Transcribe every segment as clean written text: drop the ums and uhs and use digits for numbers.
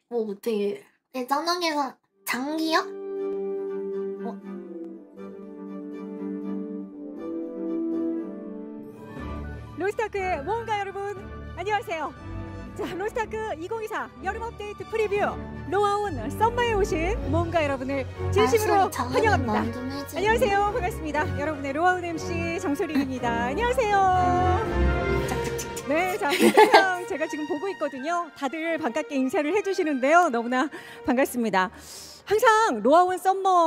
뭐 되게 짱짱해서 장기요? 어, 로스타크의 모험가 여러분 안녕하세요. 자, 로스타크 2024 여름 업데이트 프리뷰 로아온 썸머에 오신 모험가 여러분을 진심으로 환영합니다. 안녕하세요. 반갑습니다. 여러분의 로아온 MC 정소리입니다. 안녕하세요. 네, 자, 항상 제가 지금 보고 있거든요. 다들 반갑게 인사를 해주시는데요. 너무나 반갑습니다. 항상 로아온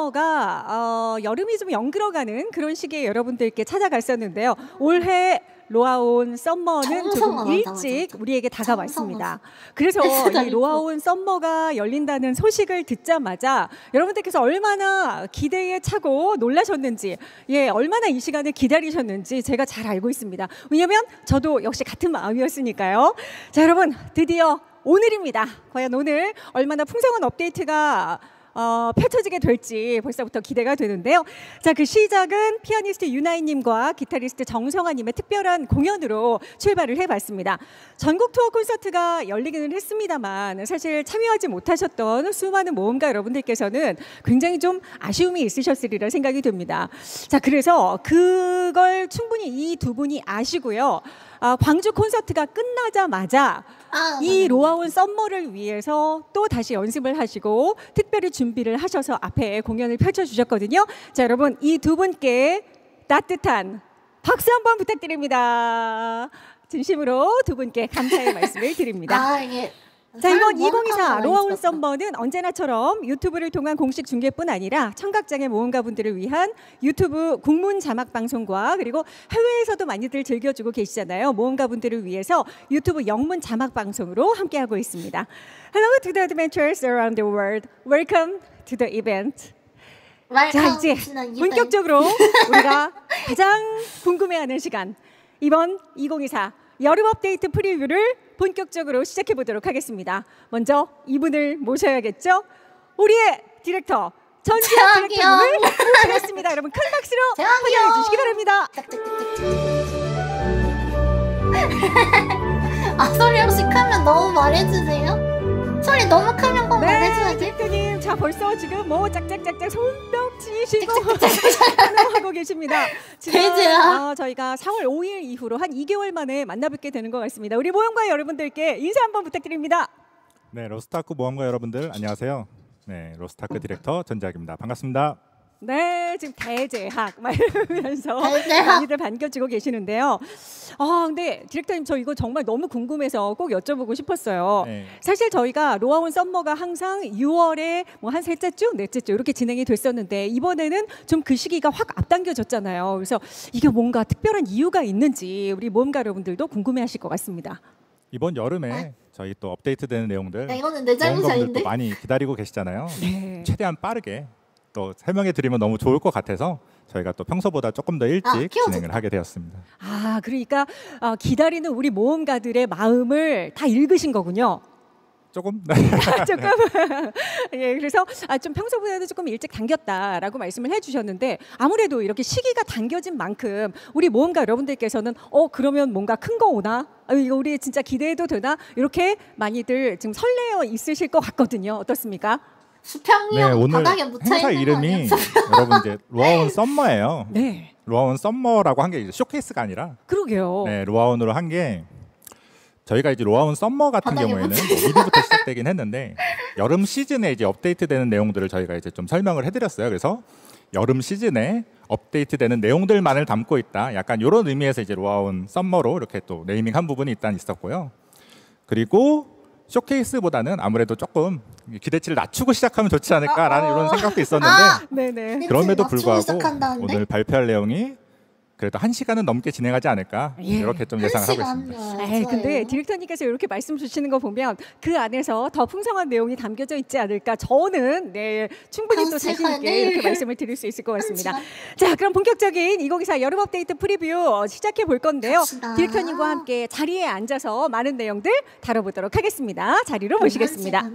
썸머가 여름이 좀 연그러가는 그런 시기에 여러분들께 찾아갔었는데요. 올해 로아온 썸머는 조금 일찍 우리에게 다가왔습니다. 그래서 이 로아온 썸머가 열린다는 소식을 듣자마자 여러분들께서 얼마나 기대에 차고 놀라셨는지, 얼마나 이 시간을 기다리셨는지 제가 잘 알고 있습니다. 왜냐하면 저도 역시 같은 마음이었으니까요. 자, 여러분, 드디어 오늘입니다. 과연 오늘 얼마나 풍성한 업데이트가 펼쳐지게 될지 벌써부터 기대가 되는데요. 자, 그 시작은 피아니스트 유나이님과 기타리스트 정성아님의 특별한 공연으로 출발을 해봤습니다. 전국 투어 콘서트가 열리기는 했습니다만 사실 참여하지 못하셨던 수많은 모험가 여러분들께서는 굉장히 좀 아쉬움이 있으셨으리라 생각이 듭니다. 자, 그래서 그걸 충분히 이 두 분이 아시고요. 광주 콘서트가 끝나자마자 이 로아온 썸머를 위해서 또 다시 연습을 하시고 특별히 준비를 하셔서 앞에 공연을 펼쳐주셨거든요. 자, 여러분, 이 두 분께 따뜻한 박수 한번 부탁드립니다. 진심으로 두 분께 감사의 말씀을 드립니다. 자, 이번 2024 로아온 썸머는 언제나처럼 유튜브를 통한 공식 중계뿐 아니라 청각장애 모험가분들을 위한 유튜브 국문 자막 방송과 그리고 해외에서도 많이들 즐겨주고 계시잖아요. 모험가분들을 위해서 유튜브 영문 자막 방송으로 함께하고 있습니다. Hello to the adventurers around the world. Welcome to the event. 자, 이제 본격적으로 우리가 가장 궁금해하는 시간, 이번 2024 여름 업데이트 프리뷰를 본격적으로 시작해 보도록 하겠습니다. 먼저 이분을 모셔야겠죠? 우리의 디렉터 전지현 디렉터님을 모시겠습니다. 여러분, 큰 박수로 환영해 주시기 바랍니다. 소리 혹시 크면 너무 말해주세요. 소리 너무 크면 꼭 말해줘야지. 디렉터님, 자, 벌써 지금 뭐 짝짝짝짝 손뼉 치시고 하고 계십니다. 지금 저희가 4월 5일 이후로 한 2개월 만에 만나뵙게 되는 것 같습니다. 우리 모험가 여러분들께 인사 한번 부탁드립니다. 네, 로스타크 모험가 여러분들 안녕하세요. 네, 로스타크 디렉터 전지학입니다. 반갑습니다. 네, 지금 대제학 말하면서 많이들 반겨주고 계시는데요. 근데 디렉터님, 저 이거 정말 너무 궁금해서 꼭 여쭤보고 싶었어요. 네. 사실 저희가 로아온 썸머가 항상 6월에 뭐 한 셋째 주, 넷째 주 이렇게 진행이 됐었는데 이번에는 좀 그 시기가 확 앞당겨졌잖아요. 그래서 이게 뭔가 특별한 이유가 있는지 우리 모험가 여러분들도 궁금해하실 것 같습니다. 이번 여름에 저희 또 업데이트되는 내용들 이거는 내 잘못이 아닌데? 많이 기다리고 계시잖아요. 네. 최대한 빠르게 또 설명해 드리면 너무 좋을 것 같아서 저희가 또 평소보다 조금 더 일찍 진행을 하게 되었습니다. 그러니까 기다리는 우리 모험가들의 마음을 다 읽으신 거군요. 조금? 조금. 예, 그래서 좀 평소보다도 조금 일찍 당겼다라고 말씀을 해주셨는데 아무래도 이렇게 시기가 당겨진 만큼 우리 모험가 여러분들께서는 그러면 뭔가 큰 거 오나? 이거 우리 진짜 기대해도 되나? 이렇게 많이들 지금 설레어 있으실 것 같거든요. 어떻습니까? 수평이 오늘 바닥에 묻혀 행사 있는 이름이 여러분 이제 로아온 썸머예요. 네. 로아온 썸머라고 한 게 쇼케이스가 아니라. 그러게요. 네, 로아온으로 한 게 저희가 이제 로아온 썸머 같은 경우에는 뭐 1위부터 시작되긴 했는데 여름 시즌에 이제 업데이트되는 내용들을 저희가 이제 좀 설명을 해드렸어요. 그래서 여름 시즌에 업데이트되는 내용들만을 담고 있다. 약간 이런 의미에서 이제 로아온 썸머로 이렇게 또 네이밍한 부분이 일단 있었고요. 그리고 쇼케이스보다는 아무래도 조금 기대치를 낮추고 시작하면 좋지 않을까라는 이런 생각도 있었는데 그럼에도 불구하고 오늘 발표할 내용이 그래도 1시간은 넘게 진행하지 않을까 이렇게 좀 예상을 하고 있습니다. 근데 디렉터님께서 이렇게 말씀 주시는 거 보면 그 안에서 더 풍성한 내용이 담겨져 있지 않을까, 저는 충분히 또 자신 있게 이렇게 말씀을 드릴 수 있을 것 같습니다. 자, 그럼 본격적인 2024 여름 업데이트 프리뷰 시작해 볼 건데요. 디렉터님과 함께 자리에 앉아서 많은 내용들 다뤄보도록 하겠습니다. 자리로 모시겠습니다.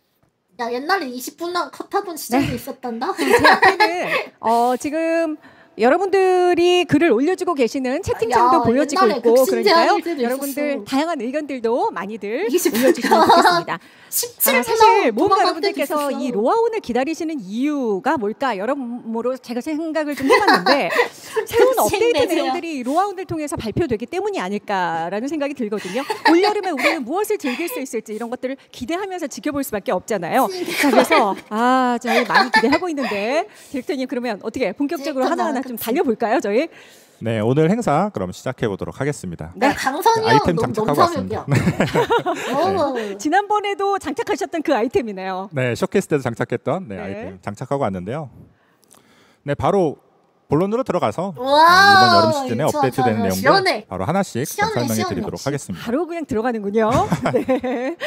야, 옛날에 20분 컷하던 시절이 있었단다. 제 앞에는 지금 여러분들이 글을 올려주고 계시는 채팅창도 야, 보여지고 옛날에 있고 그러니까요. 극신제한 여러분들 있었어. 다양한 의견들도 많이들 20 올려주시면 좋겠습니다. 17분 사실 뭔가 여러분들께서 이 로아온을 기다리시는 이유가 뭘까 여러모로 제가 생각을 좀 해봤는데 새로운 업데이트 내세요. 내용들이 로아온을 통해서 발표되기 때문이 아닐까라는 생각이 들거든요. 올여름에 우리는 무엇을 즐길 수 있을지 이런 것들을 기대하면서 지켜볼 수밖에 없잖아요. 자, 그래서 저희 많이 기대하고 있는데 디렉터님 그러면 어떻게 본격적으로 하나하나 좀 달려볼까요 저희? 네, 오늘 행사 그럼 시작해 보도록 하겠습니다. 네. 강선이 형 아이템 너무 장착하고 넘사벽이야. 너무 지난번에도 장착하셨던 그 아이템이네요. 네, 쇼케이스 때도 장착했던 네. 아이템 장착하고 왔는데요. 네, 바로 본론으로 들어가서 와, 이번 여름 시즌에 업데이트되는 내용들 시원해. 바로 하나씩 시원해, 설명해 시원해. 드리도록 하겠습니다. 바로 그냥 들어가는군요. 네.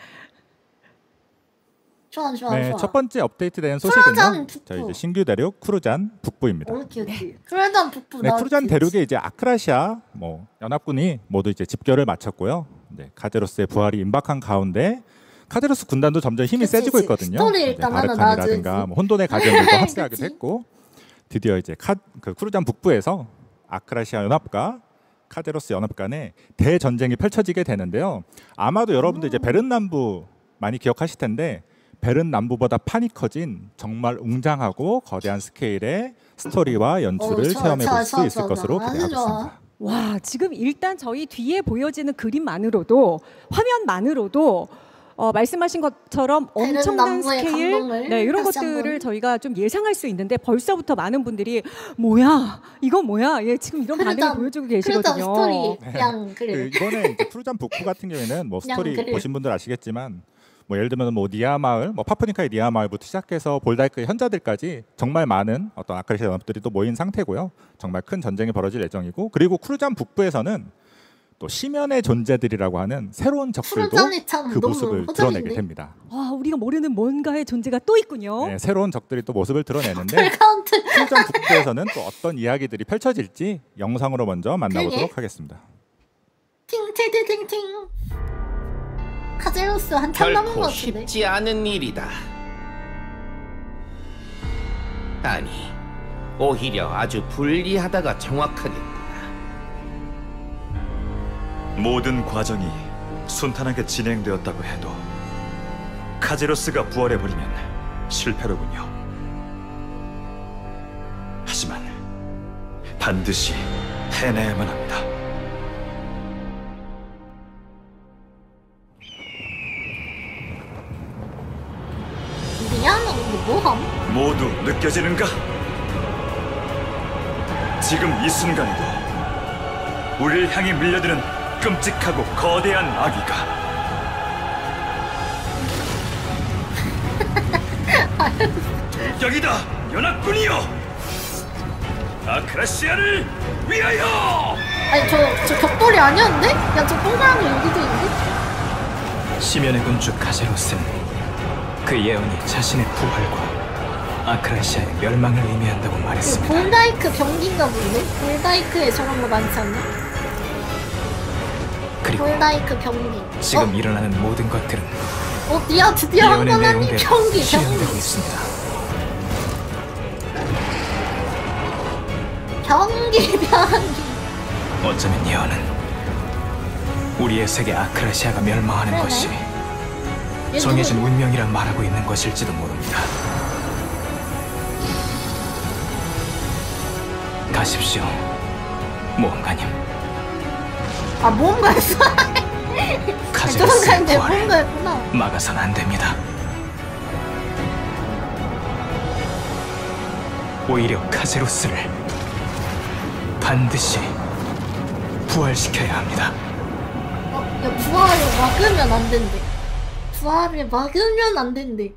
좋아. 네, 첫 번째 업데이트된 크루잔 소식은요. 북부. 저희 이제 신규 대륙 크루잔 북부입니다. 오케이. 크루잔 북부 네, 나왔지. 크루잔 대륙에 이제 아크라시아 연합군이 모두 이제 집결을 마쳤고요. 네, 카제로스의 부활이 임박한 가운데 카제로스 군단도 점점 힘이 그치, 세지고 그치. 있거든요. 스토리 일단 하나 바르칸이라든가 나와줘야지. 혼돈의 가디언들도 합세하기도 그치. 했고 드디어 이제 그 크루잔 북부에서 아크라시아 연합과 카제로스 연합 간의 대전쟁이 펼쳐지게 되는데요. 아마도 여러분들 이제 베른 남부 많이 기억하실 텐데 베른 남부보다 판이 커진 정말 웅장하고 거대한 스케일의 스토리와 연출을 체험해 볼 수 있을 것으로 아주 기대하고 좋아. 있습니다. 와, 지금 일단 저희 뒤에 보여지는 그림만으로도 화면만으로도 말씀하신 것처럼 베른 엄청난 남부의 스케일, 감동을 네, 이런 다시 것들을 한번. 저희가 좀 예상할 수 있는데 벌써부터 많은 분들이 뭐야, 이건 뭐야, 지금 이런 반응을 보여주고 크루잔 계시거든요. 스토리 그냥 그 그래. 이번에 이제 크루잔 북부 같은 경우에는 스토리 그래요. 보신 분들 아시겠지만 예를 들면 니아 마을, 파프니카의 니아 마을부터 시작해서 볼다이크의 현자들까지 정말 많은 어떤 아크라시아 연합들이 또 모인 상태고요. 정말 큰 전쟁이 벌어질 예정이고 그리고 크루잔 북부에서는 또 심연의 존재들이라고 하는 새로운 적들도 크루잔이 참 그 너무 모습을 허전인데? 드러내게 됩니다. 우리가 모르는 뭔가의 존재가 또 있군요. 네, 새로운 적들이 또 모습을 드러내는데 벨카운트. 크루잔 북부에서는 또 어떤 이야기들이 펼쳐질지 영상으로 먼저 만나보도록 그게? 하겠습니다. 팅팅팅팅. 카제로스 한참 남은 것 결코 같은데. 쉽지 않은 일이다. 아니, 오히려 아주 불리하다가 정확하겠구나. 모든 과정이 순탄하게 진행되었다고 해도 카제로스가 부활해버리면 실패로군요. 하지만 반드시 해내야만 합니다. 미안해, 이거 뭐함? 모두 느껴지는가? 지금 이 순간에도 우리를 향해 밀려드는 끔찍하고 거대한 아기가 일격이다! 연합군이여! 아크라시아를 위하여! 아니 저 격돌이 아니었는데? 야 저 동그란 거 여기도 있는데? 시면의 군주 카제로스는 그 예언이 자신의 부활과 아크라시아의 멸망을 의미한다고 그 말했습니다. 볼다이크 병기인가 본데? 볼다이크에 저런 거 많지 않나? 그리고 볼다이크 병기. 지금 일어나는 모든 것들은 니야 드디어 한 예언의 번 하니 내용대로 병기 실현되고 있습니다. 병기. 어쩌면 예언은 우리의 세계 아크라시아가 멸망하는 그러네. 것이 얘 정해진 누구- 운명이라 말하고 있는 것일지도 모릅니다. 가십시오, 모험가님. 아 뭔가였어? 카제로스의 도망가는데 부활을 뭔가였구나. 막아선 안 됩니다. 오히려 카제로스를 반드시 부활시켜야 합니다. 야 부활을 막으면 안 된대. 부활을 막으면 안 된대.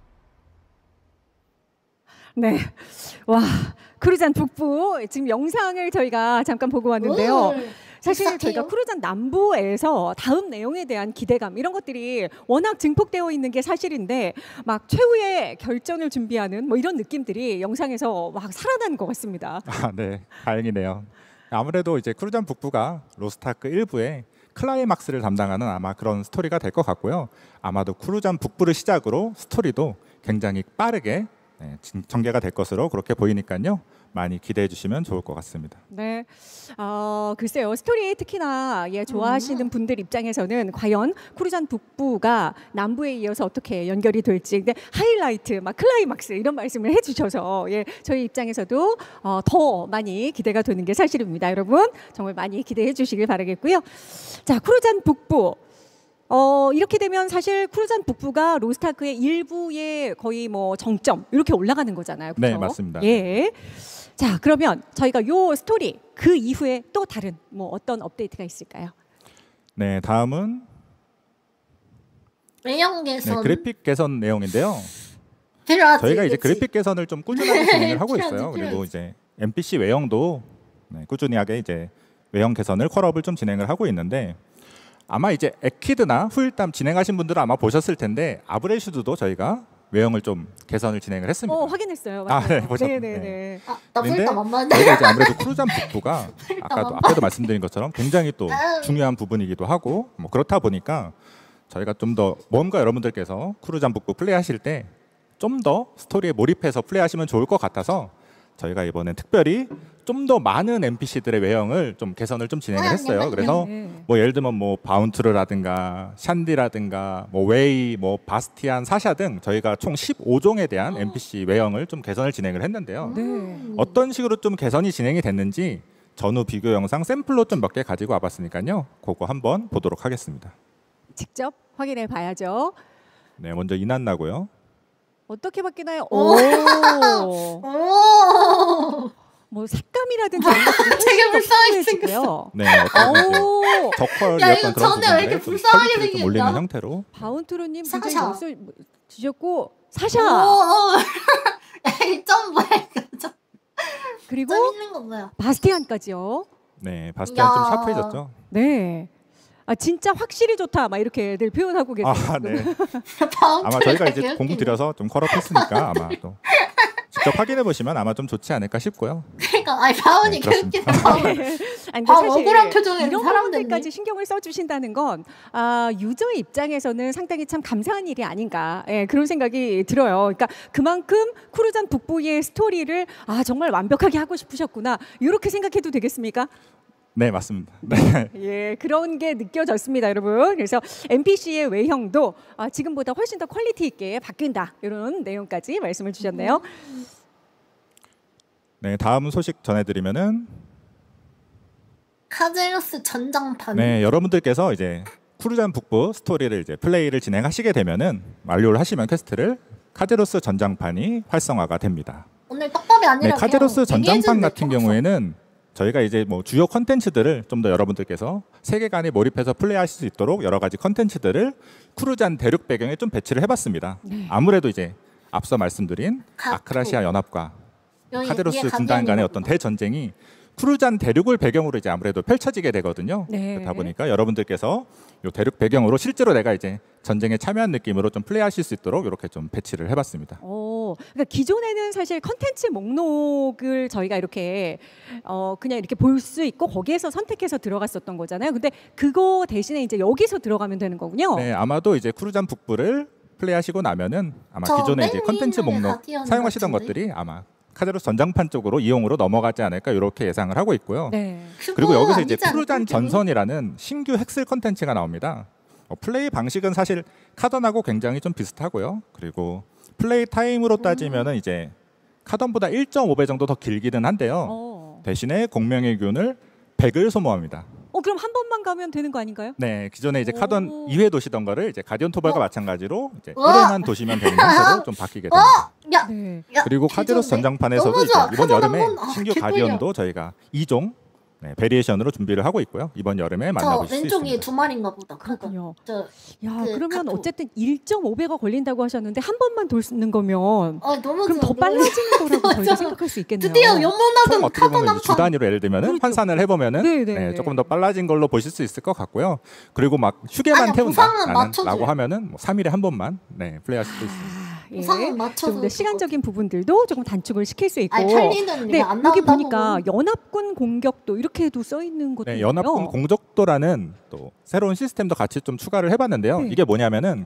네, 와 크루잔 북부 지금 영상을 저희가 잠깐 보고 왔는데요. 사실 시작해요? 저희가 크루잔 남부에서 다음 내용에 대한 기대감 이런 것들이 워낙 증폭되어 있는 게 사실인데 막 최후의 결전을 준비하는 이런 느낌들이 영상에서 막 살아나는 것 같습니다. 네, 다행이네요. 아무래도 이제 크루잔 북부가 로스트아크 1부의 클라이막스를 담당하는 아마 그런 스토리가 될 것 같고요. 아마도 크루잔 북부를 시작으로 스토리도 굉장히 빠르게 전개가 될 것으로 그렇게 보이니까요. 많이 기대해 주시면 좋을 것 같습니다. 네, 글쎄요. 스토리 특히나 좋아하시는 분들 입장에서는 과연 쿠루잔 북부가 남부에 이어서 어떻게 연결이 될지, 근데 하이라이트, 막 클라이막스 이런 말씀을 해주셔서 저희 입장에서도 더 많이 기대가 되는 게 사실입니다. 여러분 정말 많이 기대해 주시길 바라겠고요. 자, 쿠루잔 북부. 이렇게 되면 사실 쿠루잔 북부가 로스트아크의 일부의 거의 뭐 정점 이렇게 올라가는 거잖아요. 그렇죠? 네, 맞습니다. 예. 자, 그러면 저희가 요 스토리 그 이후에 또 다른 뭐 어떤 업데이트가 있을까요? 네, 다음은 외형 개선. 그래픽 개선 내용인데요. 필요하지, 저희가 이제 그치? 그래픽 개선을 좀 꾸준하게 진행을 하고 필요하지, 있어요. 그리고 필요하지. 이제 NPC 외형도 꾸준하게 이제 외형 개선을 컬업을 좀 진행을 하고 있는데, 아마 이제 에키드나 후일담 진행하신 분들은 아마 보셨을 텐데 아브레슈드도 저희가 외형을 좀 개선을 진행을 했습니다. 확인했어요. 아, 맞아요. 네, 보셨군요. 네네네. 나 근데 풀다 안 맞네. 저희가 이제 아무래도 쿠루잔 북부가 아까도 안 앞에도 말씀드린 것처럼 굉장히 또 아유. 중요한 부분이기도 하고 뭐 그렇다 보니까 저희가 좀 더 뭔가 여러분들께서 쿠루잔 북부 플레이하실 때 좀 더 스토리에 몰입해서 플레이하시면 좋을 것 같아서 저희가 이번엔 특별히 좀 더 많은 NPC들의 외형을 좀 개선을 좀 진행을 했어요. 그래서 네. 뭐 예를 들면 뭐 바운트르라든가 샨디라든가 뭐 웨이, 뭐 바스티안, 사샤 등 저희가 총 15종에 대한 NPC 외형을 좀 개선을 진행을 했는데요. 네. 어떤 식으로 좀 개선이 진행이 됐는지 전후 비교 영상 샘플로 좀 몇 개 가지고 와봤으니까요. 그거 한번 보도록 하겠습니다. 직접 확인해 봐야죠. 네, 먼저 이난나고요. 어떻게 바뀌나요? 오. 오. 뭐 색감이라든지 이런 것들이 되게 훨씬 더 불쌍하게 풍부해지고요. 네, 어떤 이제 오. 야, 이거 저퀄이었던 그런 전에 왜 이렇게 부분들에 좀 불쌍하게 퀄리티를 좀 올리는 생겼나? 형태로. 바운트로님 사샤. 굉장히 목소리 지셨고 사샤 오. 점 뭐야 이거? 그리고 점 있는 거 뭐야? 바스티안까지요. 네, 바스티안 좀 야. 샤프해졌죠. 네. 진짜 확실히 좋다. 막 이렇게들 표현하고 계세요. 아, 네. 바운트리가 아마 저희가 이제 개웃기네. 공구 들여서 좀 컬업했으니까 아마 또 직접 확인해 보시면 아마 좀 좋지 않을까 싶고요. 그러니까 아니 바운이 네, 그렇습니다. 개웃기네. 바운. 아니, 근데 사실 억울한 표정에 이런 사람 부분들까지 됐네. 신경을 써주신다는 건 유저의 입장에서는 상당히 참 감사한 일이 아닌가 그런 생각이 들어요. 그러니까 그만큼 쿠루잔 북부의 스토리를 정말 완벽하게 하고 싶으셨구나 이렇게 생각해도 되겠습니까? 네, 맞습니다. 네. 예, 그런 게 느껴졌습니다, 여러분. 그래서 NPC의 외형도 지금보다 훨씬 더 퀄리티 있게 바뀐다 이런 내용까지 말씀을 주셨네요. 네, 다음 소식 전해드리면은 카제로스 전장판. 네, 여러분들께서 이제 쿠루잔 북부 스토리를 이제 플레이를 진행하시게 되면은 완료를 하시면 퀘스트를 카제로스 전장판이 활성화가 됩니다. 오늘 떡밥이 아니라 네, 카제로스 그냥 전장판 얘기해주는데 같은 떡밥. 경우에는 저희가 이제 뭐 주요 컨텐츠들을 좀 더 여러분들께서 세계관에 몰입해서 플레이하실 수 있도록 여러 가지 컨텐츠들을 쿠루잔 대륙 배경에 좀 배치를 해봤습니다. 아무래도 이제 앞서 말씀드린 카토. 아크라시아 연합과 여기 카제로스 위에 군단 간의 가디언이구나. 어떤 대전쟁이 쿠루잔 대륙을 배경으로 이제 아무래도 펼쳐지게 되거든요. 네. 그렇다 보니까 여러분들께서 요 대륙 배경으로 실제로 내가 이제 전쟁에 참여한 느낌으로 좀 플레이하실 수 있도록 이렇게 좀 배치를 해봤습니다. 그러니까 기존에는 사실 컨텐츠 목록을 저희가 이렇게 그냥 이렇게 볼 수 있고 거기에서 선택해서 들어갔었던 거잖아요. 근데 그거 대신에 이제 여기서 들어가면 되는 거군요. 네, 아마도 이제 쿠루잔 북부를 플레이하시고 나면은 아마 저 기존에 맨 이제 위에 컨텐츠 있는 게 목록 가디언 사용하시던 같은데? 것들이 아마 카제로스 전장판 쪽으로 이용으로 넘어가지 않을까 이렇게 예상을 하고 있고요. 네. 그리고 그거 여기서 이제 아니지 않을까? 쿠루잔 전선이라는 신규 핵슬 컨텐츠가 나옵니다. 플레이 방식은 사실 카던하고 굉장히 좀 비슷하고요. 그리고 플레이 타임으로 따지면은 이제 카던보다 1.5배 정도 더 길기는 한데요. 대신에 공명의 균을 100을 소모합니다. 그럼 한 번만 가면 되는 거 아닌가요? 네, 기존에 이제 카던 오. 2회 도시던 거를 이제 가디언 토벌과 마찬가지로 이제 우와. 1회만 도시면 되는 형태로 좀 바뀌게 됩니다. 야, 네. 야, 그리고 카제로스 개좋네. 전장판에서도 너무 이제 좋아. 이번 카던 여름에 한번, 신규 개꿀이야. 가디언도 저희가 2종 베리에이션으로 준비를 하고 있고요. 이번 여름에 저 만나보실 수 왼쪽이 있습니다. 두 마리인가 보다. 그렇군요. 저, 야, 그 그러면 카톡. 어쨌든 1.5배가 걸린다고 하셨는데 한 번만 돌는 거면 너무 그럼 좋아, 더 너무 빨라지는 거라고 좋아. 저희가 생각할 수 있겠네요. 드디어 총 연문하던 어떻게 카던 보면 한 이제 주 판. 단위로 예를 들면은 그렇죠. 환산을 해보면은 네, 네, 조금 더 빨라진 걸로 보실 수 있을 것 같고요. 그리고 막 아니야, 휴게만 보상은 태운다라고 맞춰줘요. 하면은 뭐 3일에 한 번만 플레이하실 수 있습니다. 보상은 맞춰서 좀 더 시간적인 부분들도 조금 단축을 시킬 수 있고. 아니 팔리는 네, 이게 안 여기 나온다고. 보니까 연합군 공격도 이렇게도 써 있는 것도 네, 있고요. 연합군 공적도라는 또 새로운 시스템도 같이 좀 추가를 해봤는데요. 네. 이게 뭐냐면은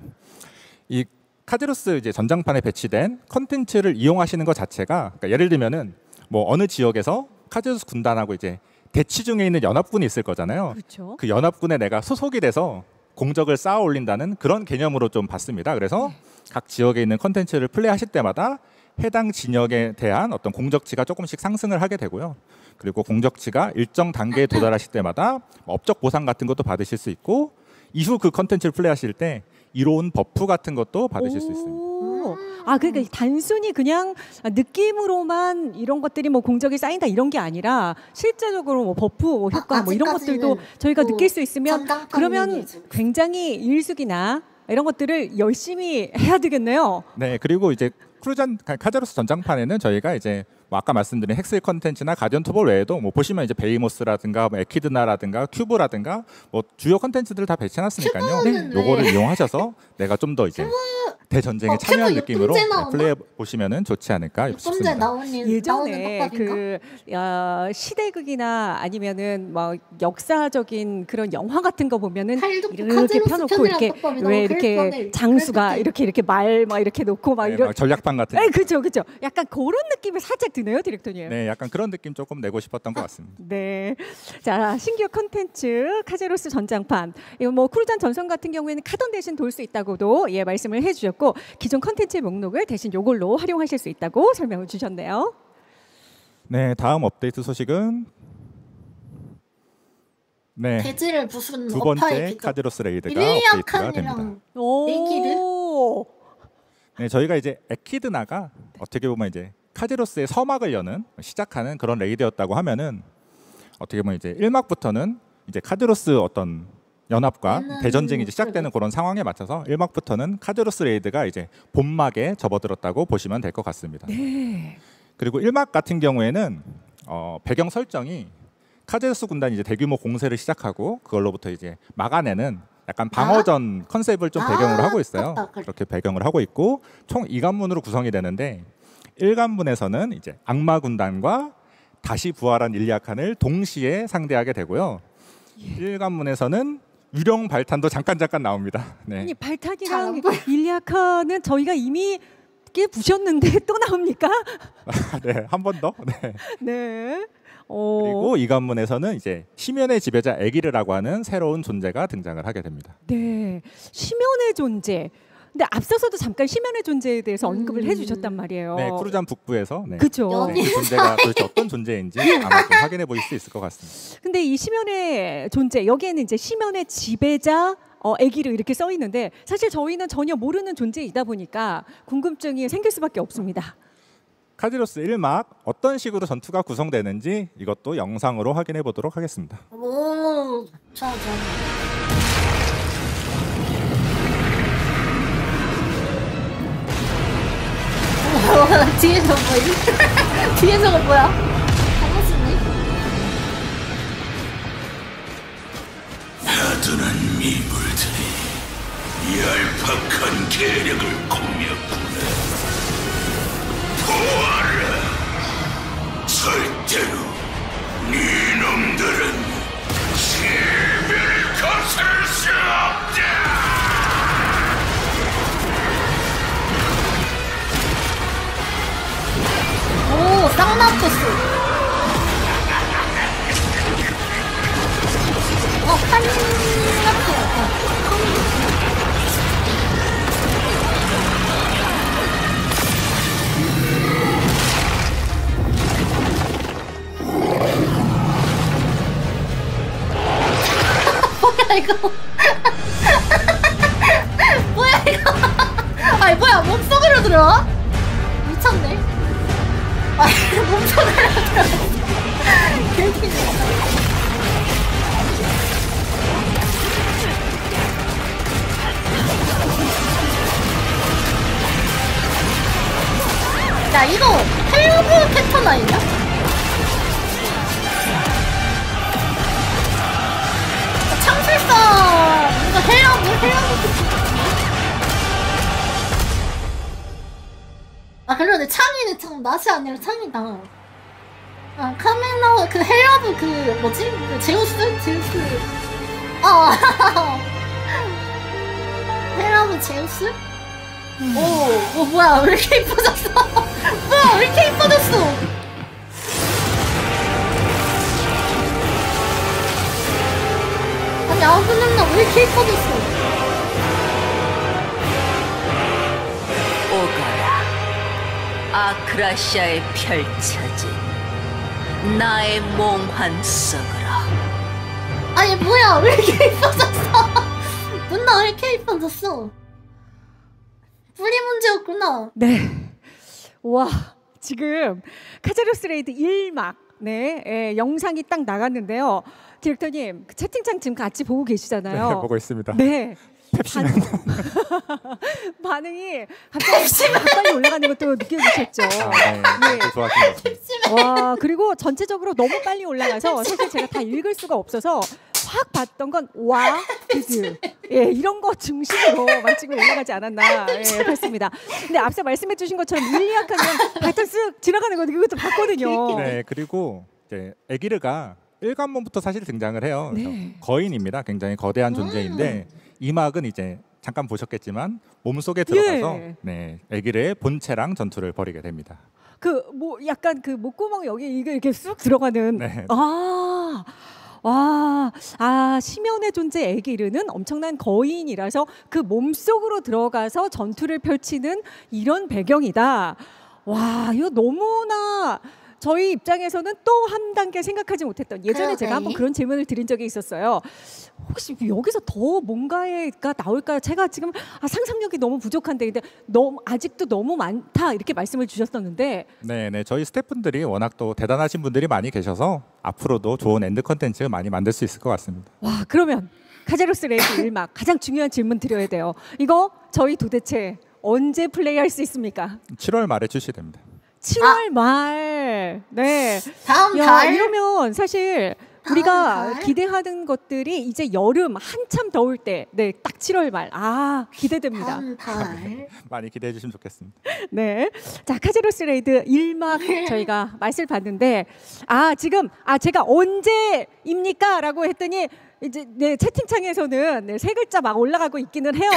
이 카제로스 이제 전장판에 배치된 컨텐츠를 이용하시는 것 자체가 그러니까 예를 들면은 뭐 어느 지역에서 카제로스 군단하고 이제 대치 중에 있는 연합군이 있을 거잖아요. 그렇죠. 그 연합군에 내가 소속이 돼서 공적을 쌓아 올린다는 그런 개념으로 좀 봤습니다. 그래서 각 지역에 있는 컨텐츠를 플레이하실 때마다 해당 진영에 대한 어떤 공적치가 조금씩 상승을 하게 되고요. 그리고 공적치가 일정 단계에 도달하실 때마다 업적 보상 같은 것도 받으실 수 있고, 이후 그 컨텐츠를 플레이하실 때 이로운 버프 같은 것도 받으실 수 있습니다. 아, 그러니까 단순히 그냥 느낌으로만 이런 것들이 뭐 공적이 쌓인다 이런 게 아니라 실제적으로 뭐 버프 뭐 효과 뭐 이런 것들도 저희가 느낄 수 있으면 그러면 굉장히 일숙이나 이런 것들을 열심히 해야 되겠네요. 네, 그리고 이제 카제로스 전장판에는 저희가 이제 뭐 아까 말씀드린 헥슬 컨텐츠나 가디언 토벌 외에도 뭐 보시면 이제 베이모스라든가 뭐 에키드나라든가 큐브라든가 뭐 주요 컨텐츠들 다 배치해놨으니까요. 요거를 이용하셔서 내가 좀 더 이제 대전쟁에 참여한 느낌으로 플레이해 보시면은 좋지 않을까 싶습니다. 예전에 그 시대극이나 아니면은 뭐 역사적인 그런 영화 같은 거 보면은 이렇게 펴놓고 이렇게 왜 이렇게 장수가 이렇게 말 막 이렇게 놓고 막 이런 전략판 같은. 네, 그렇죠. 약간 그런 느낌이 살짝 드네요, 디렉터님. 네, 약간 그런 느낌 조금 내고 싶었던 것 같습니다. 네, 자 신규 콘텐츠 카제로스 전장판. 이거 뭐 크루잔 전선 같은 경우에는 카던 대신 돌 수 있다고도 말씀을 해주셨고, 기존 콘텐츠 목록을 대신 요걸로 활용하실 수 있다고 설명을 주셨네요. 네, 다음 업데이트 소식은 대지를 무슨 두 번째 카제로스 레이드가 업데이트가 됩니다. 네, 저희가 이제 에키드나가 어떻게 보면 이제 카제로스의 서막을 여는 시작하는 그런 레이드였다고 하면은, 어떻게 보면 이제 1막부터는 이제 카제로스 어떤 연합과 대전쟁이 이제 시작되는 그런 상황에 맞춰서 1막부터는 카제로스 레이드가 이제 본막에 접어들었다고 보시면 될 것 같습니다. 네. 그리고 1막 같은 경우에는 배경 설정이 카제로스 군단이 이제 대규모 공세를 시작하고 그걸로부터 이제 막아내는 약간 방어전 컨셉을 좀 배경으로 하고 있어요. 그렇게 배경을 하고 있고, 총 2관문으로 구성이 되는데 1관문에서는 이제 악마 군단과 다시 부활한 일리아칸을 동시에 상대하게 되고요. 1관문에서는 유령 발탄도 잠깐 나옵니다. 네. 아니, 발탄이랑 일리아칸은 저희가 이미 꽤 부셨는데 또 나옵니까? 네, 한 번 더. 네. 네. 그리고 이 관문에서는 이제 심연의 지배자 에기르라고 하는 새로운 존재가 등장을 하게 됩니다. 네, 심연의 존재. 근데 앞서서도 잠깐 심연의 존재에 대해서 언급을 해주셨단 말이에요. 네, 크루잔 북부에서. 네. 그렇죠. 네, 그 존재가 도대체 어떤 존재인지 아마 좀 확인해 보실 수 있을 것 같습니다. 근데 이 심연의 존재, 여기에는 이제 심연의 지배자 에기르 이렇게 써 있는데, 사실 저희는 전혀 모르는 존재이다 보니까 궁금증이 생길 수밖에 없습니다. 카제로스 1막 어떤 식으로 전투가 구성되는지 이것도 영상으로 확인해 보도록 하겠습니다. 오, 좋아. 뒤에서 뭐야? 뒤에서가 뭐야? 당황스네. 나두는 미물들이 얄팍한 계력을 꾸몄구나. 보아라, 절대로 네 놈들은 지배를 거스를 수 없다. 오, 쌍나토스. 판 같아요. 뭐야 이거? 뭐야 이거? 아니 뭐야, 몸속으로 들어와? 미쳤네. 아니 몸속으로 들어와. 개웃기네. 야, 이거 헬브 패턴 아니냐? 창술사 이거 헬브 패턴. 아, 그러네. 창이네. 창 낫이 아니라 창이다. 아, 카멜라 그 헬브 그 뭐지? 그 제우스? 헬브 제우스? 오, 뭐야, 왜 이렇게 이뻐졌어? 뭐야, 왜 이렇게 이뻐졌어? 야 근데 나 왜 이렇게 이뻐졌어? 오거라, 아크라시아에 펼쳐진 나의 몽환 속으로. 아니 뭐야 왜 이렇게 이뻐졌어? 누나 왜 이렇게 이뻐졌어? 뿌리 문제였구나. 네. 와, 지금 카제로스 레이드 1막 영상이 딱 나갔는데요. 디렉터님, 그 채팅창 지금 같이 보고 계시잖아요. 네, 보고 있습니다. 네. 반응이 갑자기 빨리 올라가는 것도 느껴지셨죠? 네. 좋아하시는 것 같습니다. 와, 그리고 전체적으로 너무 빨리 올라가서 사실 제가 다 읽을 수가 없어서 확 봤던 건 와, 비드. 예, 이런 거 중심으로 지금 올라가지 않았나 했습니다. 근데 앞서 말씀해 주신 것처럼 일리약하면 발전 쓱 지나가는 거 그것도 봤거든요. 네, 그리고 이제 에기르가 1관문부터 사실 등장을 해요. 네. 거인입니다. 굉장히 거대한 존재인데 이 막은 이제 잠깐 보셨겠지만 몸속에 들어가서 네, 에기르의 본체랑 전투를 벌이게 됩니다. 그 뭐 약간 그 목구멍 여기 이게 이렇게 쑥 들어가는. 네. 심연의 존재 에기르는 엄청난 거인이라서 그 몸속으로 들어가서 전투를 펼치는 이런 배경이다. 와, 이거 너무나 저희 입장에서는 또 한 단계 생각하지 못했던 예전에 제가 한번 그런 질문을 드린 적이 있었어요. 혹시 여기서 더 뭔가가 나올까요? 제가 지금 상상력이 너무 부족한데 근데 아직도 너무 많다 이렇게 말씀을 주셨었는데 네, 저희 스태프분들이 워낙 또 대단하신 분들이 많이 계셔서 앞으로도 좋은 엔드 컨텐츠 많이 만들 수 있을 것 같습니다. 와, 그러면 카제로스 레이드 1막 가장 중요한 질문 드려야 돼요. 이거 저희 도대체 언제 플레이할 수 있습니까? 7월 말에 출시됩니다. 7월 말. 네. 다음 달. 이러면 사실 우리가 기대하는 것들이 이제 여름 한참 더울 때, 딱 7월 말. 기대됩니다. 다음 달. 많이 기대해 주시면 좋겠습니다. 네. 자, 카제로스 레이드 1막 저희가 맛을 봤는데 지금 제가 언제입니까? 라고 했더니 이제 채팅창에서는 세 글자 막 올라가고 있기는 해요.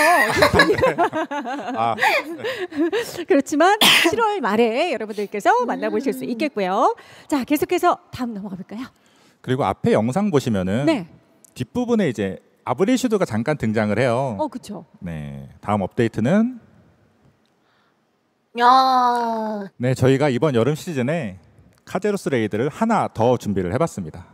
그렇지만 7월 말에 여러분들께서 만나보실 수 있겠고요. 자, 계속해서 다음 넘어가 볼까요? 그리고 앞에 영상 보시면은 뒷부분에 이제 아브레슈드가 잠깐 등장을 해요. 그렇죠. 네, 다음 업데이트는 야. 네, 저희가 이번 여름 시즌에 카제로스 레이드를 하나 더 준비를 해봤습니다.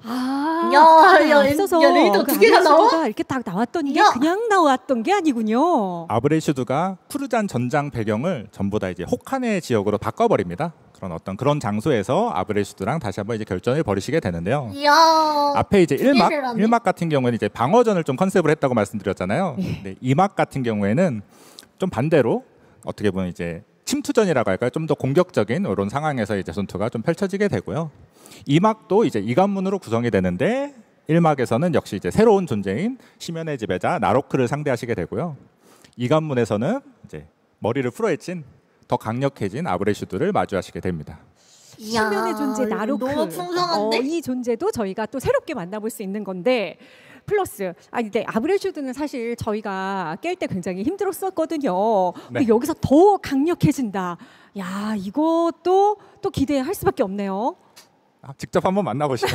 레이더 두 개가 나와? 이렇게 딱 나왔던 게 그냥 나왔던 게 아니군요. 아브레슈드가 푸르잔 전장 배경을 전부 다 이제 호카네 지역으로 바꿔버립니다. 그런 장소에서 아브레슈드랑 다시 한번 이제 결전을 벌이시게 되는데요. 앞에 이제 1막 같은 경우에는 이제 방어전을 좀 컨셉을 했다고 말씀드렸잖아요. 네, 2막 같은 경우에는 좀 반대로 어떻게 보면 이제 침투전이라고 할까요? 좀 더 공격적인 이런 상황에서 이제 전투가 좀 펼쳐지게 되고요. 2막도 이제 2관문으로 구성이 되는데 1막에서는 역시 이제 새로운 존재인 심연의 지배자 나로크를 상대하시게 되고요. 2관문에서는 이제 머리를 풀어헤친 더 강력해진 아브레슈드를 마주하시게 됩니다. 심연의 존재 나로크. 너무 풍성한데? 이 존재도 저희가 또 새롭게 만나볼 수 있는 건데 플러스 근데 아브레슈드는 사실 저희가 깰 때 굉장히 힘들었었거든요. 근데 여기서 더 강력해진다. 야, 이것도 또 기대할 수밖에 없네요. 직접 한번 만나보시죠.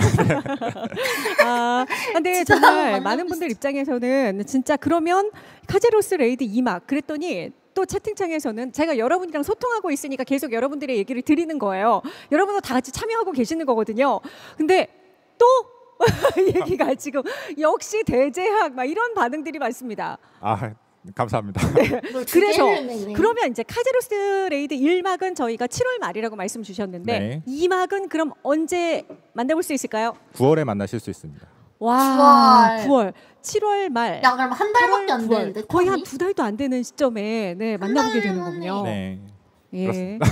근데 정말 많은 분들 입장에서는 진짜 그러면 카제로스 레이드 2막 그랬더니 또 채팅창에서는 제가 여러분이랑 소통하고 있으니까 계속 여러분들의 얘기를 드리는 거예요. 여러분도 다 같이 참여하고 계시는 거거든요. 근데 또 얘기가 지금 역시 대제학 막 이런 반응들이 많습니다. 감사합니다. 그래서 그러면 이제 카제로스 레이드 1막은 저희가 7월 말이라고 말씀 주셨는데 2막은 그럼 언제 만나볼 수 있을까요? 9월에 만나실 수 있습니다. 와, 9월, 7월 말. 야, 그럼 한 달밖에 안 되는데 거의 한 2달도 안 되는 시점에 만나보게 되는군요. 네. 그렇습니다.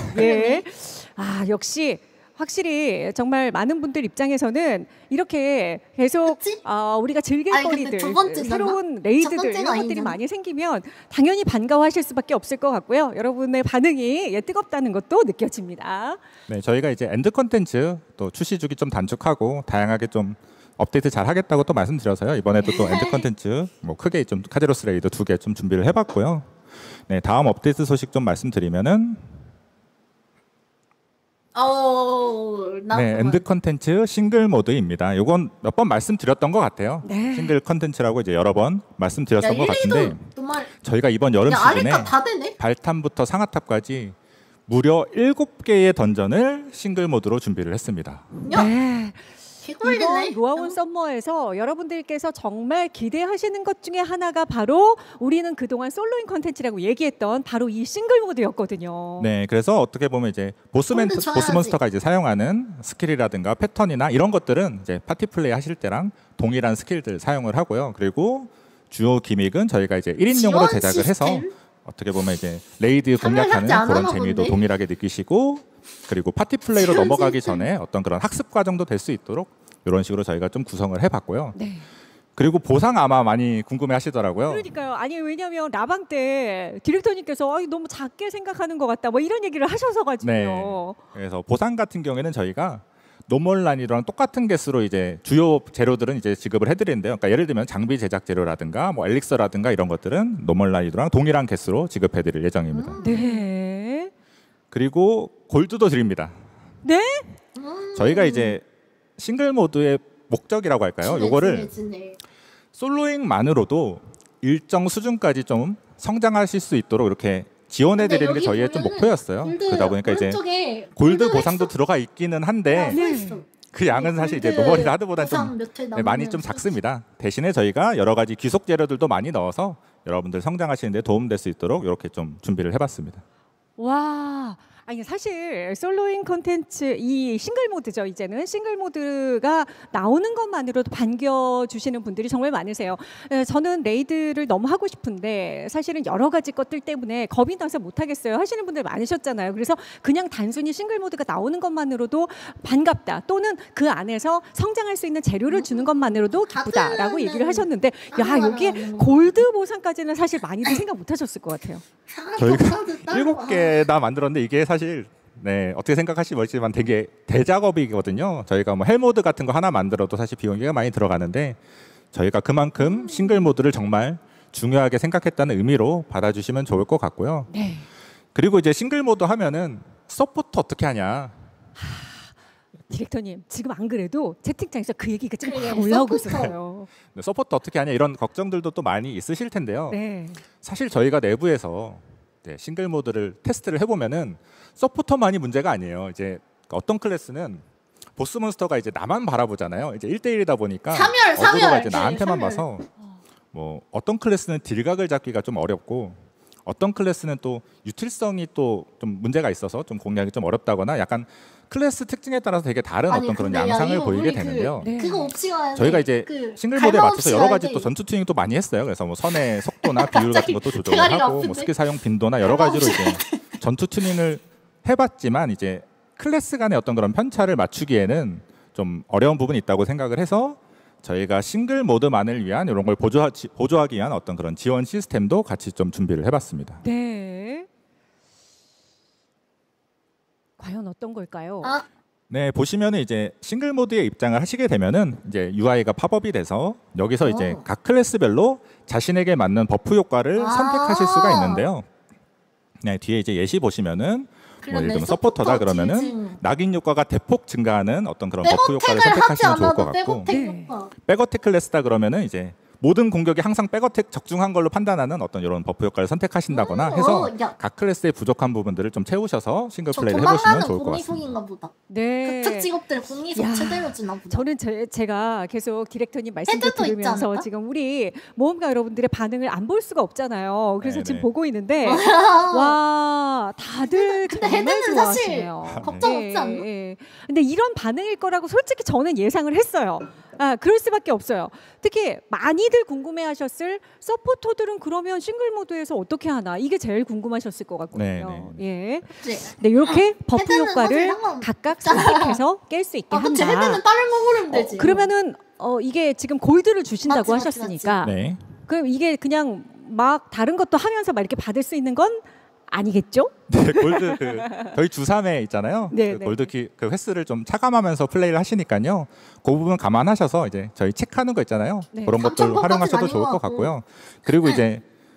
역시 확실히 정말 많은 분들 입장에서는 이렇게 계속 우리가 즐길 거리들, 새로운 레이드들 이런 것들이 많이 생기면 당연히 반가워하실 수밖에 없을 것 같고요. 여러분의 반응이 뜨겁다는 것도 느껴집니다. 네, 저희가 이제 엔드 컨텐츠 또 출시 주기 좀 단축하고 다양하게 좀 업데이트 잘 하겠다고 또 말씀드려서요. 이번에도 또 엔드 컨텐츠 크게 좀 카제로스 레이드 2개 좀 준비를 해봤고요. 네, 다음 업데이트 소식 좀 말씀드리면은 네, 엔드 컨텐츠 싱글 모드입니다. 요건 몇 번 말씀드렸던 것 같아요. 네. 싱글 컨텐츠라고 이제 여러 번 말씀드렸던 것 같은데 저희가 이번 여름 시즌에 발탑부터 상하탑까지 무려 7개의 던전을 싱글 모드로 준비를 했습니다. 네. 이번 로아온 썸머에서 여러분들께서 정말 기대하시는 것 중에 하나가 바로 우리는 그동안 솔로인 컨텐츠라고 얘기했던 바로 이 싱글 모드였거든요. 네, 그래서 어떻게 보면 이제 보스몬스터가 이제 사용하는 스킬이라든가 패턴이나 이런 것들은 이제 파티 플레이 하실 때랑 동일한 스킬들 사용을 하고요. 그리고 주요 기믹은 저희가 이제 1인용으로 제작을 해서 어떻게 보면 이제 레이드 공략하는 그런 재미도 동일하게 느끼시고 그리고 파티 플레이로 넘어가기 전에 어떤 그런 학습 과정도 될 수 있도록 이런 식으로 저희가 좀 구성을 해봤고요. 네. 그리고 보상 아마 많이 궁금해하시더라고요. 그러니까요. 아니 왜냐하면 라방 때 디렉터님께서 너무 작게 생각하는 것 같다 뭐 이런 얘기를 하셔서가지고요. 네. 그래서 보상 같은 경우에는 저희가 노멀 난이도랑 똑같은 개수로 이제 주요 재료들은 이제 지급을 해드리는데요. 그러니까 예를 들면 장비 제작 재료라든가 뭐 엘릭서라든가 이런 것들은 노멀 난이도랑 동일한 개수로 지급해드릴 예정입니다. 네. 그리고 골드도 드립니다. 네? 저희가 이제 싱글 모드의 목적이라고 할까요? 요거를 솔로잉만으로도 일정 수준까지 좀 성장하실 수 있도록 이렇게 지원해 드리는 게 저희의 좀 목표였어요. 그러다 보니까 이제 골드 보상도 들어가 있기는 한데 그 양은 사실 이제 노멀이나 하드보다는 좀 많이 좀 작습니다. 대신에 저희가 여러 가지 귀속 재료들도 많이 넣어서 여러분들 성장하시는 데 도움될 수 있도록 이렇게 좀 준비를 해봤습니다. 와, 아니 사실 솔로인 컨텐츠 이 싱글 모드죠. 이제는 싱글 모드가 나오는 것만으로도 반겨주시는 분들이 정말 많으세요. 저는 레이드를 너무 하고 싶은데 사실은 여러 가지 것들 때문에 겁이 나서 못하겠어요 하시는 분들 많으셨잖아요. 그래서 그냥 단순히 싱글 모드가 나오는 것만으로도 반갑다 또는 그 안에서 성장할 수 있는 재료를 주는 것만으로도 기쁘다라고 얘기를 하셨는데 야 여기에 골드 보상까지는 사실 많이들 생각 못하셨을 것 같아요. 저희가 7개나 만들었는데 이게 사실 어떻게 생각하실지 모르지만 되게 대작업이거든요. 저희가 뭐 헬모드 같은 거 하나 만들어도 사실 비용이 많이 들어가는데 저희가 그만큼 싱글 모드를 정말 중요하게 생각했다는 의미로 받아주시면 좋을 것 같고요. 네. 그리고 이제 싱글 모드 하면은 서포트 어떻게 하냐. 디렉터님 지금 안 그래도 채팅창에서 그 얘기가 지금 막 올라오고 있어요. 네, 서포트 어떻게 하냐 이런 걱정들도 또 많이 있으실 텐데요. 네. 사실 저희가 내부에서 싱글 모드를 테스트를 해보면은 서포터만이 문제가 아니에요. 이제 어떤 클래스는 보스 몬스터가 이제 나만 바라보잖아요. 이제 1대1이다 보니까 어그로가 이제 나한테만 봐서 뭐 어떤 클래스는 딜각을 잡기가 좀 어렵고 어떤 클래스는 또 유틸성이 또 좀 문제가 있어서 좀 공략이 좀 어렵다거나 약간 클래스 특징에 따라서 되게 다른 어떤 그런 양상을 보이게 되는데요. 그거 없이 가야 저희가 이제 싱글 모드에 맞춰서 여러 가지 또 전투 튜닝도 많이 했어요. 그래서 뭐 선의 속도나 비율 같은 것도 조정을 하고 뭐 스킬 사용 빈도나 여러 가지로 이제 전투 튜닝을 해봤지만 이제 클래스 간의 어떤 그런 편차를 맞추기에는 좀 어려운 부분이 있다고 생각을 해서 저희가 싱글 모드만을 위한 이런 걸 보조하기 위한 어떤 그런 지원 시스템도 같이 좀 준비를 해봤습니다. 네. 과연 어떤 걸까요? 네, 보시면은 이제 싱글 모드에 입장을 하시게 되면은 이제 UI가 팝업이 돼서 여기서 이제 각 클래스별로 자신에게 맞는 버프 효과를 선택하실 수가 있는데요. 네, 뒤에 이제 예시 보시면은 뭐 예를 들면 서포터다 그러면은 낙인 효과가 대폭 증가하는 어떤 그런 버프 효과를 선택하시면 좋을 것 같고, 백어택 클래스다 그러면은 이제 모든 공격이 항상 백어택 적중한 걸로 판단하는 어떤 이런 버프 효과를 선택하신다거나 해서 각 클래스의 부족한 부분들을 좀 채우셔서 싱글 플레이를 해보시면 좋을 것 같습니다. 보다. 네. 그 특직업들 공이속 제대로 주나 보다. 저는 제가 계속 디렉터님 말씀을 들으면서 지금 우리 모험가 여러분들의 반응을 안 볼 수가 없잖아요. 그래서 지금 보고 있는데 와 다들 정말 좋아하시네요. 걱정 없지 않나? 근데 이런 반응일 거라고 솔직히 저는 예상을 했어요. 그럴 수밖에 없어요. 특히 많이들 궁금해하셨을 서포터들은 그러면 싱글 모드에서 어떻게 하나 이게 제일 궁금하셨을 것 같거든요. 예. 네, 이렇게 버프 효과를 각각 선택해서 깰 수 있게 한다. 쟤네들은 다른 거 고르면 되지. 그러면은 이게 지금 골드를 주신다고 하셨으니까 그럼 이게 그냥 막 다른 것도 하면서 막 이렇게 받을 수 있는 건 아니겠죠? 네, 골드 저희 주3회 있잖아요. 그 골드 그 횟수를 좀 차감하면서 플레이를 하시니까요. 그 부분 감안하셔서 이제 저희 체크하는 거 있잖아요. 그런 것들 활용하셔도 좋을 것 같고요. 그리고 이제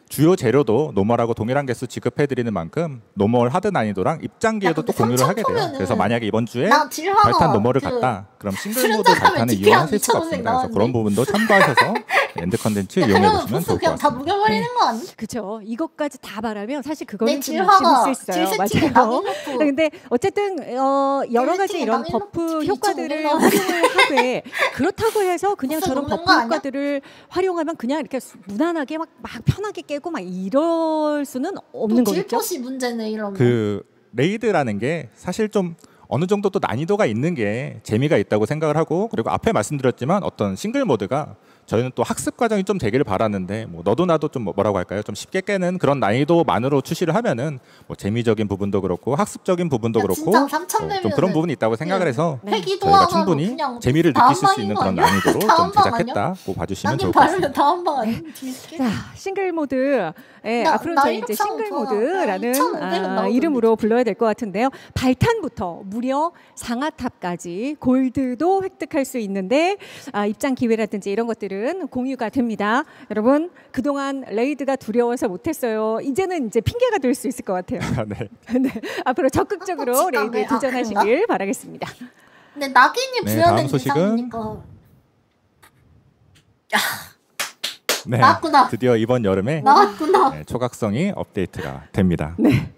주요 재료도 노멀하고 동일한 개수 지급해드리는 만큼 노멀 하드 난이도랑 입장기에도 또 공유를 하게 돼요. 그래서 만약에 이번 주에 발탄 노멀을 갔다, 그럼 싱글 모드 발탄을 이용하실 수가 없습니다. 그래서 그런 부분도 참고하셔서 엔드 컨텐츠 이용해 보시면 좋을 것 다 같습니다. 녹여버리는 거 아니야? 그쵸. 이것까지 다 바라면 사실 그거는 좀 질화가 욕심일 수 있어요. 맞아요. 근데 어쨌든 여러 가지 이런 버프 효과들을 활용을 하되 그렇다고 해서 그냥 저런 버프 효과들을 활용하면 그냥 이렇게 무난하게 막 편하게 깨고 막 이럴 수는 없는 거겠죠. 질것이 문제네 이러면. 그 레이드라는 게 사실 좀 어느 정도 또 난이도가 있는 게 재미가 있다고 생각을 하고, 그리고 앞에 말씀드렸지만 어떤 싱글 모드가 저희는 또 학습 과정이 좀 되기를 바라는데, 뭐 너도 나도 좀 뭐라고 할까요? 좀 쉽게 깨는 그런 난이도만으로 출시를 하면은 뭐 재미적인 부분도 그렇고 학습적인 부분도 그렇고 좀 그런 부분이 있다고 생각을 해서 저희가 충분히 재미를 느끼실 수 있는 그런 난이도로 좀 제작했다고 봐주시면 좋을 것 같습니다. 자, 싱글 모드. 앞으로 저희 이제 싱글 모드라는 이름으로 불러야 될 것 같은데요. 발탄부터 무려 상하탑까지 골드도 획득할 수 있는데 입장 기회라든지 이런 것들은 공유가 됩니다. 여러분, 그동안 레이드가 두려워서 못했어요. 이제는 이제 핑계가 될 수 있을 것 같아요. 네. 네, 앞으로 적극적으로 레이드에 도전하시길 바라겠습니다. 네, 낙인이 부여된 이상이니까. 네, 나왔구나. 드디어 이번 여름에 나왔구나. 네, 초각성이 업데이트가 됩니다.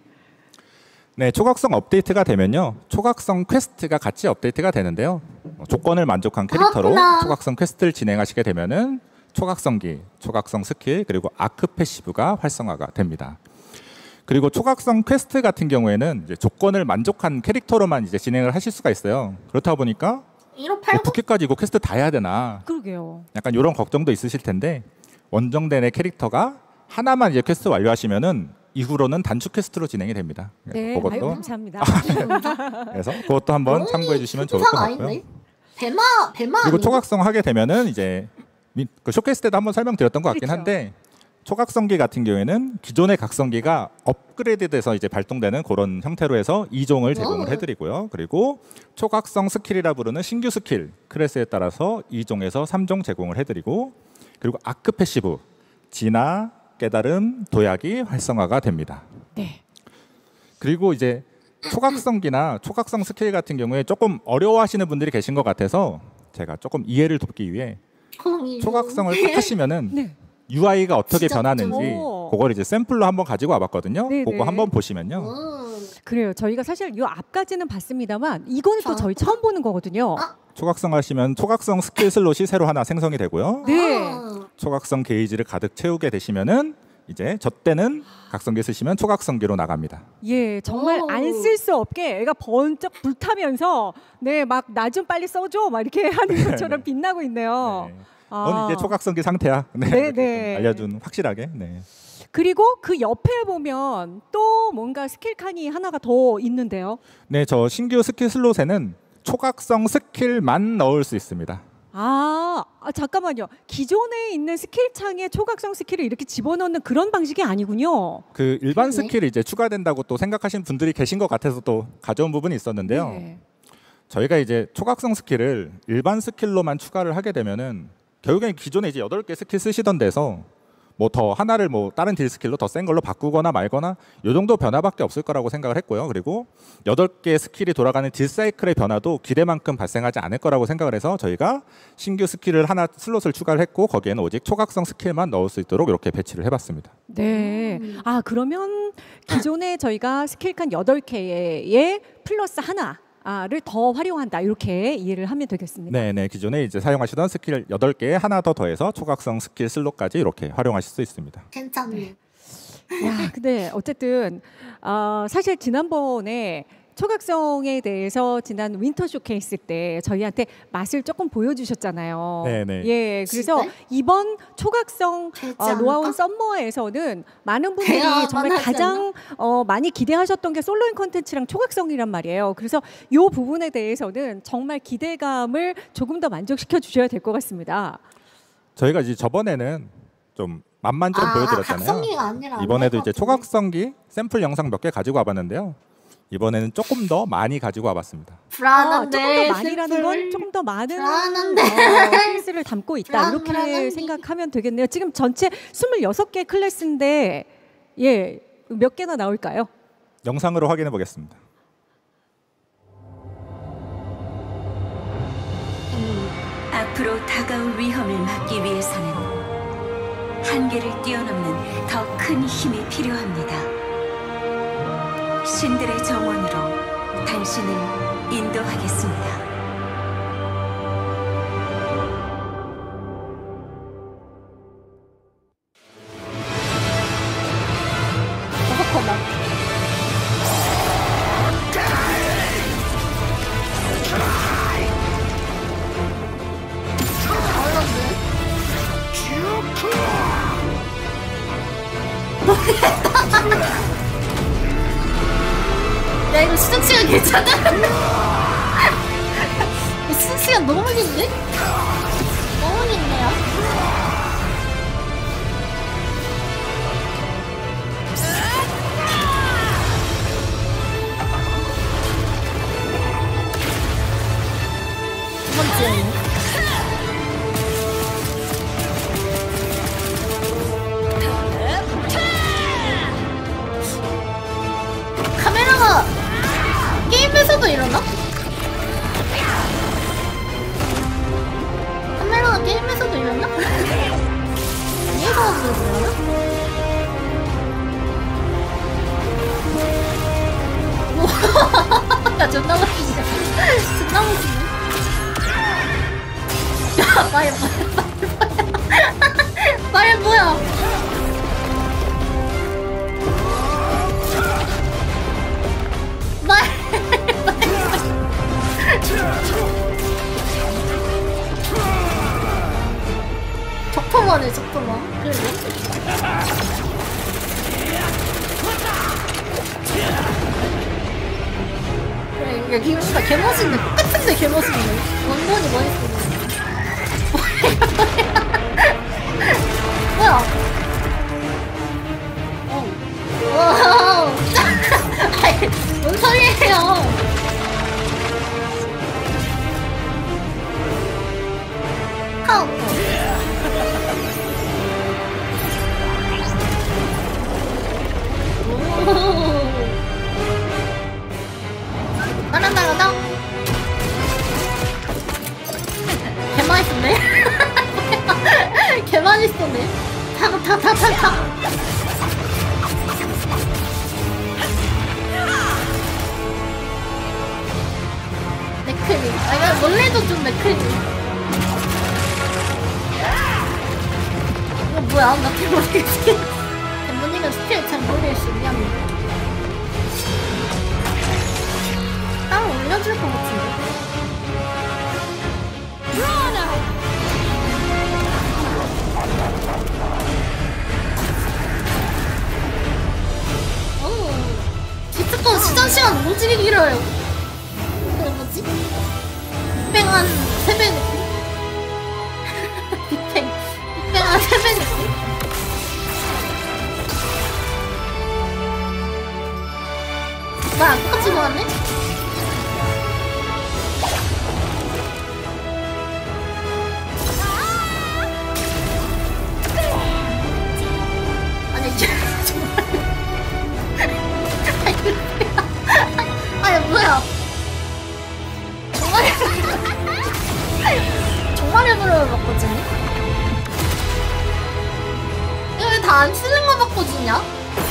네, 초각성 업데이트가 되면요, 초각성 퀘스트가 같이 업데이트가 되는데요. 조건을 만족한 캐릭터로 초각성 퀘스트를 진행하시게 되면은 초각성기, 초각성 스킬, 그리고 아크 패시브가 활성화가 됩니다. 그리고 초각성 퀘스트 같은 경우에는 이제 조건을 만족한 캐릭터로만 이제 진행을 하실 수가 있어요. 그렇다 보니까 부캐까지 이거 퀘스트 다 해야 되나? 그러게요. 약간 이런 걱정도 있으실 텐데, 원정대 내 캐릭터가 하나만 이제 퀘스트 완료하시면은 이후로는 단축 퀘스트로 진행이 됩니다. 네, 그것도 아유, 감사합니다. 그래서 그것도 한번 참고해 주시면 좋을 것 같고요. 배마 그리고 초각성 하게 되면은 이제 그 쇼케이스 때도 한번 설명드렸던 것 같긴 한데, 초각성기 같은 경우에는 기존의 각성기가 업그레이드돼서 이제 발동되는 그런 형태로 해서 2종을 제공을 해드리고요. 그리고 초각성 스킬이라 부르는 신규 스킬 클래스에 따라서 2종에서 3종 제공을 해드리고, 그리고 아크 패시브, 진화, 깨달음, 도약이 활성화가 됩니다. 네. 그리고 이제 초각성기나 초각성 스킬 같은 경우에 조금 어려워하시는 분들이 계신 것 같아서 제가 조금 이해를 돕기 위해 초각성을 딱 하시면은 네. UI가 어떻게 변하는지 그걸 이제 샘플로 한번 가지고 와봤거든요. 네네. 그거 한번 보시면요. 그래요. 저희가 사실 이 앞까지는 봤습니다만 이거는 또 저희 처음 보는 거거든요. 초각성 하시면 초각성 스킬 슬롯이 새로 하나 생성이 되고요. 네. 초각성 게이지를 가득 채우게 되시면은 이제 저 때는 각성기 쓰시면 초각성기로 나갑니다. 예, 정말 안 쓸 수 없게 애가 번쩍 불타면서 네, 막 나 좀 빨리 써줘 막 이렇게 하는 것처럼 빛나고 있네요. 네. 넌 이제 초각성기 상태야. 네, 네. 알려준 확실하게. 네. 그리고 그 옆에 보면 또 뭔가 스킬 칸이 하나가 더 있는데요. 네, 저 신규 스킬 슬롯에는 초각성 스킬만 넣을 수 있습니다. 잠깐만요. 기존에 있는 스킬 창에 초각성 스킬을 이렇게 집어넣는 그런 방식이 아니군요. 그 일반 스킬이 이제 추가된다고 또 생각하시는 분들이 계신 것 같아서 또 가져온 부분이 있었는데요. 네. 저희가 이제 초각성 스킬을 일반 스킬로만 추가를 하게 되면은 결국엔 기존에 이제 8개 스킬 쓰시던 데서 뭐 더 하나를 뭐 다른 딜 스킬로 더 센 걸로 바꾸거나 말거나 요 정도 변화밖에 없을 거라고 생각을 했고요. 그리고 8개 스킬이 돌아가는 딜 사이클의 변화도 기대만큼 발생하지 않을 거라고 생각을 해서 저희가 신규 스킬을 하나 슬롯을 추가를 했고 거기에는 오직 초각성 스킬만 넣을 수 있도록 이렇게 배치를 해봤습니다. 네. 그러면 기존에 저희가 스킬 칸 8개에 플러스 하나를 더 활용한다 이렇게 이해를 하면 되겠습니다. 네, 기존에 이제 사용하시던 스킬 8개에 하나 더 더해서 초각성 스킬 슬롯까지 이렇게 활용하실 수 있습니다. 괜찮네. 야, 근데 어쨌든 사실 지난번에 초각성에 대해서 지난 윈터 쇼케이스 때 저희한테 맛을 조금 보여주셨잖아요. 네네. 예, 그래서 이번 초각성 로아온 썸머에서는 많은 분들이 정말 가장 많이 기대하셨던 게 솔로인 컨텐츠랑 초각성이란 말이에요. 그래서 이 부분에 대해서는 정말 기대감을 조금 더 만족시켜 주셔야 될 것 같습니다. 저희가 이제 저번에는 좀 맛만 좀 보여드렸잖아요. 각성기가 아니라 이번에도 이제 초각성기 샘플 영상 몇 개 가지고 와봤는데요. 이번에는 조금 더 많이 가지고 와봤습니다. 불안한데. 조금 더 많이라는 건 조금 더 많은 클래스를 담고 있다. 이렇게 생각하면 되겠네요. 지금 전체 26개 클래스인데 예, 몇 개나 나올까요? 영상으로 확인해 보겠습니다. 앞으로 다가올 위험을 막기 위해서는 한계를 뛰어넘는 더 큰 힘이 필요합니다. 신들의 정원으로 당신을 인도하겠습니다. 야 이거 시작 시간 괜찮아? 시작 시간 너무 긴데? 너무 긴데요? 두 번째. 카메라가 게임에서도 이러나? 카메라가 게임에서도 이러나? 위에서도 이러나? 우와, 야 존나 멋지네. 존나 멋지네. 야 말 뭐야? 적토마네 적토마. 그래 야 기분이가 개멋있네. 똑같은데 개멋있네. 원본이 멋있어. 뭐야? 와우. 아이 뭔 소리예요? 나란나란다. 개맛있네. 개맛있었네. 타. 맥크리. 아 이거 원래도 좀 맥크리. 이거 뭐야? 나 잘 모르겠지. 대문이가 스킬 잘 모르겠어. 미안해. 따로 올려줄 것 같은데. 디스코 시전 시간 오지게 길어요. 그래 뭐지? 빅뱅 한 3배 느낌? 빅뱅 한 3배 느낌? 뭐야 똑같이 먹었네? 아니 정말 아니 뭐야 정말 일부러 바꿔주니? 이거 왜 다 안 쓰는 거 바꿔주냐?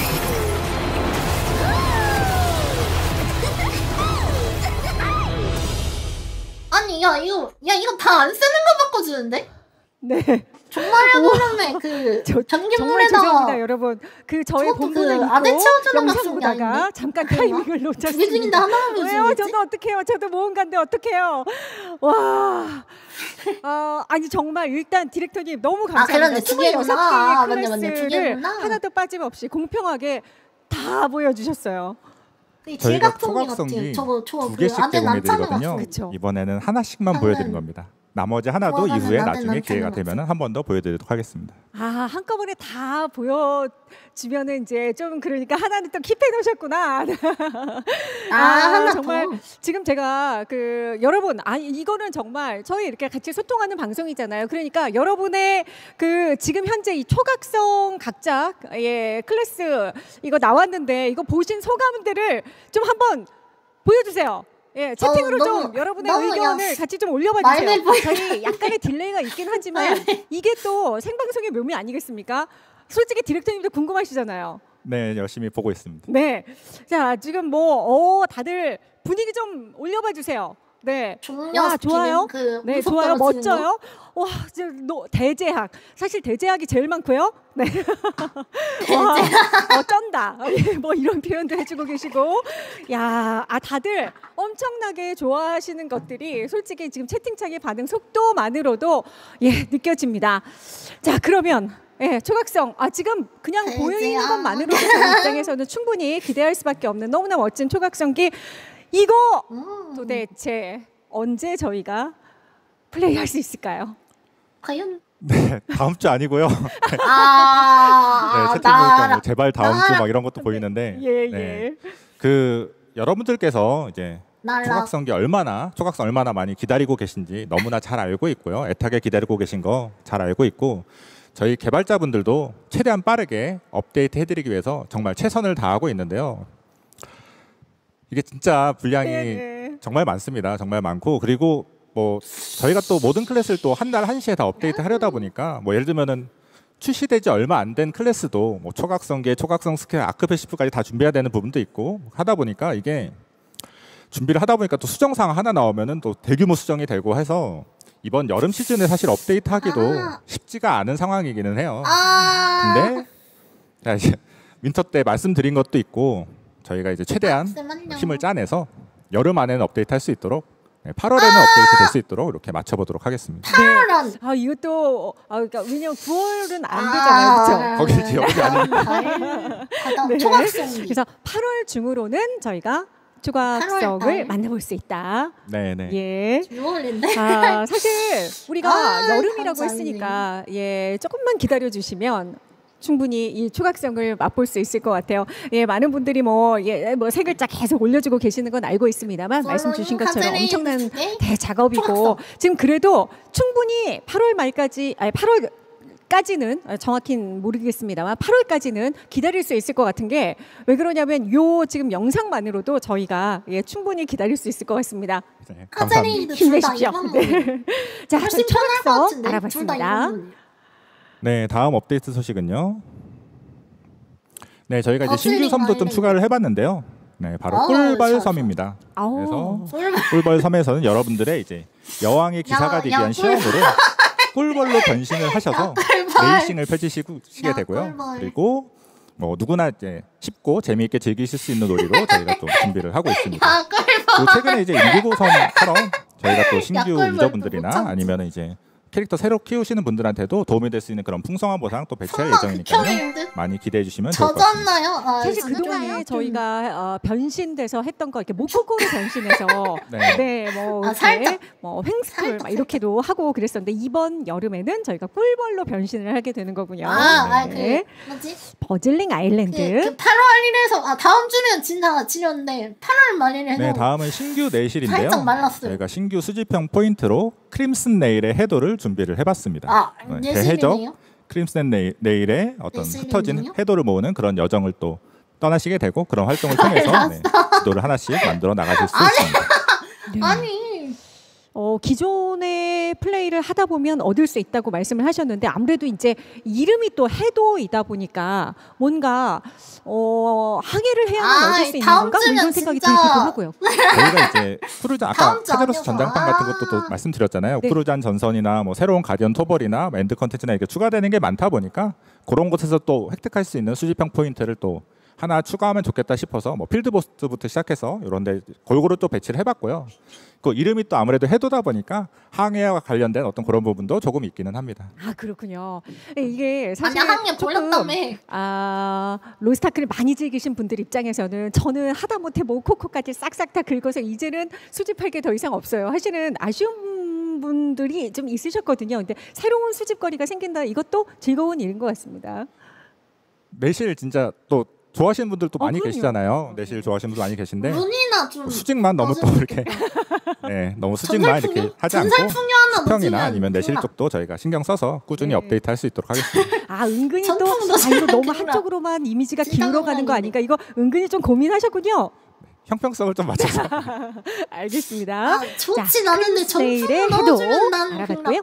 아니 야 이거 다 안 쓰는 거 바꿔주는데? 네. 정말 해보려면 그 정말 전기물에다가 죄송합니다 여러분. 그 저의 본분을 잊고 안에 채워주는 영상 같은 게 보다가 아닌데? 잠깐 타이밍을 놓쳤습니다. 두개 중인데 하나만 왜요? 보여주겠지? 저도 어떡해요? 저도 모험가인데 어떡해요? 와. 아니 정말 일단 디렉터님 너무 감사합니다. 그러네. 두 개구나. 26개의 맞네, 두 클래스를 개구나. 하나도 빠짐없이 공평하게 다 보여주셨어요. 저희가 질각송이 초각성기 같아요. 저거 두 그 개씩 안에 제공해 난차는 드리거든요. 같은 그쵸. 이번에는 하나씩만 보여드린 겁니다. 나머지 하나도 좋아하는 이후에 나한테는 나중에 기회가 맞아. 되면 한 번 더 보여드리도록 하겠습니다. 아, 한꺼번에 다 보여주면은 이제 좀 그러니까 하나는 또 킵해 놓으셨구나. 하나 정말 더. 지금 제가 그 여러분 이거는 정말 저희 이렇게 같이 소통하는 방송이잖아요. 그러니까 여러분의 그 지금 현재 이 초각성 각자 클래스 이거 나왔는데 이거 보신 소감들을 좀 한번 보여주세요. 예, 채팅으로 너무, 좀 여러분의 너무 의견을 같이 좀 올려봐 말해 주세요. 보여. 저희 약간의 딜레이가 있긴 하지만 이게 또 생방송의 묘미 아니겠습니까? 솔직히 디렉터님도 궁금하시잖아요. 네, 열심히 보고 있습니다. 네, 자 지금 다들 분위기 좀 올려봐 주세요. 네, 종려 좋아요. 그 네, 무섭 좋아요. 떨어지는 멋져요. 와, 지금 대제학. 사실 대제학이 제일 많고요. 네. 와, 쩐다. 뭐 이런 표현도 해주고 계시고. 야, 다들 엄청나게 좋아하시는 것들이 솔직히 지금 채팅창의 반응 속도만으로도 느껴집니다. 자, 그러면 초각성. 지금 그냥 보이는 것만으로도 저희 입장에서는 충분히 기대할 수밖에 없는 너무나 멋진 초각성기. 이거 도대체 언제 저희가 플레이할 수 있을까요? 과연? 네, 다음 주 아니고요. 네, 채팅 보니까 뭐 제발 다음 주 막 이런 것도 보이는데, 네, 그 여러분들께서 이제 초각성 얼마나 많이 기다리고 계신지 너무나 잘 알고 있고요. 애타게 기다리고 계신 거 잘 알고 있고, 저희 개발자분들도 최대한 빠르게 업데이트 해드리기 위해서 정말 최선을 다하고 있는데요. 이게 진짜 분량이 정말 많습니다. 정말 많고, 그리고 뭐 저희가 또 모든 클래스를 또 한 날 1시에 다 업데이트 하려다 보니까 뭐 예를 들면은 출시되지 얼마 안 된 클래스도 뭐 초각성계, 초각성 스킬, 아크패시프까지 다 준비해야 되는 부분도 있고 하다 보니까 이게 준비를 하다 보니까 또 수정사항 하나 나오면은 또 대규모 수정이 되고 해서 이번 여름 시즌에 사실 업데이트 하기도 쉽지가 않은 상황이기는 해요. 근데 자, 이제 윈터 때 말씀드린 것도 있고 저희가 이제 최대한 힘을 짜내서 여름 안에는 업데이트 할 수 있도록 8월에는 업데이트 될 수 있도록 이렇게 맞춰보도록 하겠습니다. 8월은 이것도 그러니까 왜냐면 9월은 안 되잖아요, 그렇죠? 거기 지역이 아니에요. 초각성기. 그래서 8월 중으로는 저희가 초각성을 만나볼 수 있다. 네네. 예. 6월인데. 사실 우리가 여름이라고 했으니까 조금만 기다려 주시면 충분히 이 초각성을 맛볼 수 있을 것 같아요. 많은 분들이 뭐 세 글자 계속 올려주고 계시는 건 알고 있습니다만 말씀 주신 것처럼 엄청난 대작업이고 지금 그래도 충분히 8월 말까지 8월까지는 정확히는 모르겠습니다만 8월까지는 기다릴 수 있을 것 같은 게 왜 그러냐면 요 지금 영상만으로도 저희가 충분히 기다릴 수 있을 것 같습니다. 네, 감사합니다. 힘내십시오. 자, 훨씬 편할 것 초각성 같은데. 알아봤습니다. 네, 다음 업데이트 소식은요. 네, 저희가 이제 신규 섬도 좀 추가를 해봤는데요. 네, 바로 꿀벌 섬입니다. 그래서 꿀벌 섬에서는 여러분들의 이제 여왕의 기사가 되기 위한 시험으로 꿀벌로 변신을 하셔서 레이싱을 펼치시게 되고요. 그리고 뭐 누구나 이제 쉽고 재미있게 즐기실 수 있는 놀이로 저희가 또 준비를 하고 있습니다. 그리고 최근에 이제 인디고 섬처럼 저희가 또 신규 유저분들이나 아니면 이제 캐릭터 새로 키우시는 분들한테도 도움이 될 수 있는 그런 풍성한 보상 또 배치할 예정이니까요. 많이 기대해 주시면 좋을 것 같습니다. 젖었나요? 사실 그동안에 저희가 변신돼서 했던 거 이렇게 모코코로 변신해서 뭐 이렇게 살짝. 뭐 횡스쿨 막 이렇게도 하고 그랬었는데 이번 여름에는 저희가 꿀벌로 변신을 하게 되는 거군요. 뭐지? 버즐링 아일랜드. 그 8월 1일에서 다음 주면 진짜 지렸는데 8월 말일에서 네, 다음은 신규 내실인데요. 살짝 말랐어요. 저희가 신규 수집형 포인트로 크림슨 네일의 해도를 준비를 해봤습니다. 내실이네요. 크림슨 네일의 어떤 내실이네요? 흩어진 해도를 모으는 그런 여정을 또 떠나시게 되고 그런 활동을 통해서 지도를 하나씩 만들어 나가실 수 있습니다. 아니 기존의 플레이를 하다 보면 얻을 수 있다고 말씀을 하셨는데 아무래도 이제 이름이 또 해도이다 보니까 뭔가 항해를 해야만 얻을 수 있는 건가 뭐 이런 생각이 들기도 하고요. 저희가 이제 크루잔 아까 카제로스 전장판 같은 것도 또 말씀드렸잖아요. 네. 크루잔 전선이나 뭐 새로운 가디언 토벌이나 엔드 컨텐츠나 이렇게 추가되는 게 많다 보니까 그런 곳에서 또 획득할 수 있는 수집형 포인트를 또 하나 추가하면 좋겠다 싶어서 뭐 필드보스부터 시작해서 이런데 골고루 또 배치를 해봤고요. 그 이름이 또 아무래도 해도다 보니까 항해와 관련된 어떤 그런 부분도 조금 있기는 합니다. 아 그렇군요. 이게 사실 아니야 항해 벌렸다며. 로스타크를 많이 즐기신 분들 입장에서는 저는 하다못해 뭐 코코까지 싹싹 다 긁어서 이제는 수집할 게 더 이상 없어요 하시는 아쉬운 분들이 좀 있으셨거든요. 근데 새로운 수집거리가 생긴다 이것도 즐거운 일인 것 같습니다. 내실 진짜 또 좋아하시는 분들도 많이 그럼요. 계시잖아요. 내실 좋아하시는 분들 많이 계신데 문이나 좀 수직만 너무 또 이렇게 네, 너무 수직만 이렇게 하지 않고 전살풍요 하나 수평이나 넣어주면 아니면 내실 몰라. 쪽도 저희가 신경 써서 꾸준히 네. 업데이트할 수 있도록 하겠습니다. 은근히 또 전통도 이거 너무 생각해보라. 한쪽으로만 이미지가 진짜 기울어가는 거 그런 아닌가 이거 은근히 좀 고민하셨군요. 형평성을 좀 맞춰서 알겠습니다. 아 좋지 나는데 스네일의 전투 해도 넣어주면 난 알아봤고요.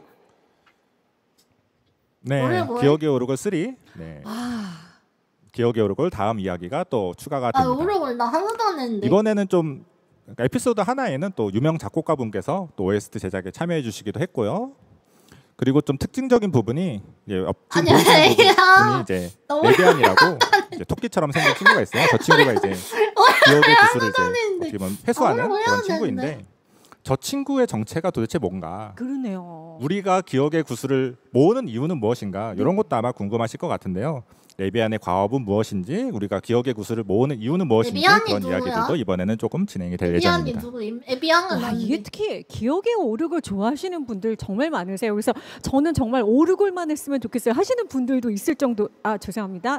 네, 뭐래? 기억의 오르골 3 네. 기억의 오르골 다음 이야기가 또 추가가 아 됩니다. 오르골 나 하나도 안 했는데. 이번에는 좀 그러니까 에피소드 하나에는 또 유명 작곡가분께서 또 OST 제작에 참여해 주시기도 했고요. 그리고 좀 특징적인 부분이 이제 아니, 보이시는 아니야. 분이 이제 너무 레비안이라고 이제 토끼처럼 생긴 친구가 있어요. 저 친구가 이제 기억의 구슬을 이제 어떻게 보면 회수하는 오늘 그런 해야 친구인데 되는데. 저 친구의 정체가 도대체 뭔가 그러네요. 우리가 기억의 구슬을 모으는 이유는 무엇인가 이런 것도 아마 궁금하실 것 같은데요. 레비안의 과업은 무엇인지 우리가 기억의 구슬을 모으는 이유는 무엇인지 레비안이 그런 누구야? 이야기들도 이번에는 조금 진행이 될 에비안이 예정입니다. 누구? 에비안은 와, 아는데. 이게 특히 기억의 오르골 좋아하시는 분들 정말 많으세요. 그래서 저는 정말 오르골만 했으면 좋겠어요 하시는 분들도 있을 정도. 죄송합니다.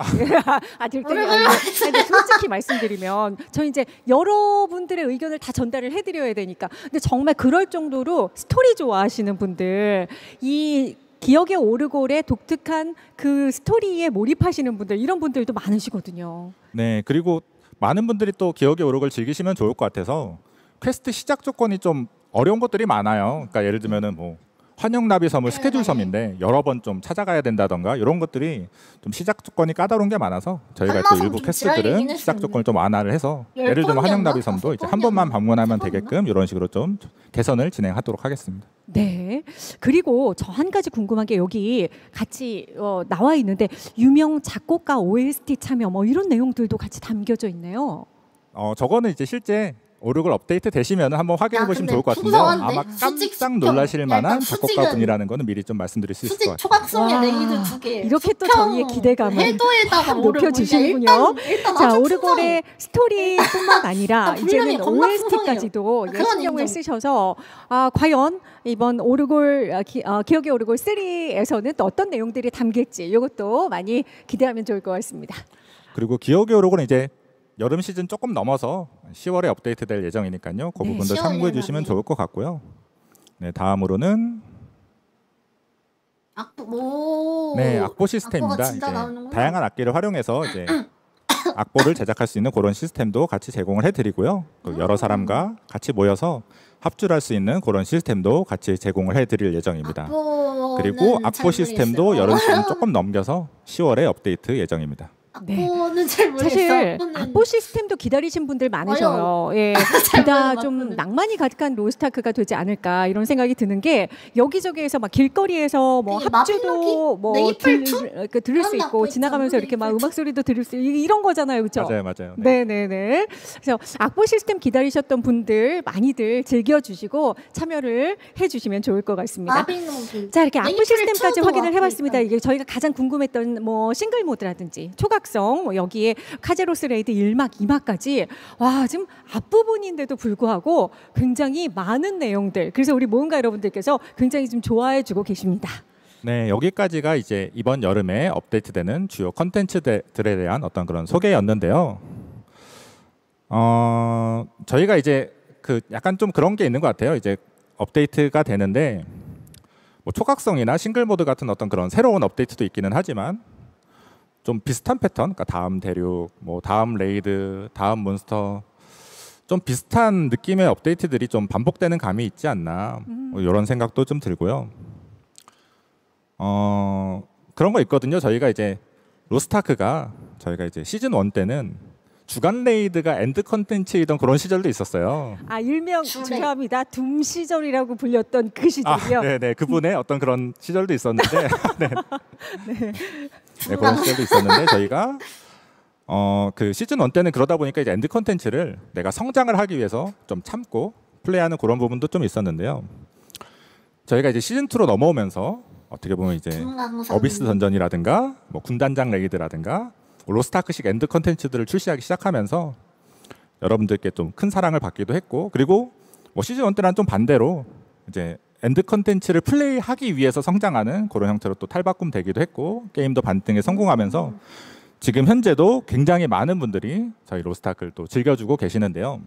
솔직히 말씀드리면 저희 이제 여러분들의 의견을 다 전달을 해드려야 되니까. 근데 정말 그럴 정도로 스토리 좋아하시는 분들 이 기억의 오르골의 독특한 그 스토리에 몰입하시는 분들 이런 분들도 많으시거든요. 네, 그리고 많은 분들이 또 기억의 오르골 즐기시면 좋을 것 같아서 퀘스트 시작 조건이 좀 어려운 것들이 많아요. 그러니까 예를 들면은 뭐 환영나비 섬은 스케줄 섬인데 여러 번 좀 찾아가야 된다던가 이런 것들이 좀 시작 조건이 까다로운 게 많아서 저희가 또 한라섬 일부 좀 퀘스트들은 지랄이긴 시작 했었는데. 조건을 좀 완화를 해서 열 예를 들면 번이었나? 환영나비 섬도 이제 한 번만 방문하면 다섯 번이나? 되게끔 이런 식으로 좀 개선을 진행하도록 하겠습니다. 네. 그리고 저 한 가지 궁금한 게 여기 같이 나와 있는데 유명 작곡가 OST 참여 뭐 이런 내용들도 같이 담겨져 있네요. 저거는 이제 실제 오르골 업데이트 되시면 한번 확인해 야, 보시면 근데 좋을 것 같은데요. 풍성한데? 아마 수직 깜짝 수평. 놀라실 야, 만한 일단 수직은 작곡가분이라는 거는 미리 좀 말씀드릴 수 있을 것 수직 같아요. 초각성의 와, 레이드 2개. 이렇게 또 저희의 기대감을 해도에다가 높여주시는군요. 일단 자, 아주 오르골의 스토리뿐만 아니라 일단 분량이 이제는 겁나 OST까지도 풍성해요. 그건 신경을 인정. 쓰셔서 과연 이번 오르골 기억의 오르골 3에서는 또 어떤 내용들이 담길지 이것도 많이 기대하면 좋을 것 같습니다. 그리고 기억의 오르골은 이제 여름 시즌 조금 넘어서 10월에 업데이트될 예정이니까요. 그 네, 부분도 10월에 참고해 주시면 나네. 좋을 것 같고요. 네, 다음으로는 네, 악보 시스템입니다. 악보가 진짜 이제 나오는구나. 다양한 악기를 활용해서 이제 악보를 제작할 수 있는 그런 시스템도 같이 제공을 해드리고요. 또 여러 사람과 같이 모여서 합주를 할 수 있는 그런 시스템도 같이 제공을 해드릴 예정입니다. 그리고 악보 시스템도 여름 시즌 조금 넘겨서 10월에 업데이트 예정입니다. 네. 악보는 잘 모르겠어. 사실 악보는 악보 시스템도 기다리신 분들 많으셔요. 예, 보다 좀 악보는. 낭만이 가득한 로스타크가 되지 않을까 이런 생각이 드는 게 여기저기에서 막 길거리에서 뭐 되게 합주도 뭐 네이플 들을 수 그런 있고 악보 지나가면서 있잖아. 이렇게 막 네이플 음악 소리도 들을 수 이런 거잖아요, 그렇죠? 맞아요. 네. 네네네. 그래서 악보 시스템 기다리셨던 분들 많이들 즐겨주시고 참여를 해주시면 좋을 것 같습니다. 마비노기. 자, 이렇게 악보 네이플 시스템까지 2도 확인을 악보 해봤습니다. 있다. 이게 저희가 가장 궁금했던 뭐 싱글 모드라든지 초각성, 뭐 여기에 카제로스 레이드 1막, 2막까지 와 지금 앞부분인데도 불구하고 굉장히 많은 내용들. 그래서 우리 모험가 여러분들께서 굉장히 좀 좋아해주고 계십니다. 네, 여기까지가 이제 이번 여름에 업데이트되는 주요 컨텐츠들에 대한 어떤 그런 소개였는데요. 저희가 이제 그 약간 좀 그런 게 있는 것 같아요. 이제 업데이트가 되는데 뭐 초각성이나 싱글 모드 같은 어떤 그런 새로운 업데이트도 있기는 하지만 좀 비슷한 패턴, 그러니까 다음 대륙, 뭐 다음 레이드, 다음 몬스터 좀 비슷한 느낌의 업데이트들이 좀 반복되는 감이 있지 않나 뭐 이런 생각도 좀 들고요. 그런 거 있거든요. 저희가 이제 로스타크가 저희가 이제 시즌 1 때는 주간 레이드가 엔드 컨텐츠이던 그런 시절도 있었어요. 일명 죄송합니다. 둠 시절이라고 불렸던 그 시절이요. 네네, 그분의 어떤 그런 시절도 있었는데 네, 그런 시절도 있었는데 저희가 그 시즌 1 때는 그러다 보니까 이제 엔드 컨텐츠를 내가 성장을 하기 위해서 좀 참고 플레이하는 그런 부분도 좀 있었는데요. 저희가 이제 시즌 2로 넘어오면서 어떻게 보면 이제 어비스 던전이라든가 뭐 군단장 레이드라든가 로스트아크식 엔드 컨텐츠들을 출시하기 시작하면서 여러분들께 좀 큰 사랑을 받기도 했고, 그리고 뭐 시즌 1 때랑 좀 반대로 이제 엔드 컨텐츠를 플레이하기 위해서 성장하는 그런 형태로 또 탈바꿈 되기도 했고, 게임도 반등에 성공하면서 지금 현재도 굉장히 많은 분들이 저희 로스트아크를 또 즐겨주고 계시는데요.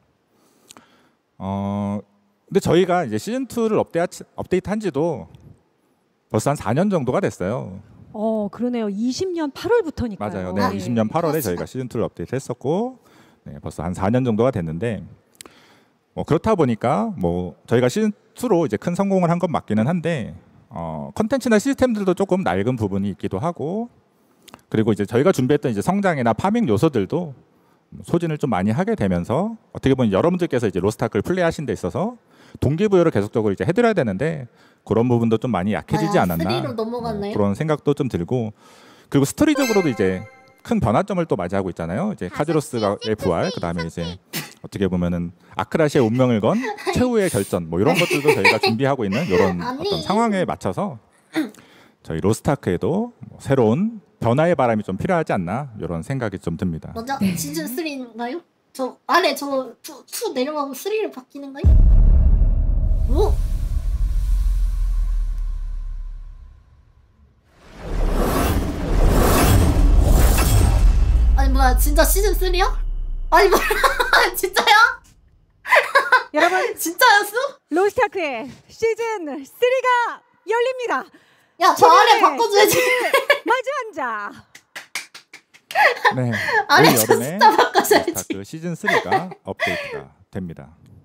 근데 저희가 이제 시즌 2를 업데이트한 지도 벌써 한 4년 정도가 됐어요. 그러네요. 20년 8월부터니까요. 맞아요. 네, 20년 8월에 저희가 시즌 2를 업데이트했었고, 네, 벌써 한 4년 정도가 됐는데, 뭐 그렇다 보니까 뭐 저희가 시즌 2로 이제 큰 성공을 한 건 맞기는 한데, 컨텐츠나 시스템들도 조금 낡은 부분이 있기도 하고, 그리고 이제 저희가 준비했던 이제 성장이나 파밍 요소들도 소진을 좀 많이 하게 되면서 어떻게 보면 여러분들께서 이제 로스트아크를 플레이하신 데 있어서 동기부여를 계속적으로 이제 해드려야 되는데 그런 부분도 좀 많이 약해지지 않았나, 3로 넘어갔나요? 그런 생각도 좀 들고, 그리고 스토리적으로도 이제 큰 변화점을 또 맞이하고 있잖아요. 이제 카즈로스의 부활, 그다음에 이제 어떻게 보면은 아크라시의 운명을 건 최후의 결전, 뭐 이런 것들도 저희가 준비하고 있는 이런 어떤 상황에 맞춰서 저희 로스트아크에도 뭐 새로운 변화의 바람이 좀 필요하지 않나, 이런 생각이 좀 듭니다. 먼저 시즌 3인가요? 저 아래 저 2 내려가고 3로 바뀌는가요? 오! 아니 뭐야, 진짜 시즌 3야? 아니 뭐야, 진짜야? 여러분, 진짜였어? 로스트아크의 시즌 3가 열립니다. 야, 저 아래 바꿔줘야지. 마주 앉아. 네, 아래 올 저 여름에 숫자 바꿔줘야지. 로스트아크 시즌 3가 업데이트가 됩니다.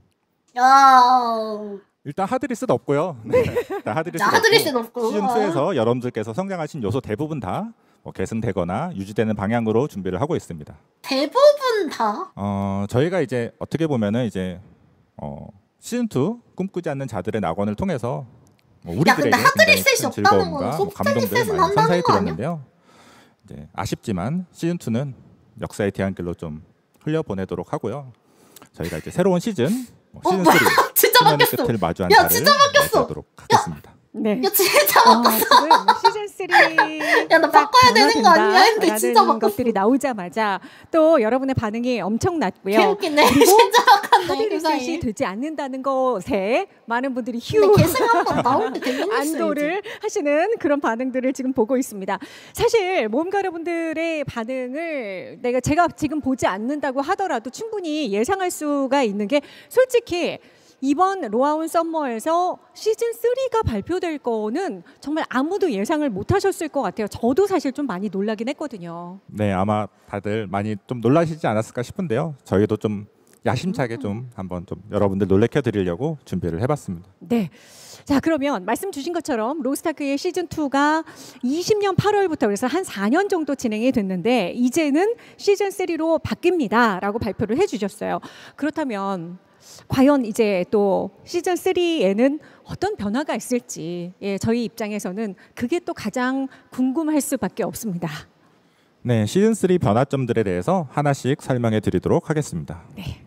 야, 일단 하드리스는 없고요. 네, 일단 하드리스는 없고. 시즌 2에서 여러분들께서 성장하신 요소 대부분 다 뭐 계승되거나 유지되는 방향으로 준비를 하고 있습니다. 대부분 다? 저희가 이제 어떻게 보면은 이제 시즌 2 꿈꾸지 않는 자들의 낙원을 통해서 뭐 우리들에게 근데 하드 굉장히 리셋이 큰 없다는 즐거움과 건 뭐 소프트 감동들을 리셋은 많이 선사해 한다는 거 아니야? 드렸는데요. 이제 아쉽지만 시즌 2는 역사의 뒤안길로 좀 흘려보내도록 하고요. 저희가 이제 새로운 시즌, 시즌 3 진짜 수면의 바뀌었어. 끝을 마주한 야, 자를 진짜 바뀌었어. 맞이하도록 하겠습니다. 네. 야, 진짜 바뀌었어. 지금 시즌 3 야, 나 바꿔야 되는 거 아니야? 근데 진짜 라는 바뀌었어. 것들이 나오자마자 또 여러분의 반응이 엄청났고요. 개웃기네. 그리고 진짜 바뀌었네. 하드 그 리셋이 사이에. 되지 않는다는 것에 많은 분들이 근데 휴 계승 한번 나올 때 되겠어요. 안도를 하시는 그런 반응들을 지금 보고 있습니다. 사실 모험가 여러분들의 반응을 제가 지금 보지 않는다고 하더라도 충분히 예상할 수가 있는 게, 솔직히 이번 로아운 썸머에서 시즌 3가 발표될 거는 정말 아무도 예상을 못 하셨을 것 같아요. 저도 사실 좀 많이 놀라긴 했거든요. 네, 아마 다들 많이 좀 놀라시지 않았을까 싶은데요. 저희도 좀 야심차게 좀 한번 좀 여러분들 놀래켜 드리려고 준비를 해봤습니다. 네. 자, 그러면 말씀 주신 것처럼 로스트아크의 시즌 2가 20년 8월부터 그래서 한 4년 정도 진행이 됐는데 이제는 시즌 3로 바뀝니다라고 발표를 해주셨어요. 그렇다면 과연 이제 또 시즌 3에는 어떤 변화가 있을지, 저희 입장에서는 그게 또 가장 궁금할 수밖에 없습니다. 네, 시즌 3 변화점들에 대해서 하나씩 설명해 드리도록 하겠습니다. 네.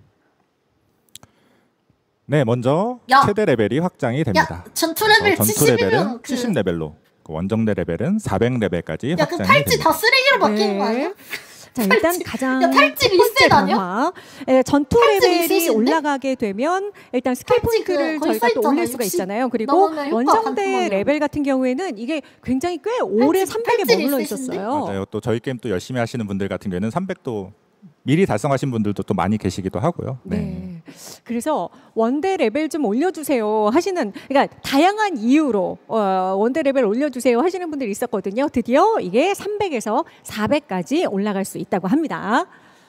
네, 먼저 야. 최대 레벨이 확장이 됩니다. 야, 전투 레벨 전투 레벨은 70이면 70레벨로, 원정대 레벨은 400레벨까지 야, 그 확장이 팔찌 됩니다. 다 쓰레기로 바뀌는 거 아니야? 자, 일단 가장 야, 팔찌 첫 번째 리셋 아니야? 변화. 전투 팔찌 레벨이 리셋인데? 올라가게 되면 일단 스킬 팔찌 포인트를 거의 저희가 또 써있잖아. 올릴 수가 60 있잖아요. 그리고 넘으면 효과 원정대 반토막이야. 레벨 같은 경우에는 이게 굉장히 꽤 오래 팔찌 300에 머물러 리셋인데? 있었어요. 맞아요. 또 저희 게임 또 열심히 하시는 분들 같은 경우에는 300도 미리 달성하신 분들도 또 많이 계시기도 하고요. 네. 그래서 원대 레벨 좀 올려주세요 하시는, 그러니까 다양한 이유로 원대 레벨 올려주세요 하시는 분들이 있었거든요. 드디어 이게 300에서 400까지 올라갈 수 있다고 합니다.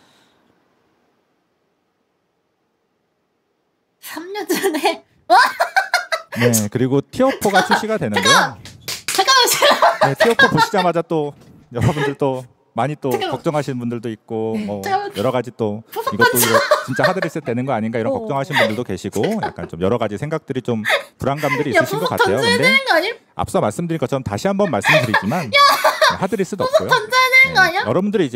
3년 전에. 네, 그리고 티어4가 출시가 되는데요. 잠깐만. 네, 티어4 보시자마자 또 여러분들 또 많이 또 잠깐만. 걱정하시는 분들도 있고 뭐 잠깐만. 여러 가지 또 이것도 진짜 하드 리셋 되는 거 아닌가 이런 걱정하시는 분들도 계시고 약간 좀 여러 가지 생각들이 좀 불안감들이 야, 있으신 것 부속 같아요. 던져야 근데 되는 거 아니야? 앞서 말씀드린 것처럼 다시 한번 말씀드리지만 네, 하드 리셋 없고요. 던져야 되는 거 아니야? 여러분들이 이제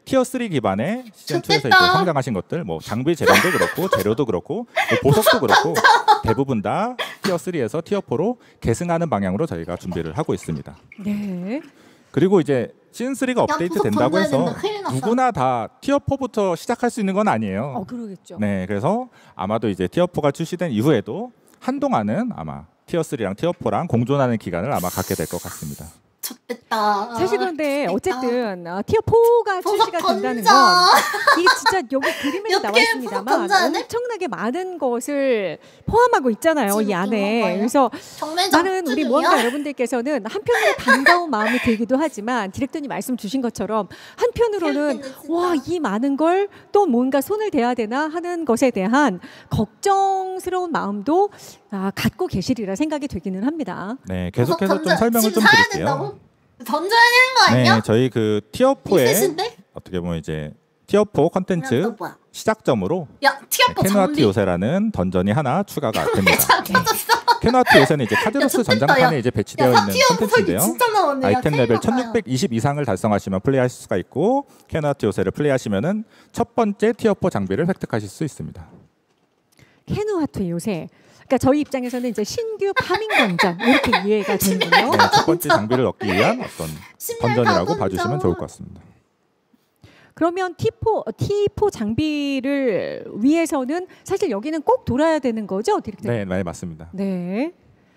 티어 3 기반의 시즌 2에서 이제 성장하신 것들, 뭐 장비 재련도 그렇고 재료도 그렇고 뭐 보석도 그렇고 대부분 다 티어 3에서 티어 4로 계승하는 방향으로 저희가 준비를 하고 있습니다. 네. 그리고 이제 시즌 3가 업데이트 보석 된다고 던져야 해서 된다. 큰일 났어. 누구나 다 티어 4부터 시작할 수 있는 건 아니에요. 그러겠죠. 네, 그래서 아마도 이제 티어 4가 출시된 이후에도 한동안은 아마 티어 3랑 티어 4랑 공존하는 기간을 아마 갖게 될 것 같습니다. 좋겠다. 사실 그런데 좋겠다. 어쨌든 티어 4가 출시가 보석 된다는 던져. 건 이게 진짜 여기 그림에도 몇 나와 개의 있습니다만 보석 던져야 돼? 엄청나게 많은 것을 포함하고 있잖아요. 지금 이 그런 안에. 거예요? 그래서 정면적 많은 우리 수준이야? 무언가 여러분들께서는 한편으로 반가운 마음이 들기도 하지만 디렉터님 말씀 주신 것처럼 한편으로는 진짜. 와, 이 많은 걸 또 뭔가 손을 대야 되나 하는 것에 대한 걱정스러운 마음도 갖고 계시리라 생각이 되기는 합니다. 네, 보석 계속해서 좀 던져. 설명을 지금 좀 사야 드릴게요. 된다고? 던져야 되는 거 아니야? 네, 저희 그 티어 4에 있으신데? 어떻게 보면 이제 티어 4 컨텐츠 그냥 또 뭐야? 시작점으로 야, 티어포 캐누아트 장비. 요새라는 던전이 하나 추가가 됩니다. 터졌어. 캐누아트 요새는 이제 카드로스 야, 좋겠다, 전장판에 야. 이제 배치되어 야, 있는 티어 보석이 컨텐츠인데요. 진짜 나오네. 야, 아이템 큰일 레벨 났다, 야. 1620 이상을 달성하시면 플레이하실 수가 있고 캐누아트 요새를 플레이하시면은 첫 번째 티어 4 장비를 획득하실 수 있습니다. 캐누아트 요새. 그러니까 저희 입장에서는 이제 신규 파밍 던전 이렇게 이해가 되는군요. 네, 첫 번째 장비를 얻기 위한 어떤 던전이라고 던전. 봐주시면 좋을 것 같습니다. 그러면 T4 장비를 위해서는 사실 여기는 꼭 돌아야 되는 거죠, 디렉터님? 네, 맞습니다. 네.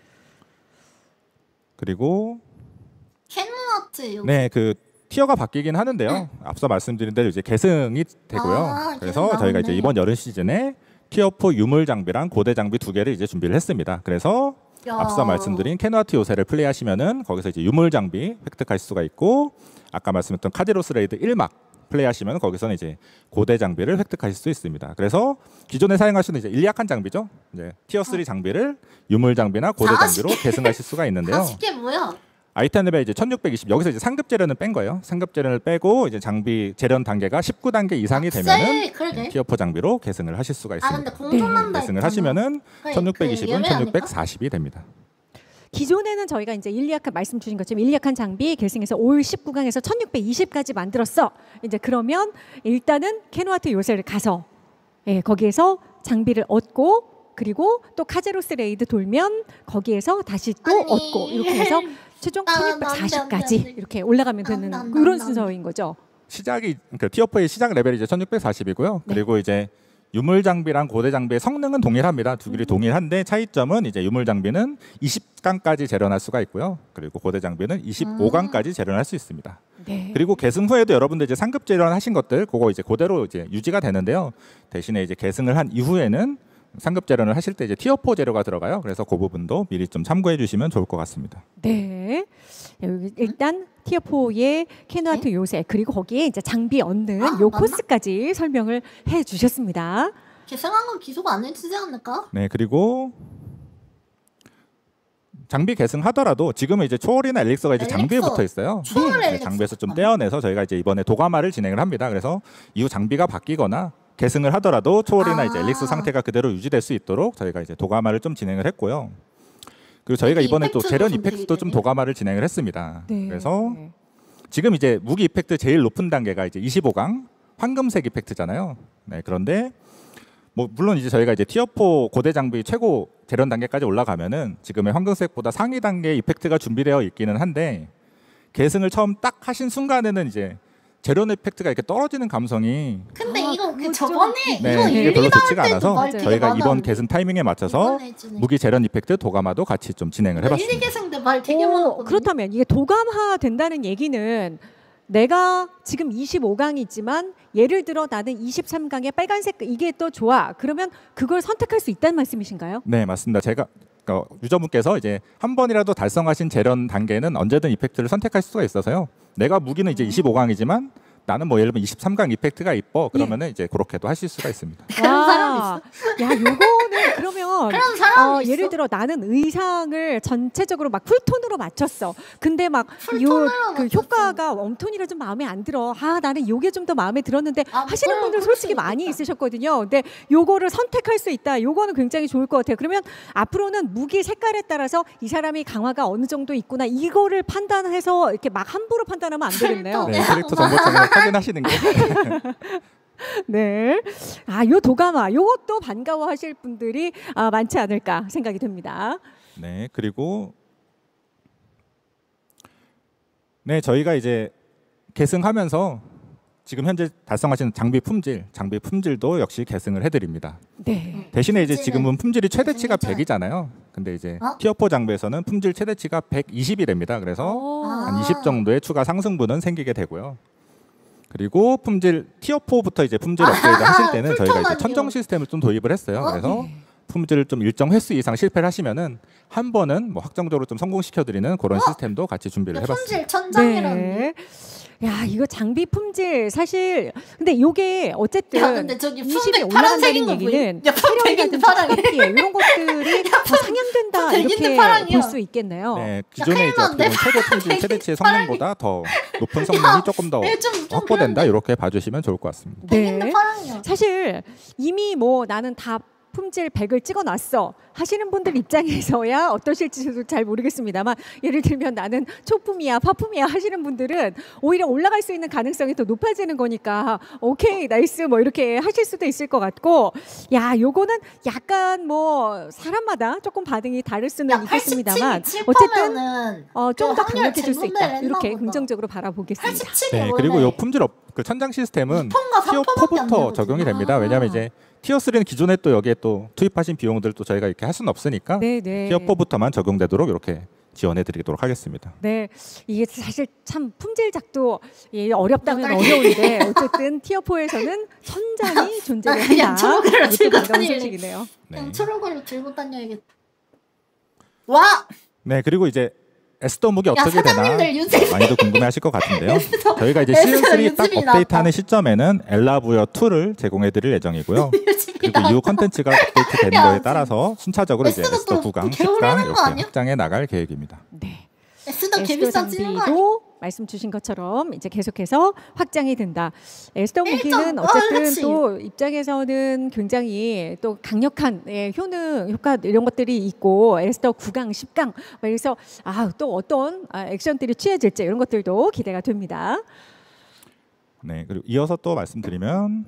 그리고 캐누아트 요. 네, 그 티어가 바뀌긴 하는데요. 앞서 말씀드린 대로 이제 계승이 되고요. 아, 그래서 계승 저희가 이제 나오네. 이번 여름 시즌에 티어 4 유물 장비랑 고대 장비 2개를 이제 준비를 했습니다. 그래서 야. 앞서 말씀드린 캐누아트 요새를 플레이하시면은 거기서 이제 유물 장비 획득하실 수가 있고 아까 말씀했던 카지로스 레이드 1막 플레이하시면 거기서는 이제 고대 장비를 획득하실 수 있습니다. 그래서 기존에 사용하시는 이제 일약한 장비죠. 이제 티어 3 장비를 유물 장비나 고대 40개. 장비로 계승하실 수가 있는데요. 40개 뭐야? 아이템 레벨 이제 1620 여기서 이제 상급 재련은 뺀 거예요. 상급 재련을 빼고 이제 장비 재련 단계가 19단계 이상이 되면은 그러게. 티어 4 장비로 계승을 하실 수가 아 있습니다. 근데 공존한다 계승을 했잖아. 하시면은 그 1620은 예매합니까? 1640이 됩니다. 기존에는 저희가 이제 일리약한 말씀 주신 것처럼 일리약한 장비 계승해서 올 19강에서 1620까지 만들었어. 이제 그러면 일단은 캐누아트 요새를 가서 거기에서 장비를 얻고 그리고 또 카제로스 레이드 돌면 거기에서 다시 또 아니. 얻고 이렇게 해서 최종 안 돼, 1640까지 이렇게 올라가면 되는 안 돼, 그런 안 돼. 순서인 거죠. 시작이 그러니까 티어 4의 시작 레벨이 이제 1640이고요. 그리고 이제 유물 장비랑 고대 장비의 성능은 동일합니다. 두 개를 동일한데 차이점은 이제 유물 장비는 20강까지 재련할 수가 있고요. 그리고 고대 장비는 25강까지 재련할 수 있습니다. 네. 그리고 계승 후에도 여러분들 이제 상급 재련하신 것들 그거 이제 그대로 이제 유지가 되는데요. 대신에 이제 계승을 한 이후에는 상급 재련을 하실 때 이제 티어 4 재료가 들어가요. 그래서 그 부분도 미리 좀 참고해 주시면 좋을 것 같습니다. 네. 여기 일단 티어 4의 캐누아트 요새 그리고 거기에 이제 장비 얻는 요 맞나? 코스까지 설명을 해 주셨습니다. 계승한 건 기속 안 해주지 않을까? 네, 그리고 장비 계승하더라도 지금은 이제 초월이나 엘릭서가 이제 장비에 엘릭서. 붙어 있어요. 초월 엘릭서. 장비에서 좀 떼어내서 저희가 이제 이번에 도가마를 진행을 합니다. 그래서 이후 장비가 바뀌거나 계승을 하더라도 초월이나 이제 엘릭서 상태가 그대로 유지될 수 있도록 저희가 이제 도가마를 좀 진행을 했고요. 그리고 저희가 이번에 또 이펙트도 재련 좀 이펙트도 좀 되게 도가마를 진행을 했습니다. 네. 그래서 지금 이제 무기 이펙트 제일 높은 단계가 이제 25강 황금색 이펙트잖아요. 네, 그런데 뭐 물론 이제 저희가 이제 티어 4 고대 장비 최고 재련 단계까지 올라가면은 지금의 황금색보다 상위 단계 이펙트가 준비되어 있기는 한데 계승을 처음 딱 하신 순간에는 이제 재련 이펙트가 이렇게 떨어지는 감성이 근데 아, 이거 그거 그 저번에 네, 이거 이게 별로 좋지가 않아서 말 되게 저희가 이번 많았는데. 계승 타이밍에 맞춰서 이번에 해주네. 무기 재련 이펙트 도가마도 같이 좀 진행을 1, 해봤습니다. 2계승 때 말 되게 많았거든요. 그렇다면 이게 도감화 된다는 얘기는 내가 지금 25강이지만 예를 들어 나는 23강의 빨간색 이게 또 좋아. 그러면 그걸 선택할 수 있다는 말씀이신가요? 네, 맞습니다. 제가 유저분께서 이제 한 번이라도 달성하신 재련 단계는 언제든 이펙트를 선택할 수가 있어서요. 내가 무기는 이제 25강이지만 나는 뭐 예를 들면 23강 이펙트가 이뻐 그러면은 이제 그렇게도 하실 수가 있습니다. 그런 사람 있어. 야, 요거는 그러면 그런 사람 있어. 예를 들어 나는 의상을 전체적으로 막 쿨톤으로 맞췄어. 근데 막 쿨톤으로 그 맞췄어. 효과가 웜톤이라 좀 마음에 안 들어. 아, 나는 요게 좀 더 마음에 들었는데 하시는 그럼 분들 그럴 솔직히 수 많이 있겠다. 있으셨거든요. 근데 요거를 선택할 수 있다. 요거는 굉장히 좋을 것 같아요. 그러면 앞으로는 무기 색깔에 따라서 이 사람이 강화가 어느 정도 있구나. 이거를 판단해서 이렇게 막 함부로 판단하면 안 되겠네요. 네, 캐릭터 정보창에 확인하시는 게. 네. 요 도가마 요것도 반가워하실 분들이 많지 않을까 생각이 듭니다. 네, 그리고 네, 저희가 이제 계승하면서 지금 현재 달성하시는 장비 품질도 역시 계승을 해드립니다. 네. 대신에 이제 품질은 지금은 품질이 최대치가 계승이죠. 100이잖아요. 근데 이제 어? 티어 4 장비에서는 품질 최대치가 120이 됩니다. 그래서 아. 한 20 정도의 추가 상승분은 생기게 되고요. 그리고 품질 티어 4부터 이제 품질 업그레이드 하실 때는 저희가 이제 풀톤만요. 천정 시스템을 좀 도입을 했어요. 어? 그래서 품질을 좀 일정 횟수 이상 실패를 하시면은 한 번은 뭐 확정적으로 좀 성공시켜 드리는 그런 시스템도 같이 준비를 해봤습니다. 품질 천장이라는데. 네. 야, 이거 장비 품질 사실 근데 요게 어쨌든 야, 근데 저기 20이 푸른색 올라간다는 파란색인 거 얘기는 보이- 야, 푸른색인데 파랑이야. 이런 것들이 더 상향된다 푸른색인데 이렇게 파랑이야. 볼 수 있겠네요. 네, 기존의 이제 큰일 났네. 어떻게 보면 최대 품질 최대치의 성능보다 더 높은 성능이 야, 조금 더 좀 확보된다 이렇게 봐주시면 좋을 것 같습니다. 백인데 네. 파랑이야. 사실 이미 뭐 나는 다 품질 100을 찍어놨어 하시는 분들 입장에서야 어떠실지도 잘 모르겠습니다만 예를 들면 나는 초품이야 파품이야 하시는 분들은 오히려 올라갈 수 있는 가능성이 더 높아지는 거니까 오케이 나이스 뭐 이렇게 하실 수도 있을 것 같고 야 요거는 약간 뭐 사람마다 조금 반응이 다를 수는 야, 있겠습니다만 87이 어쨌든 7%면은 좀 더 확률 강력해질 수 있다 제공을 이렇게 했나 보다. 긍정적으로 바라보겠습니다. 87이 네, 그리고 요 품질 그 천장 시스템은 폰과 티어 3%밖에 안 4부터 되거든요. 적용이 됩니다. 왜냐하면 이제 티어 3는 기존에 또 여기에 또 투입하신 비용들 또 저희가 이렇게 할 수는 없으니까 네네. 티어 4부터만 적용되도록 이렇게 지원해드리도록 하겠습니다. 네, 이게 사실 참 품질작도 어렵다면 딸기. 어려운데 어쨌든 티어 4에서는 천장이 존재를 그냥 한다. 초록으로 이것도 들고 반가운 다닐래. 소식이네요. 네. 그냥 초록으로 들고 다녀야겠다. 와! 네, 그리고 이제 에스더 무기 야, 어떻게 되나 사장님들 유지. 많이도 궁금해하실 것 같은데요. 에스더- 저희가 이제 에스더 시즌3 딱 유지비 업데이트하는 나왔다. 시점에는 엘라부여 2를 제공해드릴 예정이고요. 그리고 이후 컨텐츠가 업데이트 되는 야, 거에 따라서 순차적으로 이제 에스더 에스더 또 9강, 개울하는 10강 거 이렇게 아니야? 확장해 나갈 계획입니다. 네. 에스더 에스더 개비싼 찌는 거 아니야? 장비도 말씀 주신 것처럼 이제 계속해서 확장이 된다. 에스더 무기는 일점- 어쨌든 그렇지. 또 입장에서는 굉장히 또 강력한 효능 효과 이런 것들이 있고 에스더 9강, 10강 그래서 또 어떤 액션들이 취해질지 이런 것들도 기대가 됩니다. 네, 그리고 이어서 또 말씀드리면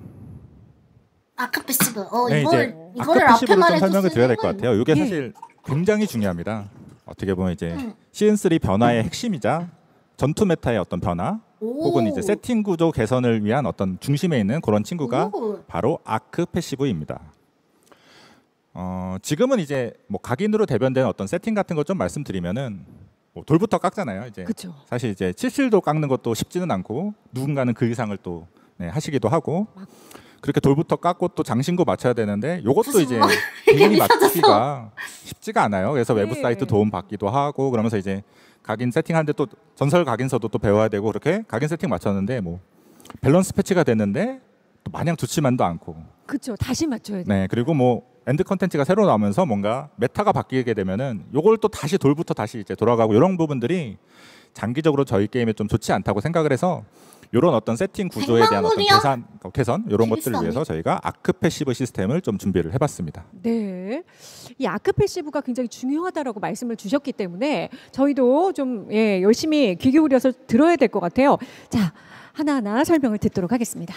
아크 패시브. 네, 이제 이거를 아크 앞에 패시브를 좀 말해줬으면 설명을 드려야 될 것 같아요. 이게 예. 사실 굉장히 중요합니다. 어떻게 보면 이제 시즌3 변화의 핵심이자 전투 메타의 어떤 변화 혹은 이제 세팅 구조 개선을 위한 어떤 중심에 있는 그런 친구가 오. 바로 아크 패시브입니다. 지금은 이제 뭐 각인으로 대변되는 어떤 세팅 같은 거 좀 말씀드리면은 뭐 돌부터 깎잖아요. 이제 그렇죠. 사실 이제 77도 깎는 것도 쉽지는 않고 누군가는 그 이상을 또 하시기도 하고 그렇게 돌부터 깎고 또 장신구 맞춰야 되는데 이것도 이제 개인이 맞추기가 쉽지가 않아요. 그래서 외부 네. 사이트 도움 받기도 하고 그러면서 이제 각인 세팅하는데 또 전설 각인서도 또 배워야 되고 그렇게 각인 세팅 맞췄는데 뭐 밸런스 패치가 됐는데 또 마냥 좋지만도 않고 그렇죠. 다시 맞춰야 돼. 네 그리고 뭐 엔드 컨텐츠가 새로 나오면서 뭔가 메타가 바뀌게 되면은 요걸 또 다시 돌부터 다시 이제 돌아가고 이런 부분들이 장기적으로 저희 게임에 좀 좋지 않다고 생각을 해서 이런 어떤 세팅 구조에 대한 어떤 백만불이요? 개선 이런 것들을 재밌어. 위해서 저희가 아크 패시브 시스템을 좀 준비를 해봤습니다. 네, 이 아크 패시브가 굉장히 중요하다라고 말씀을 주셨기 때문에 저희도 좀 열심히 귀 기울여서 들어야 될 것 같아요. 자, 하나하나 설명을 듣도록 하겠습니다.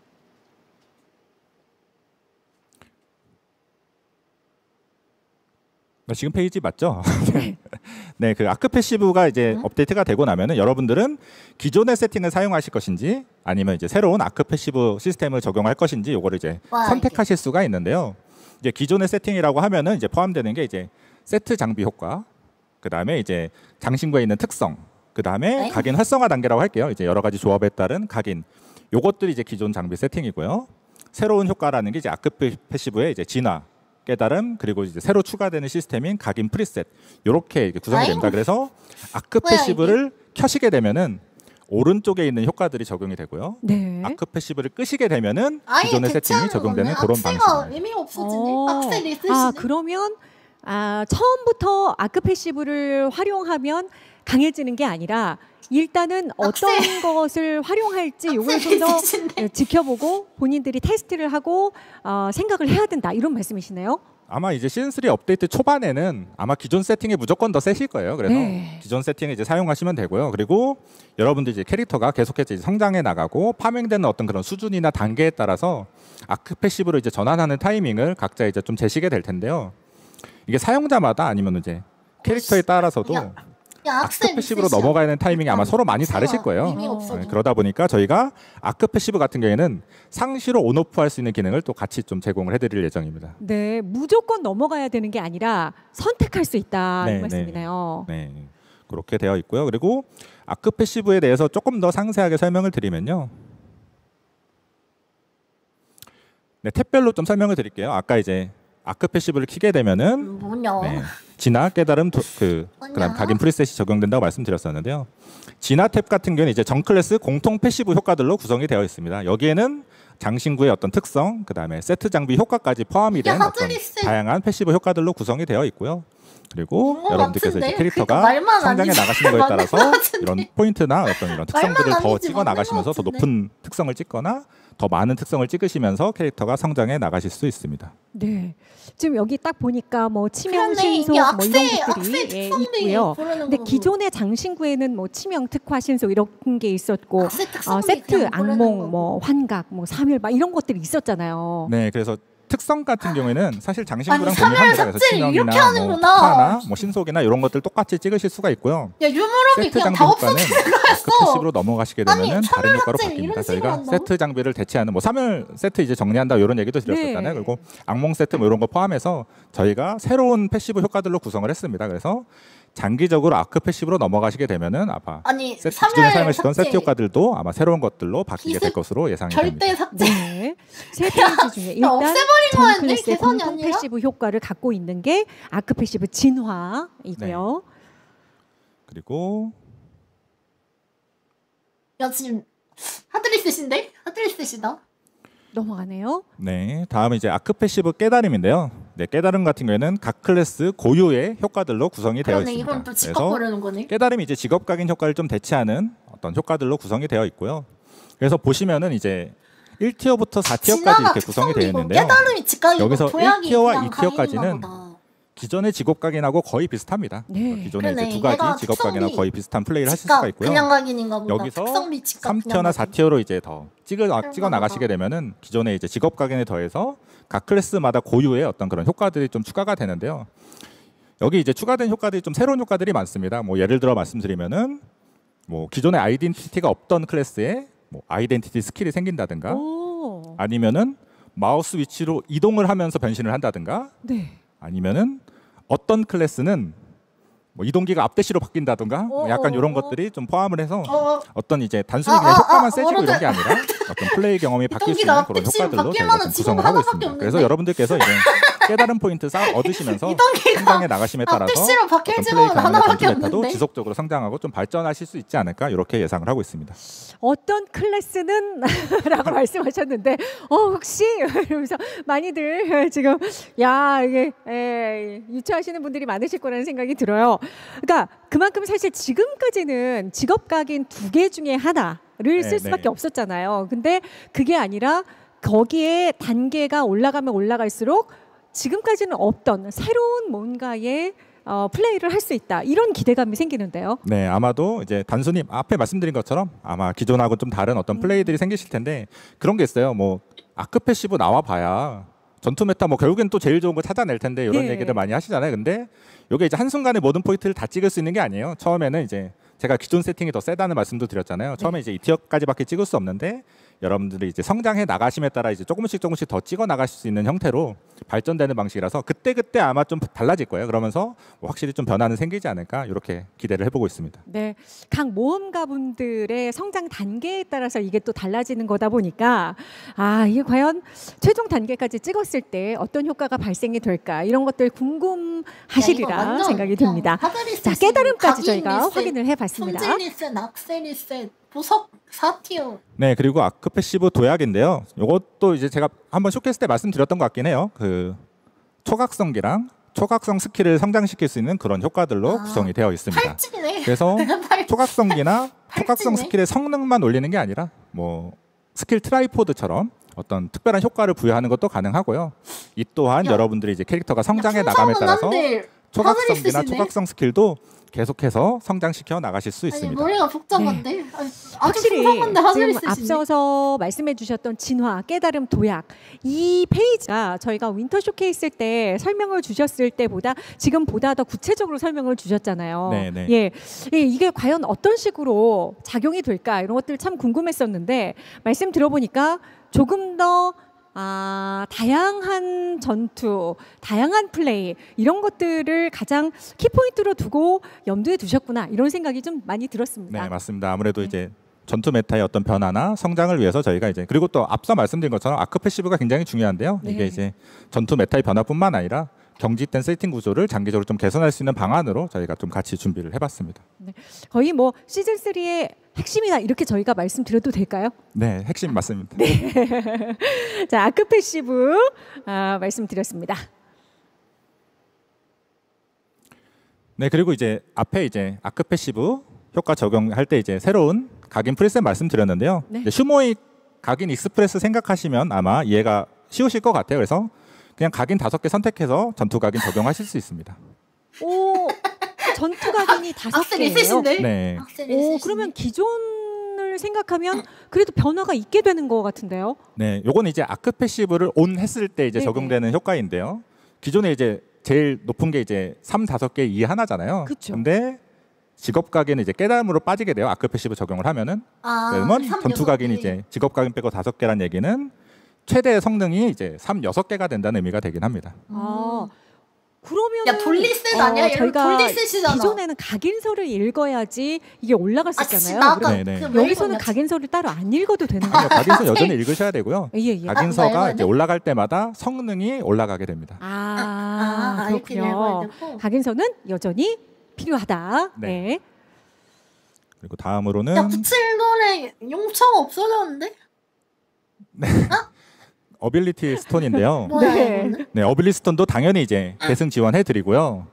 지금 페이지 맞죠? 네, 그 아크 패시브가 이제 업데이트가 되고 나면은 여러분들은 기존의 세팅을 사용하실 것인지 아니면 이제 새로운 아크 패시브 시스템을 적용할 것인지 요거를 이제 와, 선택하실 수가 있는데요. 이제 기존의 세팅이라고 하면은 이제 포함되는 게 이제 세트 장비 효과, 그 다음에 이제 장신구에 있는 특성, 그 다음에 네? 각인 활성화 단계라고 할게요. 이제 여러 가지 조합에 따른 각인, 요것들이 이제 기존 장비 세팅이고요. 새로운 효과라는 게 이제 아크 패시브의 이제 진화, 깨달음 그리고 이제 새로 추가되는 시스템인 각인 프리셋 이렇게 구성이 됩니다. 그래서 아크 뭐야, 패시브를 켜시게 되면은 오른쪽에 있는 효과들이 적용이 되고요. 네. 아크 패시브를 끄시게 되면은 아예 기존의 세팅이 대체하는 적용되는 거네. 그런 악세가 방식입니다. 의미가 없어지네. 악세 리셋이네. 그러면 처음부터 아크 패시브를 활용하면 강해지는 게 아니라 일단은 어떤 것을 활용할지 이걸 좀 더 리셋이네. 지켜보고 본인들이 테스트를 하고 생각을 해야 된다 이런 말씀이시네요. 아마 이제 시즌 3 업데이트 초반에는 아마 기존 세팅이 무조건 더 세실 거예요. 그래서 네. 기존 세팅을 이제 사용하시면 되고요. 그리고 여러분들 이제 캐릭터가 계속해서 이제 성장해 나가고 파밍되는 어떤 그런 수준이나 단계에 따라서 아크 패시브로 이제 전환하는 타이밍을 각자 이제 좀 재시게 될 텐데요. 이게 사용자마다 아니면 이제 캐릭터에 따라서도 아크 패시브로 넘어가야 하는 타이밍이 아마 서로 많이 다르실 거예요. 네, 그러다 보니까 저희가 아크 패시브 같은 경우에는 상시로 온오프 할 수 있는 기능을 또 같이 좀 제공을 해드릴 예정입니다. 네, 무조건 넘어가야 되는 게 아니라 선택할 수 있다 네, 이 말씀이네요. 네, 그렇게 되어 있고요. 그리고 아크 패시브에 대해서 조금 더 상세하게 설명을 드리면요. 네, 탭별로 좀 설명을 드릴게요. 아까 이제 아크 패시브를 키게 되면은 뭐냐? 네, 진화, 깨달음, 그다음 각인 프리셋이 적용된다고 말씀드렸었는데요. 진화 탭 같은 경우는 이제 전 클래스 공통 패시브 효과들로 구성이 되어 있습니다. 여기에는 장신구의 어떤 특성, 그다음에 세트 장비 효과까지 포함이 된 어떤 다양한 패시브 효과들로 구성이 되어 있고요. 그리고 여러분들께서 이제 캐릭터가 그러니까 성장해 나가시는 거에 따라서 이런 포인트나 어떤 이런 특성들을 더 아니지, 찍어 나가시면서 더 높은 특성을 찍거나 더 많은 특성을 찍으시면서 캐릭터가 성장해 나가실 수 있습니다. 네, 지금 여기 딱 보니까 뭐 치명, 그러네, 신속 이게 뭐 이런 악세 것들이 특성들이 있고요. 부르는 근데 거고. 기존의 장신구에는 뭐 치명, 특화, 신속 이런 게 있었고 악세 특성들이 세트, 그냥 부르는 악몽, 거고. 뭐 환각, 뭐 사멸 막 이런 것들이 있었잖아요. 네, 그래서 특성 같은 경우에는 사실 장신구랑 아니, 동일합니다. 사멸 그래서 삭제를 이렇게 치명이나 뭐 하는구나. 특화나 뭐 신속이나 이런 것들 똑같이 찍으실 수가 있고요. 야 유무력이 세트 그냥 장비 다 효과는 없어지는 아크 거였어. 패시브로 넘어가시게 되면은 아니, 다른 사멸 효과로 삭제를 바뀝니다. 이런 식으로 저희가 한다고? 세트 장비를 대체하는 뭐 사멸 세트 이제 정리한다 이런 얘기도 드렸었잖아요. 네. 그리고 악몽 세트 뭐 이런 거 포함해서 저희가 새로운 패시브 효과들로 구성을 했습니다. 그래서 장기적으로 아크 패시브로 넘어가시게 되면은 아마 아니 세트, 기존에 사멸 사용하시던 삭제 세트 효과들도 아마 새로운 것들로 바뀌게 될 기습 것으로 예상이 됩니다. 절대 삭제. 네, 세 페이지 중에 일단 없애버린 전 거였네, 클래스의 계산이 공통 아니라? 패시브 효과를 갖고 있는 게 아크 패시브 진화이고요. 그리고 야 지금 하드리셋인데? 하드리셋이다. 넘어가네요. 네, 다음은 이제 아크 패시브 깨달음인데요. 네, 깨달음 같은 경우에는 각 클래스 고유의 효과들로 구성이 되어 그러네 있습니다. 이건 또 그래서 직각거리는 거네. 깨달음이 이제 직업 각인 효과를 좀 대체하는 어떤 효과들로 구성이 되어 있고요. 그래서 보시면은 이제 1티어부터 4티어까지 이렇게 구성이 되어 있는데요. 깨달음이 직각이고 여기서 도약이 1티어와 그냥 2티어까지는 각인인가 보다. 기존의 직업 각인하고 거의 비슷합니다. 네. 기존의 그러네. 이제 두 가지 얘가 직업 특성비 각인하고 거의 비슷한 플레이를 하실 직각 수가 있고요. 그냥 각인인가 보다. 여기서 특성비 직각 3티어나 4티어로 이제 더 찍어 그런가 나가시게 되면은 기존의 이제 직업 각인에 더해서 각 클래스마다 고유의 어떤 그런 효과들이 좀 추가가 되는데요. 여기 이제 추가된 효과들이 좀 새로운 효과들이 많습니다. 뭐 예를 들어 말씀드리면은 뭐 기존의 아이덴티티가 없던 클래스에 뭐 아이덴티티 스킬이 생긴다든가 오, 아니면은 마우스 위치로 이동을 하면서 변신을 한다든가 네. 아니면은 어떤 클래스는 뭐 이동기가 앞대시로 바뀐다든가 뭐 약간 이런 것들이 좀 포함을 해서 어떤 이제 단순히 그냥 효과만 세지고 이런 게 아니라 어떤 플레이 경험이 바뀔 수 있는 이동기가 그런 앞대시로 효과들로 바뀔 저희가 만한 좀 직업 구성을 하고 하나밖에 있습니다. 없는데? 그래서 여러분들께서 이제 깨달은 포인트 쌓아 얻으시면서 이동기가 성장해 나가심에 따라서 앞대시로 바뀔 어떤 직업은 플레이 경험이나 하나밖에 전투 메타도 없는데? 지속적으로 성장하고 좀 발전하실 수 있지 않을까 이렇게 예상을 하고 있습니다. 어떤 클래스는 라고 말씀하셨는데 혹시 이러면서 많이들 지금 야 이게 유추하시는 분들이 많으실 거라는 생각이 들어요. 그러니까 그만큼 사실 지금까지는 직업 각인 2개 중에 하나를 쓸 수밖에 없었잖아요. 근데 그게 아니라 거기에 단계가 올라가면 올라갈수록 지금까지는 없던 새로운 뭔가의 플레이를 할 수 있다 이런 기대감이 생기는데요. 네, 아마도 이제 단순히 앞에 말씀드린 것처럼 아마 기존하고 좀 다른 어떤 플레이들이 생기실 텐데 그런 게 있어요. 뭐 아크 패시브 나와 봐야 전투 메타 뭐 결국엔 또 제일 좋은 거 찾아낼 텐데 이런 네. 얘기들 많이 하시잖아요. 근데 이게 이제 한순간에 모든 포인트를 다 찍을 수 있는 게 아니에요. 처음에는 이제 제가 기존 세팅이 더 세다는 말씀도 드렸잖아요. 처음에 이제 2티어까지밖에 찍을 수 없는데 여러분들이 이제 성장해 나가심에 따라 이제 조금씩 더 찍어 나가실 수 있는 형태로 발전되는 방식이라서 그때 아마 좀 달라질 거예요. 그러면서 뭐 확실히 좀 변화는 생기지 않을까 이렇게 기대를 해보고 있습니다. 네, 각 모험가분들의 성장 단계에 따라서 이게 또 달라지는 거다 보니까 이게 과연 최종 단계까지 찍었을 때 어떤 효과가 발생이 될까 이런 것들 궁금하시리라 생각이 듭니다. 자, 깨달음까지 저희가 확인을 해봤습니다. 손질 리셋, 악세 리셋, 보석 4티어. 네, 그리고 아크 패시브 도약인데요. 이것도 이제 제가 한번 쇼케이스 때 말씀드렸던 것 같긴 해요. 그 초각성기랑 초각성 스킬을 성장시킬 수 있는 그런 효과들로 구성이 되어 있습니다. 팔찌네. 그래서 초각성기나 초각성 팔찌네. 스킬의 성능만 올리는 게 아니라 뭐 스킬 트라이포드처럼 어떤 특별한 효과를 부여하는 것도 가능하고요. 이 또한 여러분들이 이제 캐릭터가 성장해 나감에 따라서 초각성이나 초각성 스킬도 계속해서 성장시켜 나가실 수 있습니다. 아니, 머리가 복잡한데? 네. 아주 확실히 풍성한데 하늘이 지금 쓰시네. 앞서서 말씀해 주셨던 진화, 깨달음, 도약 이 페이지가 저희가 윈터 쇼케이스 때 설명을 주셨을 때보다 지금보다 더 구체적으로 설명을 주셨잖아요. 네네. 예, 이게 과연 어떤 식으로 작용이 될까 이런 것들 참 궁금했었는데 말씀 들어보니까 조금 더 다양한 전투, 다양한 플레이 이런 것들을 가장 키포인트로 두고 염두에 두셨구나 이런 생각이 좀 많이 들었습니다. 네, 맞습니다. 아무래도 이제 전투 메타의 어떤 변화나 성장을 위해서 저희가 이제 그리고 또 앞서 말씀드린 것처럼 아크 패시브가 굉장히 중요한데요. 네. 이게 이제 전투 메타의 변화뿐만 아니라 경직된 세팅 구조를 장기적으로 좀 개선할 수 있는 방안으로 저희가 좀 같이 준비를 해봤습니다. 네, 거의 뭐 시즌 3의 핵심이다 이렇게 저희가 말씀드려도 될까요? 네, 핵심 맞습니다. 네. 자, 아크 패시브 말씀드렸습니다. 네, 그리고 이제 앞에 이제 아크 패시브 효과 적용할 때 이제 새로운 각인 프리셋 말씀드렸는데요. 네. 이제 슈모이 각인 익스프레스 생각하시면 아마 이해가 쉬우실 것 같아요. 그래서 그냥 각인 5개 선택해서 전투 각인 적용하실 수 있습니다. 오, 전투 각인이 5개예요. 악셀이 있으신데? 네. 악셀이 오, 있으신데? 그러면 기존을 생각하면 그래도 변화가 있게 되는 것 같은데요. 네, 요건 이제 아크 패시브를 온 했을 때 이제 네네. 적용되는 효과인데요. 기존에 이제 제일 높은 게 이제 3, 5개 이 하나잖아요. 그쵸. 근데 직업 각인은 이제 깨달음으로 빠지게 돼요. 아크 패시브 적용을 하면은. 그러면 전투 각인이 이제 직업 각인 빼고 5개란 얘기는 최대 성능이 이제 3, 6개가 된다는 의미가 되긴 합니다. 그러면 야, 돌리셋 아니야? 얘는 저희가 돌리셋이잖아. 기존에는 각인서를 읽어야지 이게 올라갔었잖아요. 진짜 나 아까 네네. 그 왜 여기서는 읽었냐? 각인서를 따로 안 읽어도 되는 아니요, 거예요. 각인서 여전히 읽으셔야 되고요. 예. 나 각인서가 읽어야 이제 돼? 올라갈 때마다 성능이 올라가게 됩니다. 이렇게 읽어야 그렇군요. 되고. 각인서는 여전히 필요하다. 네. 네. 그리고 다음으로는 야, 97돌에 용처가 없어졌는데? 어빌리티 스톤인데요. 뭐야 네. 이거는? 네, 어빌리티 스톤도 당연히 이제 계승 지원해 드리고요.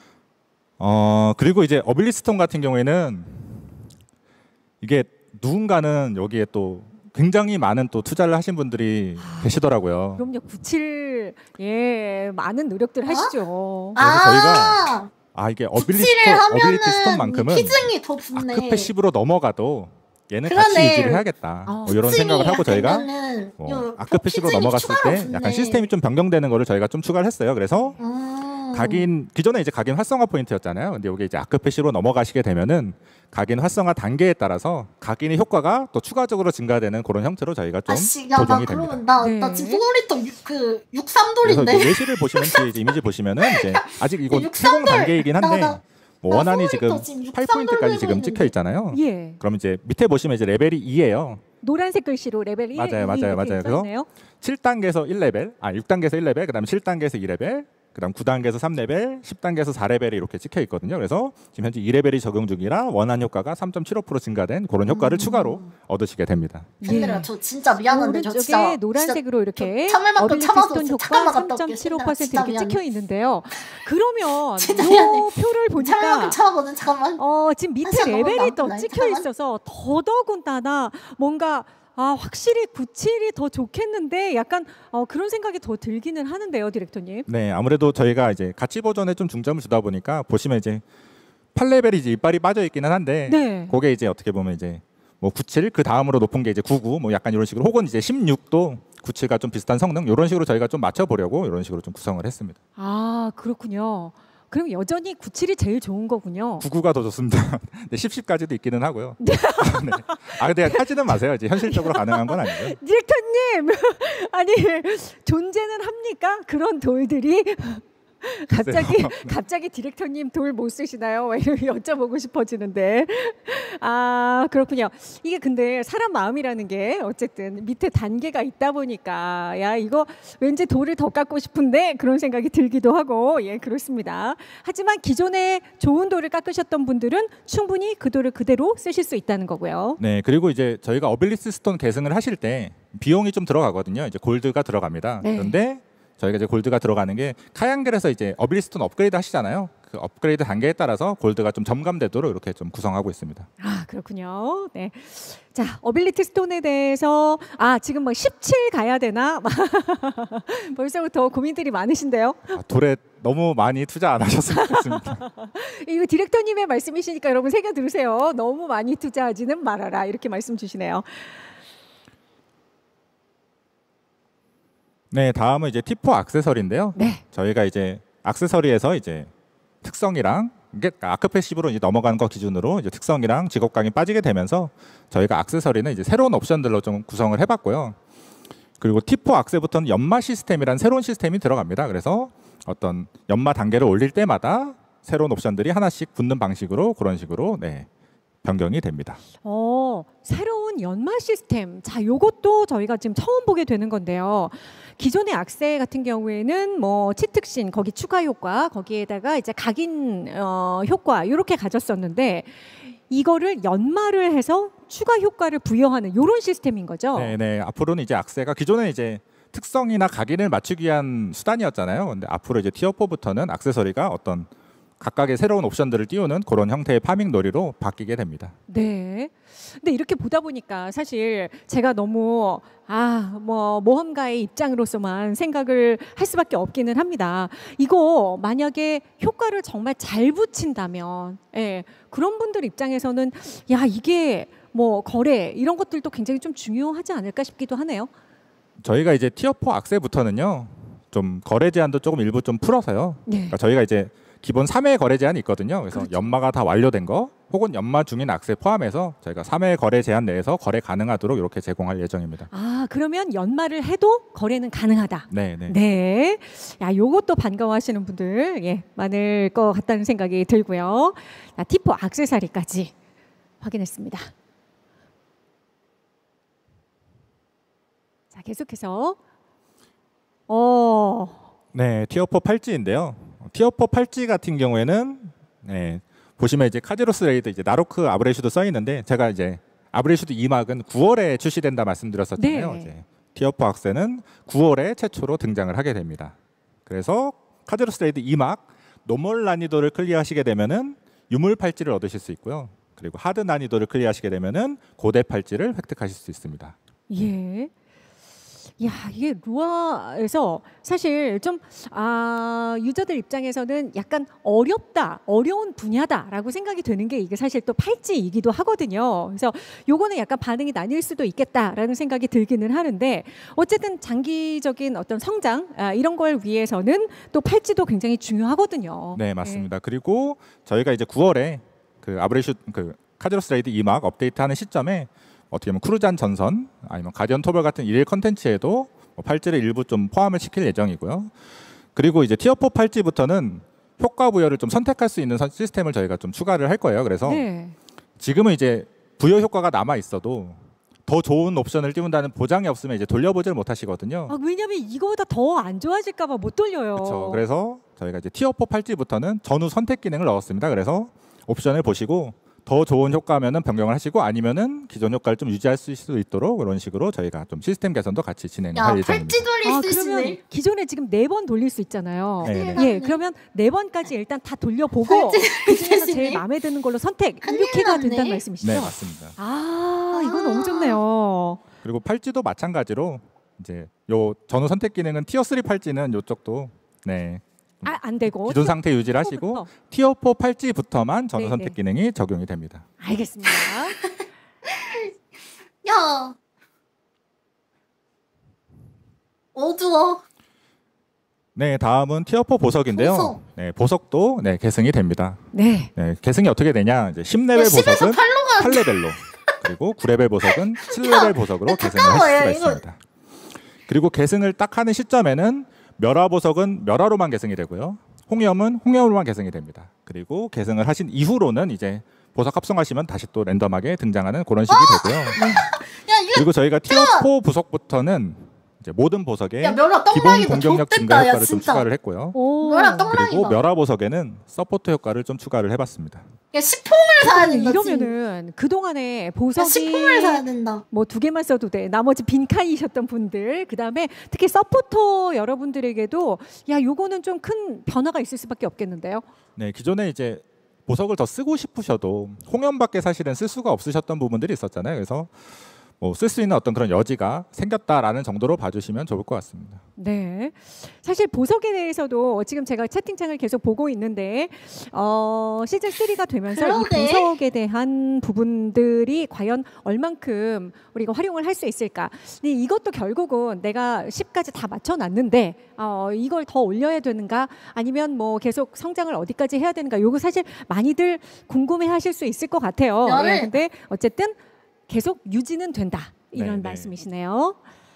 그리고 이제 어빌리티 스톤 같은 경우에는 이게 누군가는 여기에 또 굉장히 많은 또 투자를 하신 분들이 계시더라고요. 그럼요. 97 많은 노력들 하시죠. 그래서 저희가 이게 어빌리티 97을 스톤만큼은 하면은 피증이 더 붙네. 아크 패시브로 넘어가도 얘는 그러네. 같이 유지를 해야겠다. 뭐 이런 생각을 하고 저희가 아크 패시브로 넘어갔을 때 약간 시스템이 좀 변경되는 거를 저희가 좀 추가를 했어요. 그래서 각인 기존에 이제 각인 활성화 포인트였잖아요. 근데 이게 이제 아크 패시브로 넘어가시게 되면은 각인 활성화 단계에 따라서 각인의 효과가 또 추가적으로 증가되는 그런 형태로 저희가 좀 나 조정이 됩니다. 그러면 나 네. 지금 소리터 그 그래서 63돌인데. 이제 예시를 보시면 뒤에 이제 이미지 보시면은 이제 아직 이거 네, 채공 63돌. 단계이긴 한데 나 뭐 원안이 소울리터 지금 지금 8포인트까지 63돌 지금 들고 찍혀 있잖아요. 예. 그럼 이제 밑에 보시면 이제 레벨이 2예요. 노란색 글씨로 레벨 1, 맞아요. 2 이렇게 그래서 써있네요. 7단계에서 1레벨, 6단계에서 1레벨, 그다음 7단계에서 2레벨, 그다음 9단계에서 3레벨, 10단계에서 4레벨이 이렇게 찍혀 있거든요. 그래서 지금 현재 2레벨이 적용 중이라 원한 효과가 3.75% 증가된 그런 효과를 추가로 얻으시게 됩니다. 팬들아 저 진짜 미안한데 저 오른쪽에 진짜 노란색으로 이렇게 참을 만큼 어빌리티 참아서 스톤 진짜 잠깐만 효과 갔다 올게. 3.75% 진짜 이렇게 미안해. 찍혀 있는데요. 그러면 진짜 이 미안해. 표를 참을 보니까 만큼 참아거든. 잠깐만. 지금 밑에 시간 레벨이 넘었나? 또 나 찍혀 잠깐만. 있어서 더더군다나 뭔가 확실히 97이 더 좋겠는데 약간 그런 생각이 더 들기는 하는데요, 디렉터님. 네, 아무래도 저희가 이제 가치 보존에 좀 중점을 주다 보니까 보시면 이제 8레벨이 이제 이빨이 빠져 있기는 한데 네. 그게 이제 어떻게 보면 이제 뭐 97, 그 다음으로 높은 게 이제 99, 뭐 약간 이런 식으로 혹은 이제 16도 97과 좀 비슷한 성능 이런 식으로 저희가 좀 맞춰보려고 이런 식으로 좀 구성을 했습니다. 그렇군요. 그럼 여전히 97이 제일 좋은 거군요. 99가 더 좋습니다. 네, 10까지도 있기는 하고요. 네. 근데 하지는 마세요. 이제 현실적으로 가능한 건 아니고요. 디렉터님, 아니 존재는 합니까? 그런 돌들이 갑자기 디렉터님 돌 못 쓰시나요? 이렇게 여쭤보고 싶어지는데 그렇군요. 이게 근데 사람 마음이라는 게 어쨌든 밑에 단계가 있다 보니까 야 이거 왠지 돌을 더 깎고 싶은데 그런 생각이 들기도 하고 그렇습니다. 하지만 기존에 좋은 돌을 깎으셨던 분들은 충분히 그 돌을 그대로 쓰실 수 있다는 거고요. 네, 그리고 이제 저희가 어빌리티 스톤 계승을 하실 때 비용이 좀 들어가거든요. 이제 골드가 들어갑니다. 네. 그런데 저희가 이제 골드가 들어가는 게 카양겔에서 이제 어빌리스톤 업그레이드 하시잖아요. 그 업그레이드 단계에 따라서 골드가 좀 점감되도록 이렇게 좀 구성하고 있습니다. 아, 그렇군요. 네. 자, 어빌리티 스톤에 대해서 지금 뭐 17 가야 되나? 벌써부터 고민들이 많으신데요. 돌에 너무 많이 투자 안 하셨으면 좋겠습니다. 이거 디렉터님의 말씀이시니까 여러분 새겨 들으세요. 너무 많이 투자하지는 말아라. 이렇게 말씀 주시네요. 네, 다음은 이제 T4 액세서리인데요. 네. 저희가 이제 액세서리에서 이제 특성이랑 이게 아크패시브로 이제 넘어가는 거 기준으로 이제 특성이랑 직업강이 빠지게 되면서 저희가 액세서리는 이제 새로운 옵션들로 좀 구성을 해봤고요. 그리고 T4 액세부터는 연마 시스템이란 새로운 시스템이 들어갑니다. 그래서 어떤 연마 단계를 올릴 때마다 새로운 옵션들이 하나씩 붙는 방식으로 그런 식으로 변경이 됩니다. 새로운 연마 시스템. 자, 요것도 저희가 지금 처음 보게 되는 건데요. 기존의 악세 같은 경우에는 뭐 치특신 거기 추가 효과, 거기에다가 이제 각인 효과 이렇게 가졌었는데 이거를 연마를 해서 추가 효과를 부여하는 이런 시스템인 거죠. 네, 앞으로는 이제 악세가 기존에 이제 특성이나 각인을 맞추기 위한 수단이었잖아요. 근데 앞으로 이제 티어 4부터는 액세서리가 어떤 각각의 새로운 옵션들을 띄우는 그런 형태의 파밍 놀이로 바뀌게 됩니다. 네. 근데 이렇게 보다 보니까 사실 제가 너무 뭐 모험가의 입장으로서만 생각을 할 수밖에 없기는 합니다. 이거 만약에 효과를 정말 잘 붙인다면, 그런 분들 입장에서는 이게 뭐 거래 이런 것들도 굉장히 좀 중요하지 않을까 싶기도 하네요. 저희가 이제 티어 4 악세부터는요, 좀 거래 제한도 조금 일부 좀 풀어서요. 그러니까 저희가 이제 기본 3회 거래 제한이 있거든요. 그래서 연마가 다 완료된 거 혹은 연마 중인 악세 포함해서 저희가 3회 거래 제한 내에서 거래 가능하도록 이렇게 제공할 예정입니다. 그러면 연마를 해도 거래는 가능하다. 네. 야, 요것도 반가워하시는 분들 많을 것 같다는 생각이 들고요. T4 액세서리까지 확인했습니다. 자, 계속해서 네, 티어 4 팔찌인데요. 티어 4 팔찌 같은 경우에는 보시면 이제 카제로스 레이드 이제 나로크 아브레슈도 써 있는데 제가 이제 아브레슈드 2막은 9월에 출시된다 말씀드렸었잖아요. 이제 티어 4 악세는 9월에 최초로 등장을 하게 됩니다. 그래서 카제로스 레이드 2막 노멀 난이도를 클리어하시게 되면은 유물 팔찌를 얻으실 수 있고요. 그리고 하드 난이도를 클리어하시게 되면은 고대 팔찌를 획득하실 수 있습니다. 예. 야, 이게 루아에서 사실 좀 유저들 입장에서는 약간 어려운 분야다라고 생각이 되는 게 이게 사실 또 팔찌이기도 하거든요. 그래서 요거는 약간 반응이 나뉠 수도 있겠다라는 생각이 들기는 하는데 어쨌든 장기적인 어떤 성장 이런 걸 위해서는 또 팔찌도 굉장히 중요하거든요. 네, 맞습니다. 그리고 저희가 이제 9월에 그 아브레슈 그 카제로스 레이드 2막 업데이트하는 시점에 어떻게 보면 크루잔 전선 아니면 가디언 토벌 같은 일일 컨텐츠에도 팔찌를 일부 좀 포함을 시킬 예정이고요. 그리고 이제 티어 4 팔찌부터는 효과 부여를 좀 선택할 수 있는 시스템을 저희가 좀 추가를 할 거예요. 그래서 지금은 이제 부여 효과가 남아 있어도 더 좋은 옵션을 띄운다는 보장이 없으면 이제 돌려보지를 못하시거든요. 왜냐면 이거보다 더 안 좋아질까봐 못 돌려요. 그렇죠. 그래서 저희가 이제 티어 4 팔찌부터는 전후 선택 기능을 넣었습니다. 그래서 옵션을 보시고 더 좋은 효과면은 변경을 하시고 아니면은 기존 효과를 좀 유지할 수 있도록 그런 식으로 저희가 좀 시스템 개선도 같이 진행할 예정입니다. 팔찌 돌릴 수 그러면 있으네. 기존에 지금 4번 돌릴 수 있잖아요. 네네. 그러면 4번까지 일단 다 돌려보고 그중에서 제일 마음에 드는 걸로 선택 이렇게가 된다는 말씀이시죠? 네, 맞습니다. 이건 너무 좋네요. 그리고 팔찌도 마찬가지로 이제 요 전후 선택 기능은 티어 3 팔찌는 요쪽도 안 되고 기존 상태 유지를 하시고 티어 4 팔찌부터만 전후 선택 기능이 적용이 됩니다. 알겠습니다. 야, 어두워. 네, 다음은 티어 4 보석인데요. 보석. 네, 보석도 계승이 됩니다. 네. 계승이 어떻게 되냐? 이제 10레벨 10에서 보석은 8로 8레벨로 그리고 9레벨 보석은 7레벨 보석으로 계승을 할 수가 있습니다. 그리고 계승을 딱 하는 시점에는 멸화 보석은 멸화로만 계승이 되고요. 홍염은 홍염으로만 계승이 됩니다. 그리고 계승을 하신 이후로는 이제 보석 합성하시면 다시 또 랜덤하게 등장하는 그런 식이 되고요. 그리고 저희가 티어 4 부석부터는 이제 모든 보석에 야, 멸아 기본 떡랑이다. 공격력 증가 좋댔다, 야, 효과를 좀 진짜. 추가를 했고요. 오. 멸아 그리고 떡랑이다. 멸화 보석에는 서포트 효과를 좀 추가를 해봤습니다. 야, 시폼을 사야 된다. 이러면은 그 동안에 야, 보석이 시폼을 사야 된다. 뭐 2개만 써도 돼. 나머지 빈칸이셨던 분들, 그 다음에 특히 서포터 여러분들에게도 야, 요거는 좀 큰 변화가 있을 수밖에 없겠는데요. 네, 기존에 이제 보석을 더 쓰고 싶으셔도 홍연밖에 사실은 쓸 수가 없으셨던 부분들이 있었잖아요. 그래서 뭐 쓸 수 있는 어떤 그런 여지가 생겼다라는 정도로 봐주시면 좋을 것 같습니다. 네, 사실 보석에 대해서도 지금 제가 채팅창을 계속 보고 있는데 시즌 3가 되면서 이 그러게. 보석에 대한 부분들이 과연 얼만큼 우리가 활용을 할 수 있을까? 근데 이것도 결국은 내가 10까지 다 맞춰놨는데 이걸 더 올려야 되는가? 아니면 뭐 계속 성장을 어디까지 해야 되는가? 요거 사실 많이들 궁금해하실 수 있을 것 같아요. 나는- 근데 어쨌든 계속 유지는 된다 이런 네, 네. 말씀이시네요.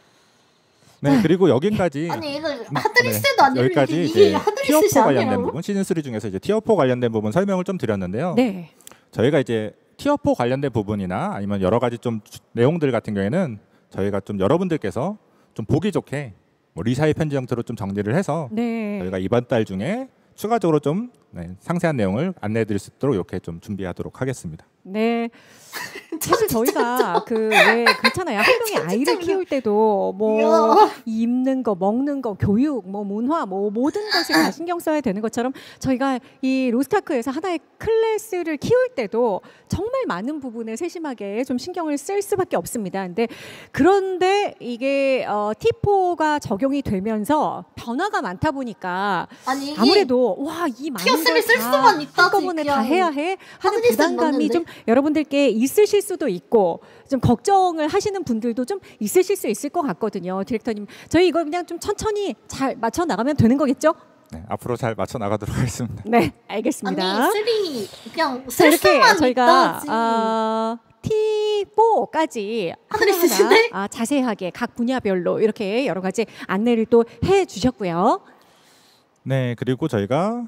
네, 그리고 여기까지 아니 이걸 하드리스도 아니고 여기까지 이게 이제 하드리스이 티어4 관련된 아니라고? 부분, 시즌 3 중에서 이제 티어4 관련된 부분 설명을 좀 드렸는데요. 네. 저희가 이제 티어4 관련된 부분이나 아니면 여러 가지 좀 내용들 같은 경우에는 저희가 좀 여러분들께서 좀 보기 좋게 뭐 리사이 편지 형태로 좀 정리를 해서 네. 저희가 이번 달 중에 추가적으로 좀 상세한 내용을 안내해드릴 수 있도록 이렇게 좀 준비하도록 하겠습니다. 네. 사실 저희가 그 왜 그렇잖아요. 한 명의 아이를 키울 때도 뭐 야. 입는 거, 먹는 거, 교육, 뭐 문화, 뭐 모든 것을 다 신경 써야 되는 것처럼 저희가 이 로스트아크에서 하나의 클래스를 키울 때도 정말 많은 부분에 세심하게 좀 신경을 쓸 수밖에 없습니다. 그런데 이게 T4가 적용이 되면서 변화가 많다 보니까 아니 이게 아무래도 와, 이 많은 티어3 쓸 걸다 수만 있다지, 한꺼번에 다 그냥 해야 해 하는 하드리스는 부담감이 넣는데? 좀 여러분들께 있으실 수도 있고 좀 걱정을 하시는 분들도 좀 있으실 수 있을 것 같거든요. 디렉터님, 저희 이거 그냥 좀 천천히 잘 맞춰 나가면 되는 거겠죠? 네, 앞으로 잘 맞춰 나가도록 하겠습니다. 네, 알겠습니다. 아니 3 그냥 자, 쓸 이렇게 수만 저희가 있다지. T4까지 하드리스시네? 자세하게 각 분야별로 이렇게 여러 가지 안내를 또 해주셨고요. 네, 그리고 저희가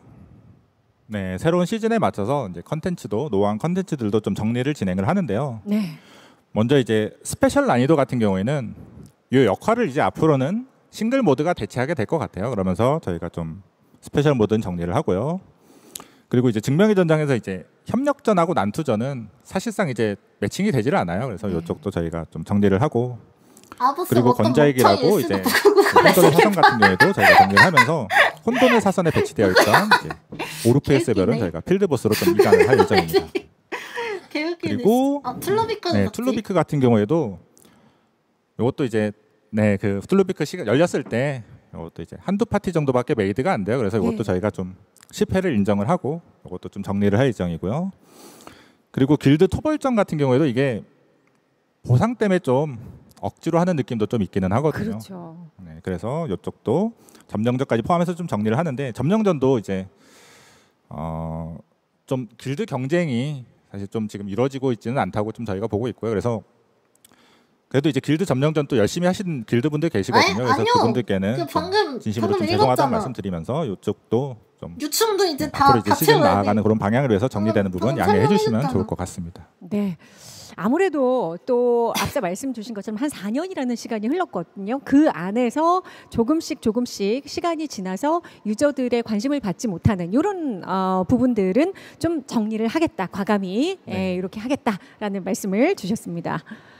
새로운 시즌에 맞춰서 이제 컨텐츠도 노한 컨텐츠들도 좀 정리를 진행을 하는데요. 네. 먼저 이제 스페셜 난이도 같은 경우에는 이 역할을 이제 앞으로는 싱글 모드가 대체하게 될 것 같아요. 그러면서 저희가 좀 스페셜 모드는 정리를 하고요. 그리고 이제 증명의 전장에서 이제 협력전하고 난투전은 사실상 이제 매칭이 되지를 않아요. 그래서 이쪽도 저희가 좀 정리를 하고, 그리고 건자익이라고 이제 혼돈의 사선 같은 경우에도 저희가 정리를 하면서 혼돈의 사선에 배치되어 있던 이제 오르페우스의 별은 저희가 필드보스로 좀 이관을 할 예정입니다. 그리고 툴루비크 같은 경우에도 이것도 이제 그 툴루비크 시간 열렸을 때 이것도 이제 한두 파티 정도밖에 메이드가 안 돼요. 그래서 이것도 저희가 좀 10회를 인정을 하고 이것도 좀 정리를 할 예정이고요. 그리고 길드 토벌전 같은 경우에도 이게 보상 때문에 좀 억지로 하는 느낌도 좀 있기는 하거든요. 그렇죠. 네, 그래서 이쪽도 점령전까지 포함해서 좀 정리를 하는데, 점령전도 이제 좀 길드 경쟁이 사실 좀 지금 이루어지고 있지는 않다고 좀 저희가 보고 있고요. 그래서 그래도 이제 길드 점령전 또 열심히 하신 길드 분들 계시거든요. 그래서 아니요. 그분들께는 진심으로 좀 죄송하다는 말씀드리면서 이쪽도 좀 유충도 이제 앞으로 다 시즌 채워야 돼. 나아가는 그런 방향을 위해서 정리되는 부분 양해해 주시면 좋을 것 같습니다. 네. 아무래도 또 앞서 말씀 주신 것처럼 한 4년이라는 시간이 흘렀거든요. 그 안에서 조금씩 시간이 지나서 유저들의 관심을 받지 못하는 이런 부분들은 좀 정리를 하겠다. 과감히 이렇게 하겠다라는 말씀을 주셨습니다.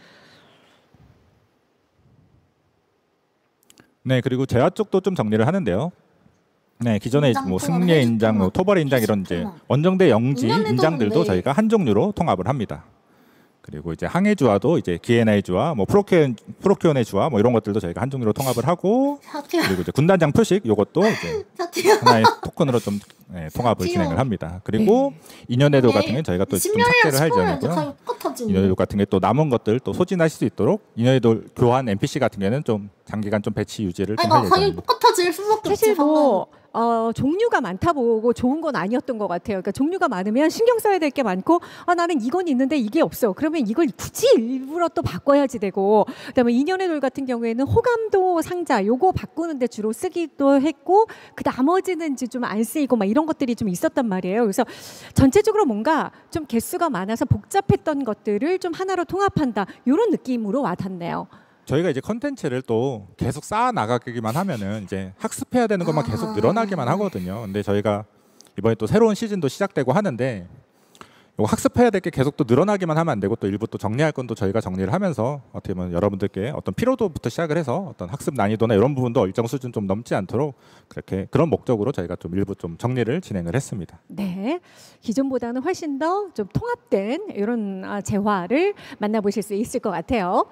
네, 그리고 제야 쪽도 좀 정리를 하는데요. 네, 기존에 뭐 승리의 인장, 뭐 토벌의 인장 이런 이제 원정대 영지 인장들도 저희가 한 종류로 통합을 합니다. 그리고 이제 항해주와도 이제 기에나의 주와 뭐 프로키온의 주와 뭐 이런 것들도 저희가 한 종류로 통합을 하고, 그리고 이제 군단장 표식 요것도 이제 하나의 토큰으로 좀 통합을 진행을 합니다. 그리고 인연의 돌 같은 경우는 저희가 또 좀 삭제를 할 예정이고요. 인연의 돌 같은 게 또 남은 것들 또 소진하실 수 있도록 인연의 돌 교환 NPC 같은 경우는 좀 장기간 좀 배치 유지를 좀 할 예정입니다. 똑같아질 수밖에 없지. 사실 뭐 종류가 많다 보고 좋은 건 아니었던 것 같아요. 그러니까 종류가 많으면 신경 써야 될 게 많고, 나는 이건 있는데 이게 없어. 그러면 이걸 굳이 일부러 또 바꿔야지 되고, 그다음에 인연의 돌 같은 경우에는 호감도 상자 요거 바꾸는데 주로 쓰기도 했고, 그 나머지는 이제 좀 안 쓰이고 막 이런 것들이 좀 있었단 말이에요. 그래서 전체적으로 뭔가 좀 개수가 많아서 복잡했던 것들을 좀 하나로 통합한다 이런 느낌으로 와닿네요. 저희가 이제 컨텐츠를 또 계속 쌓아 나가기만 하면은 이제 학습해야 되는 것만 계속 늘어나기만 하거든요. 근데 저희가 이번에 또 새로운 시즌도 시작되고 하는데 이거 학습해야 될 게 계속 또 늘어나기만 하면 안 되고 또 일부 또 정리할 건 또 저희가 정리를 하면서 어떻게 보면 여러분들께 어떤 피로도부터 시작을 해서 어떤 학습 난이도나 이런 부분도 일정 수준 좀 넘지 않도록 그렇게 그런 목적으로 저희가 좀 일부 좀 정리를 진행을 했습니다. 네, 기존보다는 훨씬 더 좀 통합된 이런 재화를 만나보실 수 있을 것 같아요.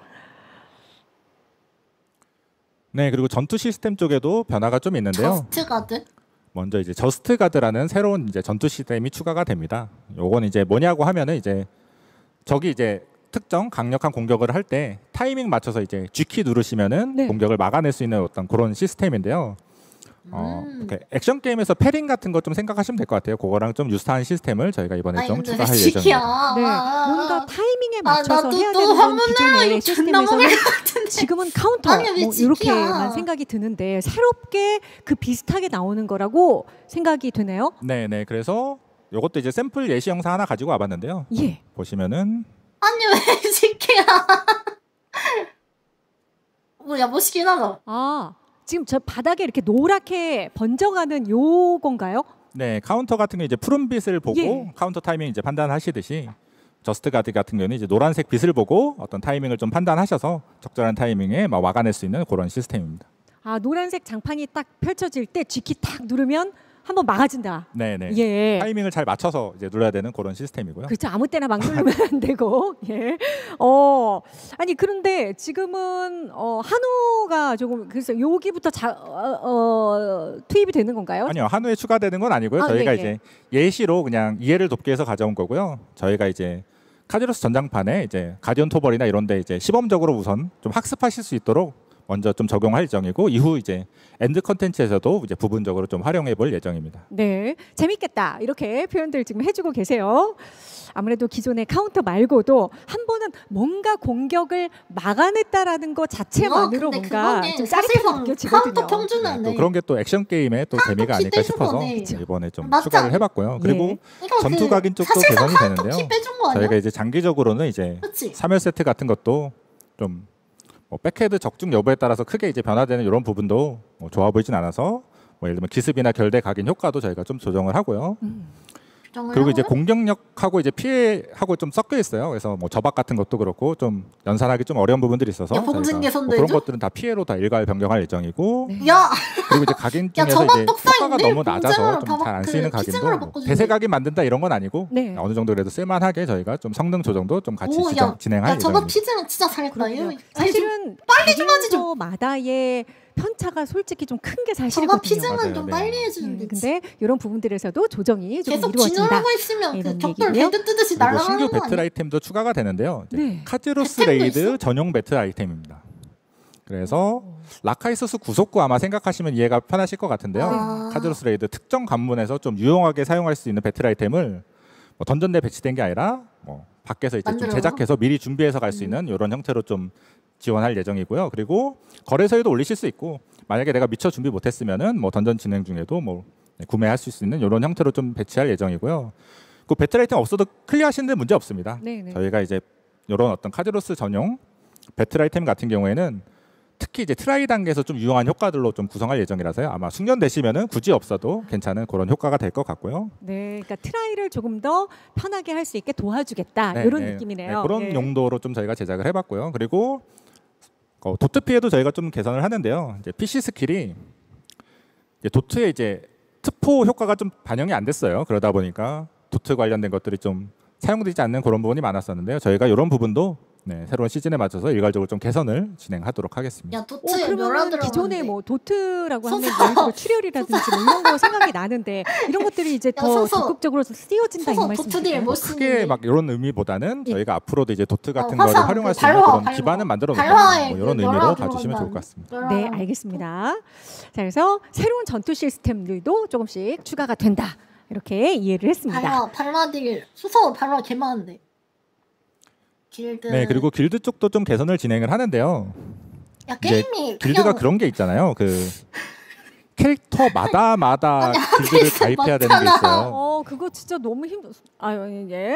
네, 그리고 전투 시스템 쪽에도 변화가 좀 있는데요. 저스트 가드? 먼저 이제 저스트 가드라는 새로운 이제 전투 시스템이 추가가 됩니다. 요건 이제 뭐냐고 하면은 이제 적이 이제 특정 강력한 공격을 할 때 타이밍 맞춰서 이제 G키 누르시면은 네. 공격을 막아낼 수 있는 어떤 그런 시스템인데요. 이렇게 액션 게임에서 패링 같은 거 좀 생각하시면 될 것 같아요. 그거랑 좀 유사한 시스템을 저희가 이번에 좀 추가할 예정입니다. 네, 뭔가 타이밍에 맞춰서 나도 해야 또 되는 화문을 기존의 존나 시스템에서는 먹을 것 같은데. 지금은 카운터 아니, 왜 뭐 지키야? 이렇게만 생각이 드는데 새롭게 그 비슷하게 나오는 거라고 생각이 되네요. 네, 네. 그래서 요것도 이제 샘플 예시 영상 하나 가지고 와봤는데요. 예. 보시면은 아니 왜 지키야? 뭐야 멋있긴 하다. 아, 지금 저 바닥에 이렇게 노랗게 번져가는 요건가요? 네, 카운터 같은 게 이제 푸른 빛을 보고 예. 카운터 타이밍 이제 판단하시듯이 저스트 가드 같은 경우는 이제 노란색 빛을 보고 어떤 타이밍을 좀 판단하셔서 적절한 타이밍에 막 막아낼 수 있는 그런 시스템입니다. 아, 노란색 장판이 딱 펼쳐질 때 G키 탁 누르면 한번 막아준다. 네, 네. 예. 타이밍을 잘 맞춰서 이제 눌러야 되는 그런 시스템이고요. 그렇죠. 아무 때나 막 누르면 안 되고. 예. 아니 그런데 지금은 한우가 조금 그래서 여기부터 투입이 되는 건가요? 아니요, 한우에 추가되는 건 아니고요. 아, 저희가 네, 이제 예시로 그냥 이해를 돕기 위해서 가져온 거고요. 저희가 이제 카지로스 전장판에 이제 가디언 토벌이나 이런데 이제 시범적으로 우선 좀 학습하실 수 있도록 먼저 좀 적용할 예정이고 이후 이제 엔드 컨텐츠에서도 이제 부분적으로 좀 활용해 볼 예정입니다. 네, 재밌겠다 이렇게 표현들 지금 해주고 계세요. 아무래도 기존의 카운터 말고도 한 번은 뭔가 공격을 막아냈다라는 것 자체만으로 근데 뭔가 그거는 좀 짜릿하게 사실상 느껴지거든요. 카운터 평준은 네, 또 그런 게 또 액션 게임의 또 재미가 아닐까 키 싶어서 빼준 거네. 이번에 좀 맞지 추가를 않아? 해봤고요. 그리고 예. 이거 전투 각인 쪽도 사실상 개선이 카운터 되는데요. 키 빼준 거 아니야? 저희가 이제 장기적으로는 이제 그치? 3열 세트 같은 것도 좀 뭐 백헤드 적중 여부에 따라서 크게 이제 변화되는 이런 부분도 뭐 좋아 보이진 않아서 뭐 예를 들면 기습이나 결대 각인 효과도 저희가 좀 조정을 하고요. 그리고 이제 공격력하고 이제 피해하고 좀 섞여 있어요. 그래서 뭐 저박 같은 것도 그렇고 좀 연산하기 좀 어려운 부분들이 있어서 야, 봉진 저희가 개선도 뭐 그런 해줘? 것들은 다 피해로 다 일괄 변경할 예정이고 야, 그리고 이제 각인 야, 중에서 저박 이제 떡상 효과가 있네. 너무 낮아서 봉진으로 좀 잘 안 그 쓰이는 키즈으로 각인도 뭐 바꿔주네. 대세 각인 만든다 이런 건 아니고 네. 어느 정도 그래도 쓸만하게 저희가 좀 성능 조정도 좀 같이 오, 야, 진행할 야, 저거 예정입니다. 피즈는 진짜 잘했다. 얘. 아니, 사실은 빨리 좀 하지 좀. 마다의 편차가 솔직히 좀 큰 게 저거 사실이거든요. 피즈는 맞아요, 좀 네. 빨리 해주는 게. 근데 이런 부분들에서도 조정이 좀 계속 이루어진다. 진열하고 있으면 그 이런 격돌 얘기고요. 배드 뜨듯이 그리고 날아가는 신규 거 배틀 아니야? 아이템도 추가가 되는데요. 이제 네. 카지로스 혜택도 레이드 있어? 전용 배틀 아이템입니다. 그래서 라카이소스 구속구 아마 생각하시면 이해가 편하실 것 같은데요. 아. 카지로스 레이드 특정 관문에서 좀 유용하게 사용할 수 있는 배틀 아이템을 뭐 던전 내에 배치된 게 아니라 뭐 밖에서 이제 좀 만들어요? 제작해서 미리 준비해서 갈 수 있는 이런 형태로 좀 지원할 예정이고요. 그리고 거래소에도 올리실 수 있고 만약에 내가 미처 준비 못했으면은 뭐 던전 진행 중에도 뭐 구매할 수 있는 이런 형태로 좀 배치할 예정이고요. 그 배틀 아이템 없어도 클리어하시는 데 문제 없습니다. 네네. 저희가 이제 이런 어떤 카지로스 전용 배틀 아이템 같은 경우에는 특히 이제 트라이 단계에서 좀 유용한 효과들로 좀 구성할 예정이라서요. 아마 숙련되시면은 굳이 없어도 괜찮은 그런 효과가 될 것 같고요. 네, 그러니까 트라이를 조금 더 편하게 할 수 있게 도와주겠다 네, 이런 네. 느낌이네요. 네, 그런 예. 용도로 좀 저희가 제작을 해봤고요. 그리고 도트 피해도 저희가 좀 개선을 하는데요. 이제 PC 스킬이 이제 도트에 이제 특포 효과가 좀 반영이 안 됐어요. 그러다 보니까 도트 관련된 것들이 좀 사용되지 않는 그런 부분이 많았었는데요. 저희가 이런 부분도 네, 새로운 시즌에 맞춰서 일괄적으로 좀 개선을 진행하도록 하겠습니다. 야, 도트에 그러면 멸하더라고. 기존에 뭐 도트라고 하면 소서. 예를 들어 출혈이라든지 뭐 이런 거 생각이 나는데 이런 것들이 이제 더 소서. 적극적으로 쓰여진다 이 소서 말씀이시죠? 도트딜 뭐 멋있는. 크게 막 이런 의미보다는 예. 저희가 앞으로도 이제 도트 같은 화상, 거를 활용할 그 수 있는 발화, 그런 발화. 기반을 만들어 발화에 놓는 뭐 이런 그 의미로 멸화 봐주시면 좋을 것 들어간다는. 같습니다. 네, 알겠습니다. 자, 그래서 새로운 전투 시스템들도 조금씩 추가가 된다. 이렇게 이해를 했습니다. 발라딜 수서 발라 개 많은데. 길드. 네, 그리고 길드 쪽도 좀 개선을 진행을 하는데요. 야 이제 게임이 길드가 그냥 그런 게 있잖아요. 그 캐릭터마다 길드를 가입해야 되는 게 있어요. 그거 진짜 너무 예.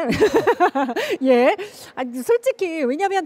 예. 아니, 솔직히 왜냐면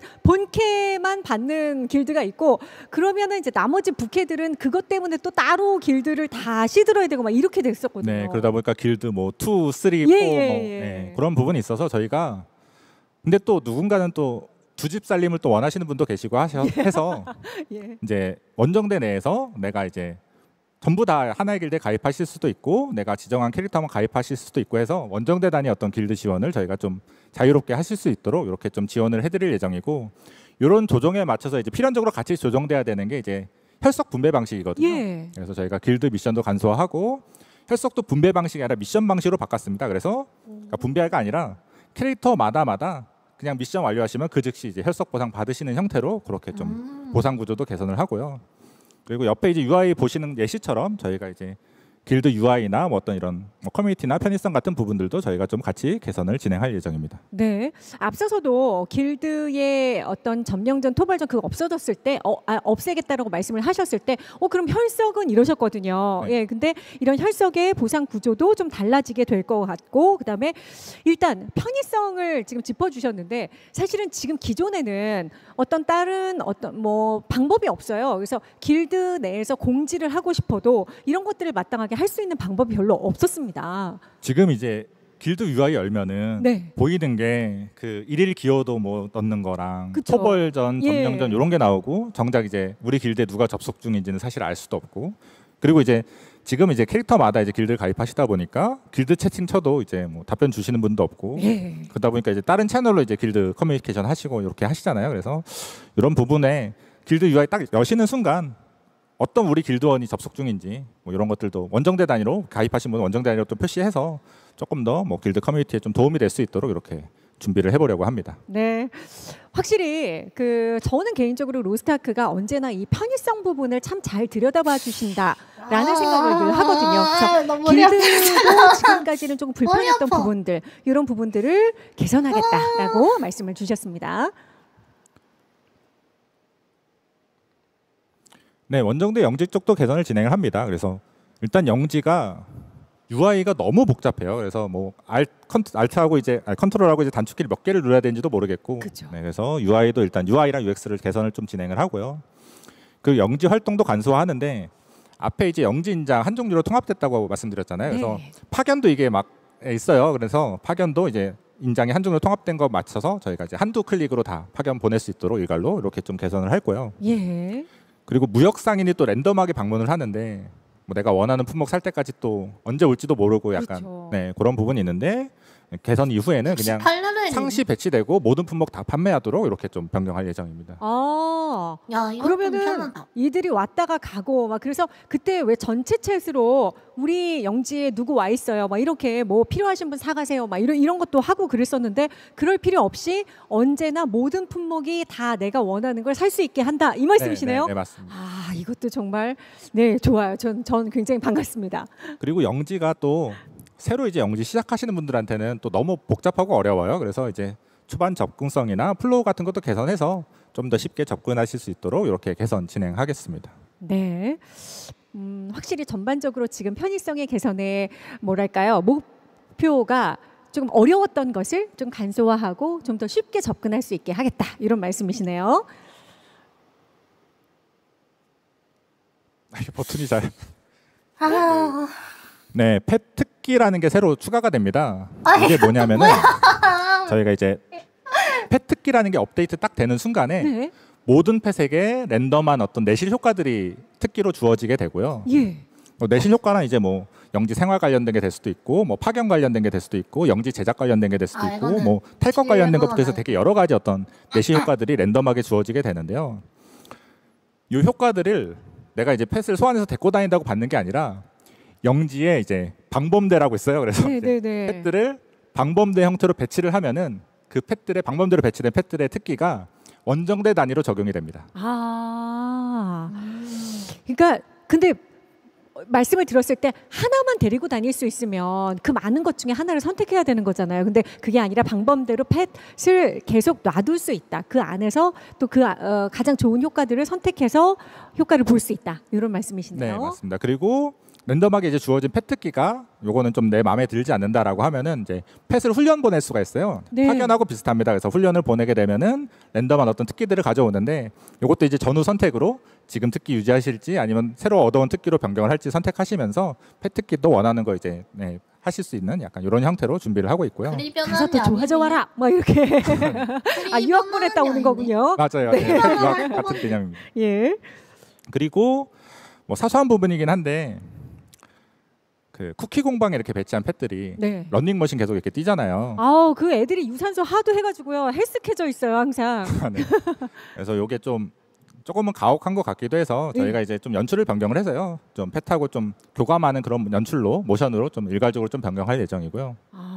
본캐만 받는 길드가 있고 그러면은 이제 나머지 부캐들은 그것 때문에 또 따로 길드를 다시 들어야 되고 막 이렇게 됐었거든요. 네, 그러다 보니까 길드 뭐 2, 3, 4 예, 뭐 예. 네, 그런 부분이 있어서 저희가 근데 또 누군가는 또 두 집 살림을 또 원하시는 분도 계시고 해서 예. 이제 원정대 내에서 내가 이제 전부 다 하나의 길드에 가입하실 수도 있고 내가 지정한 캐릭터만 가입하실 수도 있고 해서 원정대 단위 어떤 길드 지원을 저희가 좀 자유롭게 하실 수 있도록 이렇게 좀 지원을 해드릴 예정이고 이런 조정에 맞춰서 이제 필연적으로 같이 조정돼야 되는 게 이제 혈석 분배 방식이거든요. 예. 그래서 저희가 길드 미션도 간소화하고 혈석도 분배 방식이 아니라 미션 방식으로 바꿨습니다. 그래서 그러니까 분배가 아니라 캐릭터마다 그냥 미션 완료하시면 그 즉시 이제 혈석 보상 받으시는 형태로 그렇게 좀 보상 구조도 개선을 하고요. 그리고 옆에 이제 UI 보시는 예시처럼 저희가 이제 길드 UI나 뭐 어떤 이런 뭐 커뮤니티나 편의성 같은 부분들도 저희가 좀 같이 개선을 진행할 예정입니다. 네. 앞서서도 길드의 어떤 점령전, 토벌전 그거 없어졌을 때 없애겠다라고 말씀을 하셨을 때 그럼 혈석은 이러셨거든요. 네. 예. 근데 이런 혈석의 보상 구조도 좀 달라지게 될 것 같고 그다음에 일단 편의성을 지금 짚어 주셨는데 사실은 지금 기존에는 어떤 다른 어떤 뭐 방법이 없어요. 그래서 길드 내에서 공지를 하고 싶어도 이런 것들을 마땅하게 할 수 있는 방법이 별로 없었습니다. 지금 이제 길드 UI 열면은 네. 보이는 게 그 일일 기여도 뭐 넣는 거랑 그쵸. 토벌전, 점령전 예. 이런 게 나오고 정작 이제 우리 길드에 누가 접속 중인지는 사실 알 수도 없고 그리고 이제 지금 이제 캐릭터마다 이제 길드 가입하시다 보니까 길드 채팅 쳐도 이제 뭐 답변 주시는 분도 없고 예. 그러다 보니까 이제 다른 채널로 이제 길드 커뮤니케이션 하시고 이렇게 하시잖아요. 그래서 이런 부분에 길드 UI 딱 여시는 순간 어떤 우리 길드원이 접속 중인지 뭐 이런 것들도 원정대 단위로 가입하신 분은 원정대 단위로 또 표시해서 조금 더 뭐 길드 커뮤니티에 좀 도움이 될 수 있도록 이렇게 준비를 해보려고 합니다. 네, 확실히 저는 개인적으로 로스트아크가 언제나 이 편의성 부분을 참 잘 들여다봐 주신다라는 생각을 늘 하거든요. 너무 그래서 머리 길드도 지금까지는 조금 불편했던 아파. 부분들 이런 부분들을 개선하겠다라고 말씀을 주셨습니다. 네, 원정대 영지 쪽도 개선을 진행을 합니다. 그래서 일단 영지가 UI가 너무 복잡해요. 그래서 뭐 Alt하고 이제 컨트롤하고 이제 단축키를 몇 개를 눌러야 되는지도 모르겠고, 그쵸. 네, 그래서 UI도 일단 UI랑 UX를 개선을 좀 진행을 하고요. 그 영지 활동도 간소화하는데 앞에 이제 영지 인장 한 종류로 통합됐다고 말씀드렸잖아요. 그래서 네. 파견도 이게 막 있어요. 그래서 파견도 이제 인장이 한 종류로 통합된 거 맞춰서 저희가 이제 한두 클릭으로 다 파견 보낼 수 있도록 일괄로 이렇게 좀 개선을 할 거예요. 예. 그리고 무역 상인이 또 랜덤하게 방문을 하는데 뭐 내가 원하는 품목 살 때까지 또 언제 올지도 모르고 약간 그렇죠. 네, 그런 부분이 있는데 개선 이후에는 그냥 18년에 상시 배치되고 모든 품목 다 판매하도록 이렇게 좀 변경할 예정입니다. 아, 야, 이거 그러면은 편하다. 이들이 왔다가 가고 막 그래서 그때 왜 전체 챗으로 우리 영지에 누구 와 있어요 막 이렇게 뭐 필요하신 분 사가세요 막 이런 것도 하고 그랬었는데 그럴 필요 없이 언제나 모든 품목이 다 내가 원하는 걸 살 수 있게 한다 이 말씀이시네요. 네, 맞습니다. 아, 이것도 정말 네 좋아요. 전 굉장히 반갑습니다. 그리고 영지가 또 새로 이제 영지 시작하시는 분들한테는 또 너무 복잡하고 어려워요. 그래서 이제 초반 접근성이나 플로우 같은 것도 개선해서 좀 더 쉽게 접근하실 수 있도록 이렇게 개선 진행하겠습니다. 네. 확실히 전반적으로 지금 편의성의 개선에 뭐랄까요 목표가 조금 어려웠던 것을 좀 간소화하고 좀 더 쉽게 접근할 수 있게 하겠다 이런 말씀이시네요. 버튼이 잘. 아, 네, 펫 특기라는 게 새로 추가가 됩니다. 이게 뭐냐면은 저희가 이제 펫 특기라는 게 업데이트 딱 되는 순간에 네. 모든 펫에게 랜덤한 어떤 내실 효과들이 특기로 주어지게 되고요. 예. 내실 효과는 이제 뭐 영지 생활 관련된 게 될 수도 있고, 뭐 파견 관련된 게 될 수도 있고, 영지 제작 관련된 게 될 수도 있고, 이거는 뭐 탈것 관련된 것부터 해서 질문하네. 되게 여러 가지 어떤 내실 효과들이 랜덤하게 주어지게 되는데요. 이 효과들을 내가 이제 펫을 소환해서 데리고 다닌다고 받는 게 아니라 영지에 이제 방범대라고 있어요. 그래서 네, 이제 네, 네. 펫들을 방범대 형태로 배치를 하면은 그 펫들의 방범대로 배치된 펫들의 특기가 원정대 단위로 적용이 됩니다. 아. 그러니까 근데 말씀을 들었을 때 하나만 데리고 다닐 수 있으면 그 많은 것 중에 하나를 선택해야 되는 거잖아요. 근데 그게 아니라 방법대로 펫을 계속 놔둘 수 있다. 그 안에서 또 그 가장 좋은 효과들을 선택해서 효과를 볼 수 있다. 이런 말씀이시네요. 네, 맞습니다. 그리고 랜덤하게 이제 주어진 펫 특기가 요거는 좀 내 마음에 들지 않는다라고 하면은 이제 펫을 훈련 보낼 수가 있어요. 네. 파견하고 비슷합니다. 그래서 훈련을 보내게 되면은 랜덤한 어떤 특기들을 가져오는데 요것도 이제 전후 선택으로 지금 특기 유지하실지 아니면 새로 얻어온 특기로 변경을 할지 선택하시면서 펫 특기도 원하는 거 이제 네, 하실 수 있는 약간 이런 형태로 준비를 하고 있고요. 가서 또 좋아져와라 막 이렇게 유학 보냈다 오는 거군요. 맞아요. 네. 유학 같은 개념입니다. 예. 그리고 뭐 사소한 부분이긴 한데 그 쿠키 공방에 이렇게 배치한 펫들이 네. 런닝머신 계속 이렇게 뛰잖아요. 아우 그 애들이 유산소 하도 해가지고요 헬스케져 있어요 항상. 네. 그래서 요게 좀 조금은 가혹한 것 같기도 해서 저희가 이제 좀 연출을 변경을 해서요. 좀 펫하고 좀 교감하는 그런 연출로 모션으로 좀 일괄적으로 좀 변경할 예정이고요.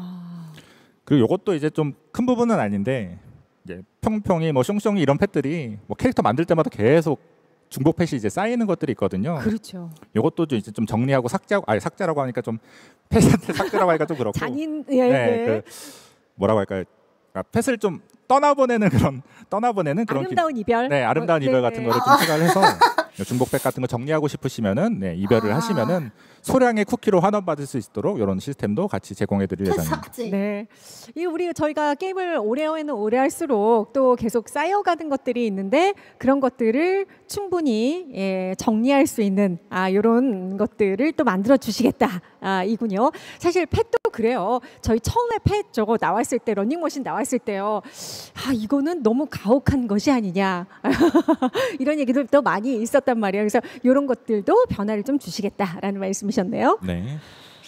그리고 요것도 이제 좀 큰 부분은 아닌데 이제 평평이 뭐 숑숑이 이런 펫들이 뭐 캐릭터 만들 때마다 계속 중복 펫이 이제 쌓이는 것들이 있거든요. 그렇죠. 요것도 이제 좀 정리하고 삭제하고 삭제라고 하니까 좀 펫한테 삭제라고 하니까 좀 그렇고 잔인 네, 그 뭐라고 할까요? 그러니까 펫을 좀 떠나보내는 그런 아름다운 이별. 네, 아름다운 이별 같은 거를 좀 생각을 해서 중복백 같은 거 정리하고 싶으시면은 네, 이별을 하시면은 소량의 쿠키로 환원받을 수 있도록 이런 시스템도 같이 제공해드릴 예정입니다. 네, 이 저희가 게임을 오래 하면 오래 할수록 또 계속 쌓여가는 것들이 있는데 그런 것들을 충분히 정리할 수 있는 이런 것들을 또 만들어 주시겠다 이군요. 사실 펫도 그래요. 저희 처음에 펫 저거 나왔을 때 러닝머신 나왔을 때요. 이거는 너무 가혹한 것이 아니냐 이런 얘기들도 많이 있었단 말이에요. 그래서 이런 것들도 변화를 좀 주시겠다라는 말씀이셨네요. 네.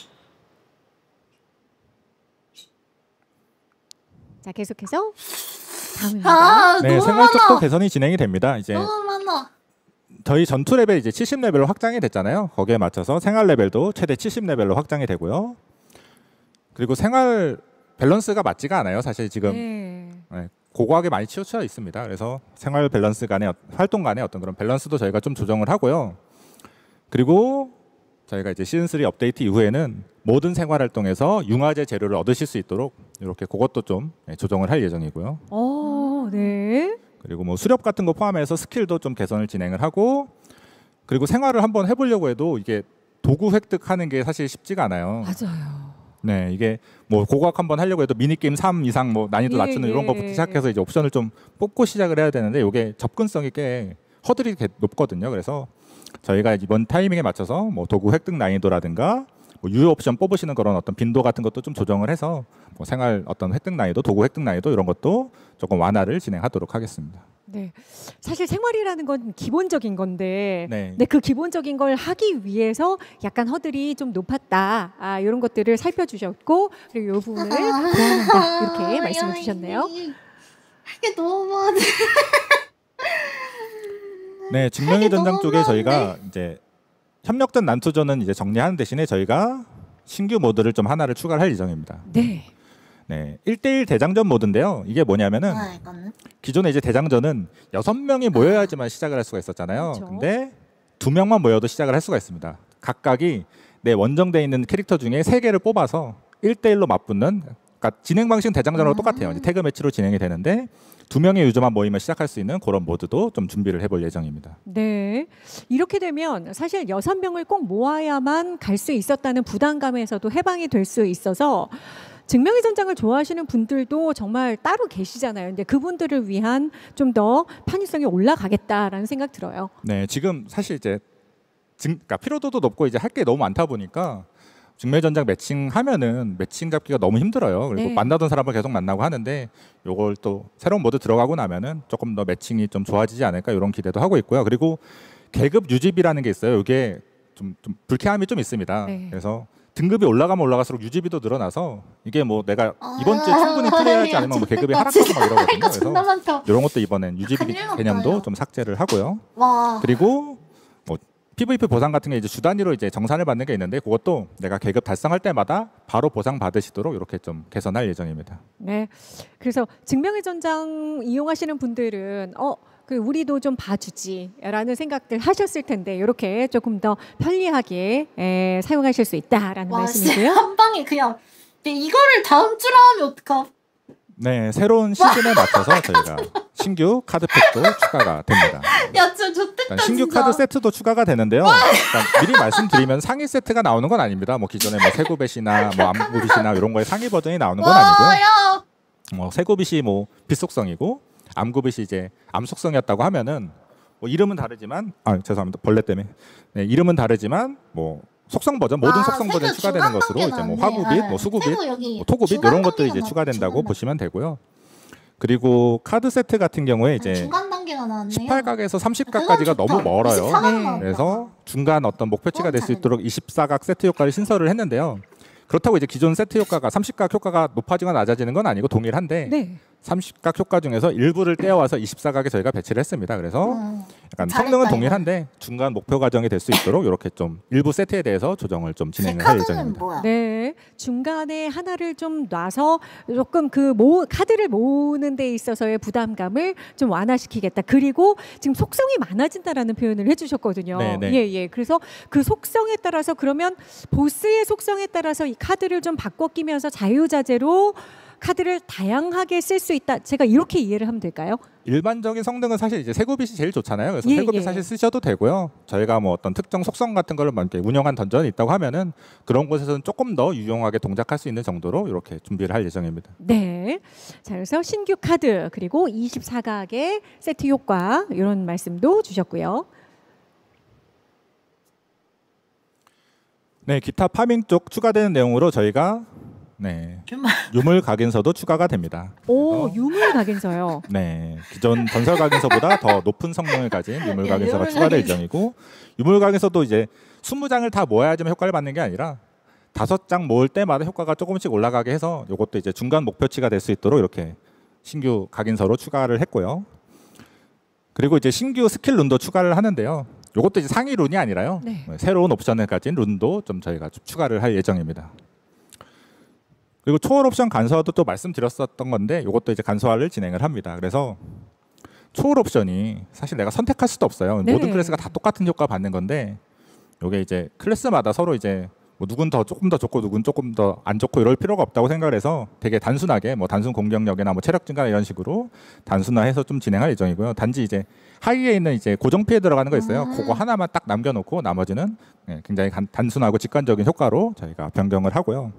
자 계속해서 다음입니다. 네, 너무 생활 쪽도 많아. 개선이 진행이 됩니다. 이제 너무 많아. 저희 전투 레벨 이제 70레벨로 확장이 됐잖아요. 거기에 맞춰서 생활 레벨도 최대 70레벨로 확장이 되고요. 그리고 생활 밸런스가 맞지가 않아요. 사실 지금 네, 고고하게 많이 치우쳐 있습니다. 그래서 생활 밸런스 간의 활동 간의 어떤 그런 밸런스도 저희가 좀 조정을 하고요. 그리고 저희가 이제 시즌 3 업데이트 이후에는 모든 생활 활동에서 융화제 재료를 얻으실 수 있도록 이렇게 그것도 좀 조정을 할 예정이고요. 네. 그리고 뭐 수렵 같은 거 포함해서 스킬도 좀 개선을 진행을 하고 그리고 생활을 한번 해보려고 해도 이게 도구 획득하는 게 사실 쉽지가 않아요. 맞아요. 네, 이게 뭐 고고학 한번 하려고 해도 미니게임 3 이상 뭐 난이도 낮추는 이런 거부터 시작해서 이제 옵션을 좀 뽑고 시작을 해야 되는데 이게 접근성이 꽤 허들이 높거든요. 그래서 저희가 이번 타이밍에 맞춰서 뭐 도구 획득 난이도라든가 뭐 유효 옵션 뽑으시는 그런 어떤 빈도 같은 것도 좀 조정을 해서 뭐 생활 어떤 획득 난이도, 도구 획득 난이도 이런 것도 조금 완화를 진행하도록 하겠습니다. 네, 사실 생활이라는 건 기본적인 건데, 네. 그 기본적인 걸 하기 위해서 약간 허들이 좀 높았다. 이런 것들을 살펴주셨고, 그리고 이 부분을 보완한다 이렇게 말씀을 주셨네요. 이게 너무 많아. 네, 증명의 전장 쪽에 저희가 이제 협력전 난투전은 이제 정리하는 대신에 저희가 신규 모드를 좀 하나를 추가를 할 예정입니다. 네. 네, 1대1 대장전 모드인데요. 이게 뭐냐면은 기존에 이제 대장전은 6명이 모여야지만 시작을 할 수가 있었잖아요. 그렇죠. 근데 2명만 모여도 시작을 할 수가 있습니다. 각각이 내 원정돼 있는 캐릭터 중에 3개를 뽑아서 1대1로 맞붙는, 그러니까 진행 방식은 대장전하고 똑같아요. 이제 태그 매치로 진행이 되는데 2명의 유저만 모이면 시작할 수 있는 그런 모드도 좀 준비를 해볼 예정입니다. 네, 이렇게 되면 사실 6명을 꼭 모아야만 갈 수 있었다는 부담감에서도 해방이 될 수 있어서 증명의 전장을 좋아하시는 분들도 정말 따로 계시잖아요. 근데 그분들을 위한 좀 더 편의성이 올라가겠다라는 생각 들어요. 네, 지금 사실 이제 그러니까 피로도도 높고 이제 할 게 너무 많다 보니까 증명의 전장 매칭하면은 매칭 잡기가 너무 힘들어요. 그리고 네. 만나던 사람을 계속 만나고 하는데 요걸 또 새로운 모드 들어가고 나면은 조금 더 매칭이 좀 좋아지지 않을까 이런 기대도 하고 있고요. 그리고 계급 유지비라는 게 있어요. 이게 좀 불쾌함이 좀 있습니다. 네. 그래서 등급이 올라가면 올라갈수록 유지비도 늘어나서 이게 뭐 내가 이번 주에 충분히 플레이하지 않으면 뭐 계급이 하락하고 막 이러거든요. 그래서 이런 것도 이번엔 유지비 개념도 좀 삭제를 하고요. 그리고 뭐 PVP 보상 같은 게 이제 주 단위로 이제 정산을 받는 게 있는데 그것도 내가 계급 달성할 때마다 바로 보상 받으시도록 이렇게 좀 개선할 예정입니다. 네, 그래서 증명의 전장 이용하시는 분들은 우리도 좀 봐주지라는 생각들 하셨을 텐데 이렇게 조금 더 편리하게 사용하실 수 있다라는 와, 말씀이고요. 한 방에 그냥 근데 이거를 다음 주로 하면 어떡함? 네, 새로운 시즌에 맞춰서 저희가 신규 카드팩도 추가가 됩니다. 야, 진짜 좋댔다 신규 진짜. 카드 세트도 추가가 되는데요. 미리 말씀드리면 상위 세트가 나오는 건 아닙니다. 뭐 기존에 뭐 세구벳이나 뭐 암구빗이나 이런 거에 상위 버전이 나오는 건 아니고요. 야. 뭐 세구빗이 뭐 빛 속성이고 암구빗이 이제 암 속성이었다고 하면은 뭐 이름은 다르지만 죄송합니다. 벌레 때문에. 네, 이름은 다르지만 뭐 속성 버전 모든 속성 버전 추가되는 것으로 이제 뭐 화구빗, 뭐 수구빗, 뭐 토구빗 이런 것들이 이제 추가된다고 보시면 되고요. 그리고 카드 세트 같은 경우에 이제 중간 단계가 나왔네요. 18각에서 30각까지가 너무 멀어요. 24각 나왔다. 그래서 중간 어떤 목표치가 될 수 있도록 24각 세트 효과를 신설을 했는데요. 그렇다고 이제 기존 세트 효과가 30각 효과가 높아지거나 낮아지는 건 아니고 동일한데 네. 30각 효과 중에서 일부를 떼어와서 24각에 저희가 배치를 했습니다. 그래서 약간 잘했다, 성능은 이거. 동일한데 중간 목표 과정이 될 수 있도록 이렇게 좀 일부 세트에 대해서 조정을 좀 제 진행을 할 카드는 예정입니다. 뭐야? 네, 중간에 하나를 좀 놔서 조금 카드를 모으는 데 있어서의 부담감을 좀 완화시키겠다. 그리고 지금 속성이 많아진다라는 표현을 해주셨거든요. 네, 네. 예. 그래서 그 속성에 따라서 그러면 보스의 속성에 따라서 이 카드를 좀 바꿔 끼면서 자유자재로 카드를 다양하게 쓸 수 있다. 제가 이렇게 이해를 하면 될까요? 일반적인 성능은 사실 이제 세구빗이 제일 좋잖아요. 그래서 예, 세구빗 예. 사실 쓰셔도 되고요. 저희가 뭐 어떤 특정 속성 같은 거를 막 이렇게 운영한 던전이 있다고 하면은 그런 곳에서는 조금 더 유용하게 동작할 수 있는 정도로 이렇게 준비를 할 예정입니다. 네. 자, 그래서 신규 카드 그리고 24각의 세트 효과 이런 말씀도 주셨고요. 네, 기타 파밍 쪽 추가되는 내용으로 저희가 유물 각인서도 추가가 됩니다. 오, 유물 각인서요. 네, 기존 전설 각인서보다 더 높은 성능을 가진 유물 각인서가 추가될 예정이고 유물 각인서도 이제 20장을 다 모아야지만 효과를 받는 게 아니라 5장 모을 때마다 효과가 조금씩 올라가게 해서 이것도 이제 중간 목표치가 될 수 있도록 이렇게 신규 각인서로 추가를 했고요. 그리고 이제 신규 스킬 룬도 추가를 하는데요. 이것도 이제 상위 룬이 아니라요. 네. 새로운 옵션을 가진 룬도 좀 저희가 좀 추가를 할 예정입니다. 그리고 초월 옵션 간소화도 또 말씀드렸었던 건데 이것도 이제 간소화를 진행을 합니다. 그래서 초월 옵션이 사실 내가 선택할 수도 없어요. 네. 모든 클래스가 다 똑같은 효과 받는 건데 이게 이제 클래스마다 서로 이제 뭐 누군 더 조금 더 좋고 누군 조금 더 안 좋고 이럴 필요가 없다고 생각을 해서 되게 단순하게 뭐 단순 공격력이나 뭐 체력 증가 이런 식으로 단순화해서 좀 진행할 예정이고요. 단지 이제 하위에 있는 이제 고정 피해 들어가는 거 있어요. 그거 하나만 딱 남겨놓고 나머지는 굉장히 단순하고 직관적인 효과로 저희가 변경을 하고요.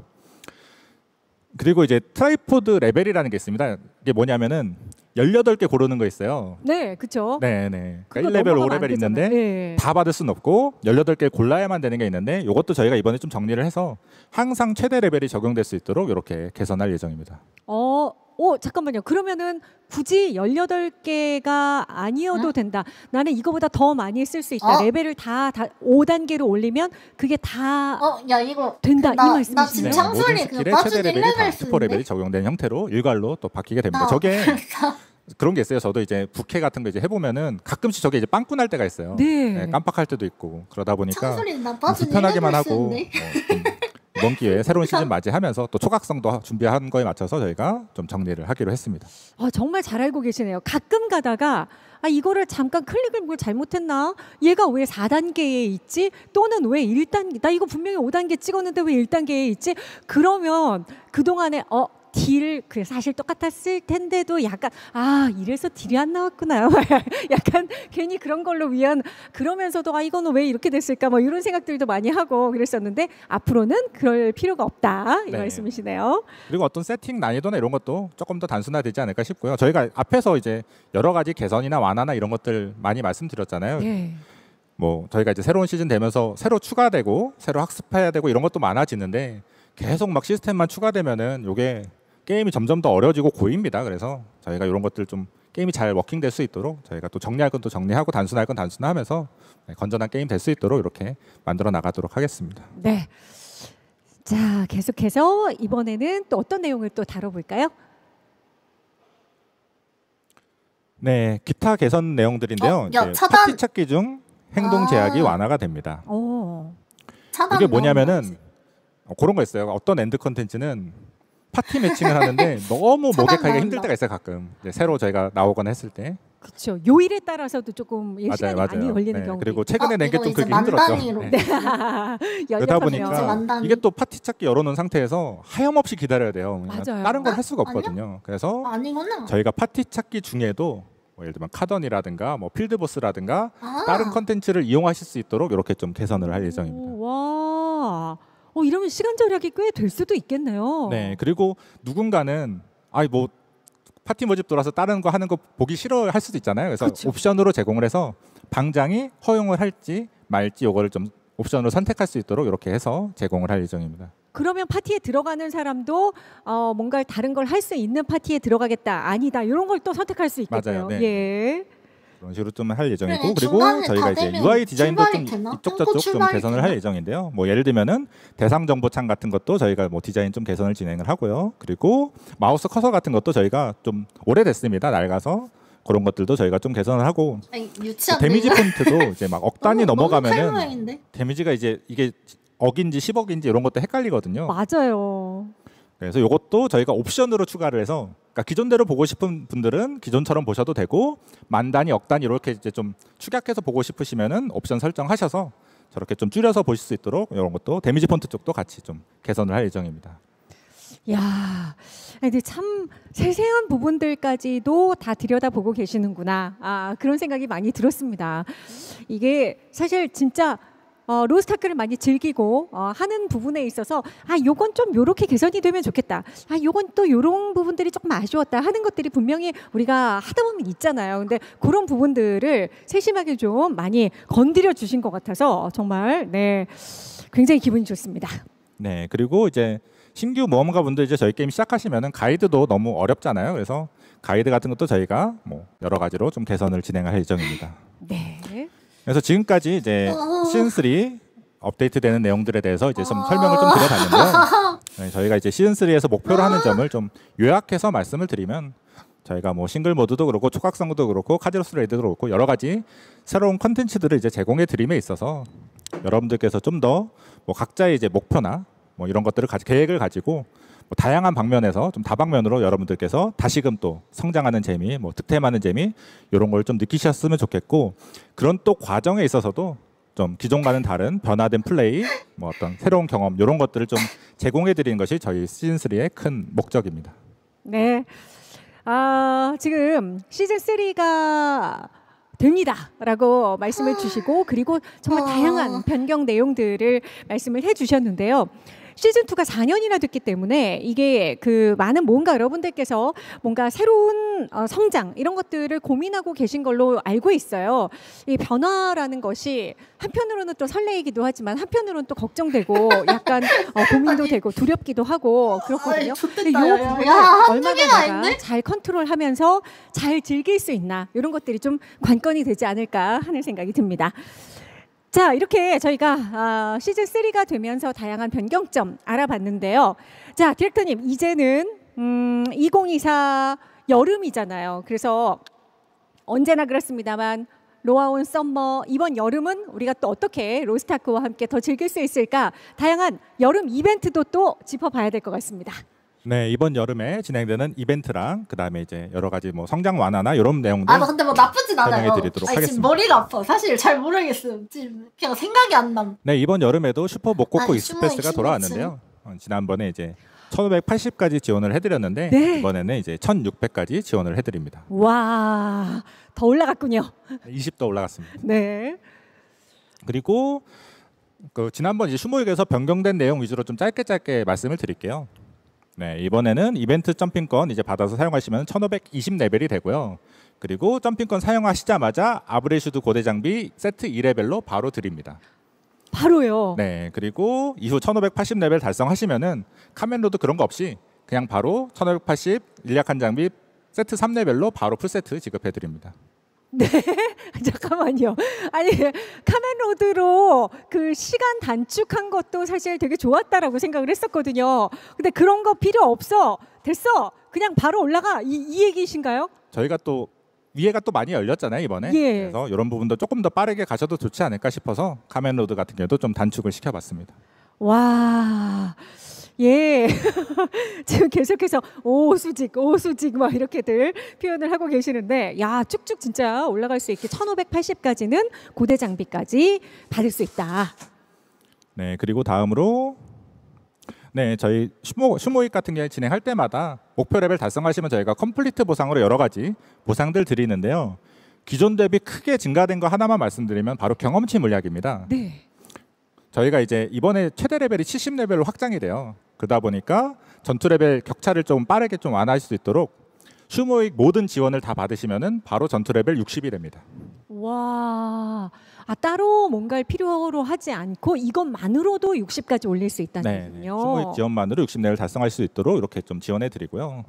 그리고 이제 트라이포드 레벨이라는 게 있습니다. 이게 뭐냐면은 18개 고르는 거 있어요. 네, 그렇죠. 네. 그러니까 1레벨, 5레벨 있는데 네. 다 받을 수는 없고 18개 골라야만 되는 게 있는데 이것도 저희가 이번에 좀 정리를 해서 항상 최대 레벨이 적용될 수 있도록 이렇게 개선할 예정입니다. 잠깐만요. 그러면은 굳이 18개가 아니어도 된다. 나는 이거보다 더 많이 쓸 수 있다. 레벨을 다 5단계로 올리면 그게 다 야 이거 된다. 이 나 말씀이시네요. 지금 창설이 모든 그냥 스킬의 빠진 최대 레벨이 다 1레벨 슈퍼 레벨이 적용되는 형태로 일괄로 또 바뀌게 됩니다. 저게 그런 게 있어요. 저도 이제 부캐 같은 거 이제 해보면은 가끔씩 저게 이제 빵꾸 날 때가 있어요. 네. 깜빡할 때도 있고 그러다 보니까 창설이 나 빠진 불편하기만 1레벨 하고 쓰는데. 좀 이번 기회에 새로운 시즌 맞이하면서 또 초각성도 준비한 거에 맞춰서 저희가 좀 정리를 하기로 했습니다. 정말 잘 알고 계시네요. 가끔 가다가 이거를 잠깐 클릭을 뭘 잘못했나? 얘가 왜 4단계에 있지? 또는 왜 1단계? 나 이거 분명히 5단계 찍었는데 왜 1단계에 있지? 그러면 그동안에 딜 사실 똑같았을 텐데도 약간 이래서 딜이 안 나왔구나. 약간 괜히 그런 걸로 위한 그러면서도 이거는 왜 이렇게 됐을까? 뭐 이런 생각들도 많이 하고 그랬었는데 앞으로는 그럴 필요가 없다. 이 말씀이시네요. 그리고 어떤 세팅 난이도나 이런 것도 조금 더 단순화되지 않을까 싶고요. 저희가 앞에서 이제 여러 가지 개선이나 완화나 이런 것들 많이 말씀드렸잖아요. 네. 뭐 저희가 이제 새로운 시즌 되면서 새로 추가되고 새로 학습해야 되고 이런 것도 많아지는데 계속 막 시스템만 추가되면은 요게 게임이 점점 더 어려워지고 고입니다. 그래서 저희가 이런 것들 좀 게임이 잘 워킹될 수 있도록 저희가 또 정리할 건 또 정리하고 단순할 건 단순화하면서 건전한 게임 될 수 있도록 이렇게 만들어 나가도록 하겠습니다. 네. 자, 계속해서 이번에는 또 어떤 내용을 또 다뤄볼까요? 네, 기타 개선 내용들인데요. 야, 이제 차단! 파티 찾기 중 행동 제약이 완화가 됩니다. 차단 이게 뭐냐면은 그런 거 있어요. 어떤 엔드 컨텐츠는 파티 매칭을 하는데 너무 모객하기가 힘들 때가 있어요. 가끔 이제 새로 저희가 나오거나 했을 때 그렇죠. 요일에 따라서도 조금 시간이 맞아요. 많이 걸리는 네, 경우. 그리고 최근에 낸 게 이거 좀 이제 그게 힘들었죠. 만단위로. 네. 연락하면. 그러다 보니까 만단위. 이게 또 파티 찾기 열어놓은 상태에서 하염없이 기다려야 돼요. 그냥 맞아요. 다른 걸 할 수가 아니요? 없거든요. 그래서 아니구나. 저희가 파티 찾기 중에도 뭐 예를 들면 카던이라든가 뭐 필드보스라든가 아. 다른 컨텐츠를 이용하실 수 있도록 이렇게 좀 개선을 할 예정입니다. 와, 이러면 시간 절약이 꽤 될 수도 있겠네요. 네, 그리고 누군가는 뭐 파티 모집 돌아서 다른 거 하는 거 보기 싫어할 수도 있잖아요. 그래서 그쵸. 옵션으로 제공을 해서 방장이 허용을 할지 말지 요거를 좀 옵션으로 선택할 수 있도록 이렇게 해서 제공을 할 예정입니다. 그러면 파티에 들어가는 사람도 뭔가 다른 걸 할 수 있는 파티에 들어가겠다, 아니다 이런 걸 또 선택할 수 있겠고요. 맞아요. 네. 예. 그런 식으로 좀 할 예정이고 그래, 그리고 중간에 저희가 다 이제 되면 UI 디자인도 좀 출발이 되나? 이쪽 끊고 저쪽 좀 출발이 개선을 할 되나? 예정인데요. 뭐 예를 들면은 대상 정보창 같은 것도 저희가 뭐 디자인 좀 개선을 진행을 하고요. 그리고 마우스 커서 같은 것도 저희가 좀 오래됐습니다. 낡아서 그런 것들도 저희가 좀 개선을 하고 아니, 유치한 데미지 폰트도 이제 막 억 단위 넘어가면은 모양인데. 데미지가 이제 이게 억인지 10억인지 이런 것도 헷갈리거든요. 맞아요. 그래서 이것도 저희가 옵션으로 추가를 해서 그러니까 기존대로 보고 싶은 분들은 기존처럼 보셔도 되고 만 단위, 억 단위 이렇게 이제 좀 축약해서 보고 싶으시면은 옵션 설정하셔서 저렇게 좀 줄여서 보실 수 있도록 이런 것도 데미지 폰트 쪽도 같이 좀 개선을 할 예정입니다. 야, 근데 참 세세한 부분들까지도 다 들여다보고 계시는구나. 그런 생각이 많이 들었습니다. 이게 사실 진짜 로스타크를 많이 즐기고 하는 부분에 있어서 요건 좀 요렇게 개선이 되면 좋겠다. 요건 또 요런 부분들이 조금 아쉬웠다 하는 것들이 분명히 우리가 하다 보면 있잖아요. 근데 그런 부분들을 세심하게 좀 많이 건드려 주신 것 같아서 정말 굉장히 기분이 좋습니다. 네, 그리고 이제 신규 모험가 분들 이제 저희 게임 시작하시면은 가이드도 너무 어렵잖아요. 그래서 가이드 같은 것도 저희가 뭐 여러 가지로 좀 개선을 진행할 예정입니다. 네. 그래서 지금까지 이제 시즌 3 업데이트되는 내용들에 대해서 이제 좀 설명을 좀 드려봤는데요. 네, 저희가 이제 시즌 3에서 목표로 하는 점을 좀 요약해서 말씀을 드리면 저희가 뭐 싱글 모드도 그렇고 초각성도 그렇고 카지로스 레이드도 그렇고 여러 가지 새로운 컨텐츠들을 이제 제공해 드림에 있어서 여러분들께서 좀 더 뭐 각자의 이제 목표나 뭐 이런 것들을 계획을 가지고 뭐 다양한 방면에서 좀 다방면으로 여러분들께서 다시금 또 성장하는 재미, 뭐 득템하는 재미 이런 걸 좀 느끼셨으면 좋겠고 그런 또 과정에 있어서도 좀 기존과는 다른 변화된 플레이, 뭐 어떤 새로운 경험 이런 것들을 좀 제공해 드리는 것이 저희 시즌 3의 큰 목적입니다. 네. 지금 시즌 3가 됩니다라고 말씀을 주시고 그리고 정말 다양한 변경 내용들을 말씀을 해주셨는데요. 시즌 2가 4년이나 됐기 때문에 이게 그 많은 뭔가 여러분들께서 뭔가 새로운 성장 이런 것들을 고민하고 계신 걸로 알고 있어요. 이 변화라는 것이 한편으로는 또 설레이기도 하지만 한편으로는 또 걱정되고 약간 고민도 되고 두렵기도 하고 그렇거든요. 근데 이 부분을 얼마나 내가 잘 컨트롤하면서 잘 즐길 수 있나 이런 것들이 좀 관건이 되지 않을까 하는 생각이 듭니다. 자, 이렇게 저희가 시즌 3가 되면서 다양한 변경점 알아봤는데요. 자, 디렉터님, 이제는 2024 여름이잖아요. 그래서 언제나 그렇습니다만 로아온 썸머 이번 여름은 우리가 또 어떻게 로스타크와 함께 더 즐길 수 있을까? 다양한 여름 이벤트도 또 짚어봐야 될 것 같습니다. 네, 이번 여름에 진행되는 이벤트랑 그다음에 이제 여러 가지 뭐 성장 완화나 이런 내용들 근데 뭐 나쁘진 않아요. 설명해 드리도록 하겠습니다. 지금 머리가 아파. 사실 잘 모르겠어요. 지금 그냥 생각이 안 나. 네, 이번 여름에도 슈퍼 목코코 아니, 익스프레스가 슈퍼 돌아왔는데요. 지난번에 이제 1,580까지 지원을 해드렸는데 네. 이번에는 이제 1,600까지 지원을 해드립니다. 와, 더 올라갔군요. 20도 올라갔습니다. 네. 그리고 그 지난번 이제 슈모익에서 변경된 내용 위주로 좀 짧게 말씀을 드릴게요. 네, 이번에는 이벤트 점핑권 이제 받아서 사용하시면 1,520 레벨이 되고요. 그리고 점핑권 사용하시자마자 아브레슈드 고대 장비 세트 2레벨로 바로 드립니다. 바로요. 네, 그리고 이후 1,580 레벨 달성하시면은 카멘로드 그런 거 없이 그냥 바로 1,580 일약한 장비 세트 3레벨로 바로 풀세트 지급해 드립니다. 네, 잠깐만요. 아니 카멘로드로 그 시간 단축한 것도 사실 되게 좋았다라고 생각을 했었거든요. 근데 그런 거 필요 없어. 됐어. 그냥 바로 올라가. 이 얘기이신가요? 저희가 또 위에가 또 많이 열렸잖아요 이번에. 예. 그래서 이런 부분도 조금 더 빠르게 가셔도 좋지 않을까 싶어서 카멘로드 같은 경우도 좀 단축을 시켜봤습니다. 와, 예. 지금 계속해서 오수직 막 이렇게들 표현을 하고 계시는데, 야, 쭉쭉 진짜 올라갈 수 있게 1580까지는 고대 장비까지 받을 수 있다. 네, 그리고 다음으로 네, 저희 슈모익 같은 경우에 진행할 때마다 목표 레벨 달성하시면 저희가 컴플리트 보상으로 여러 가지 보상들 드리는데요. 기존 대비 크게 증가된 거 하나만 말씀드리면 바로 경험치 물약입니다. 네. 저희가 이제 이번에 최대 레벨이 70레벨로 확장이 돼요. 그러다 보니까 전투 레벨 격차를 좀 빠르게 좀 완화할 수 있도록 슈모익 모든 지원을 다 받으시면은 바로 전투 레벨 60이 됩니다. 와, 따로 뭔가를 필요로 하지 않고 이것만으로도 60까지 올릴 수 있다는 네, 거군요. 슈모익 지원만으로 60레벨 달성할 수 있도록 이렇게 좀 지원해 드리고요.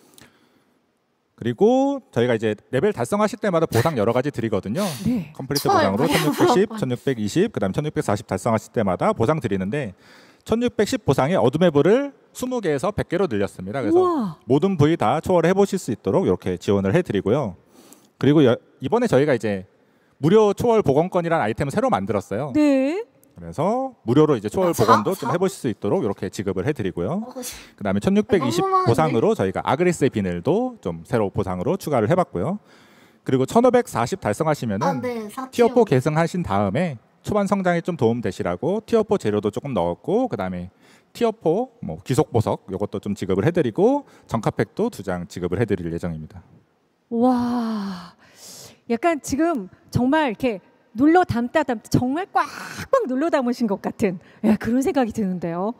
그리고 저희가 이제 레벨 달성하실 때마다 보상 여러 가지 드리거든요. 네. 컴플리트 보상으로 1610, 1620, 그다음 1640 달성하실 때마다 보상 드리는데 1610 보상에 어둠의 불을 20개에서 100개로 늘렸습니다. 그래서 우와. 모든 부위 다 초월해 보실 수 있도록 이렇게 지원을 해 드리고요. 그리고 이번에 저희가 이제 무료 초월 복원권이라는 아이템을 새로 만들었어요. 네. 그래서 무료로 이제 초월 복원도 좀 해보실 수 있도록 이렇게 지급을 해드리고요. 그다음에 1620 보상으로 저희가 아그리스의 비늘도 좀 새로 보상으로 추가를 해봤고요. 그리고 1540 달성하시면은 티어4 계승하신 다음에 초반 성장에 좀 도움 되시라고 티어4 재료도 조금 넣었고, 그다음에 티어4 뭐 귀속 보석 이것도 좀 지급을 해드리고 정카팩도 2장 지급을 해드릴 예정입니다. 와, 약간 지금 정말 이렇게 눌러 담다 정말 꽉꽉 눌러 담으신 것 같은, 예, 그런 생각이 드는데요.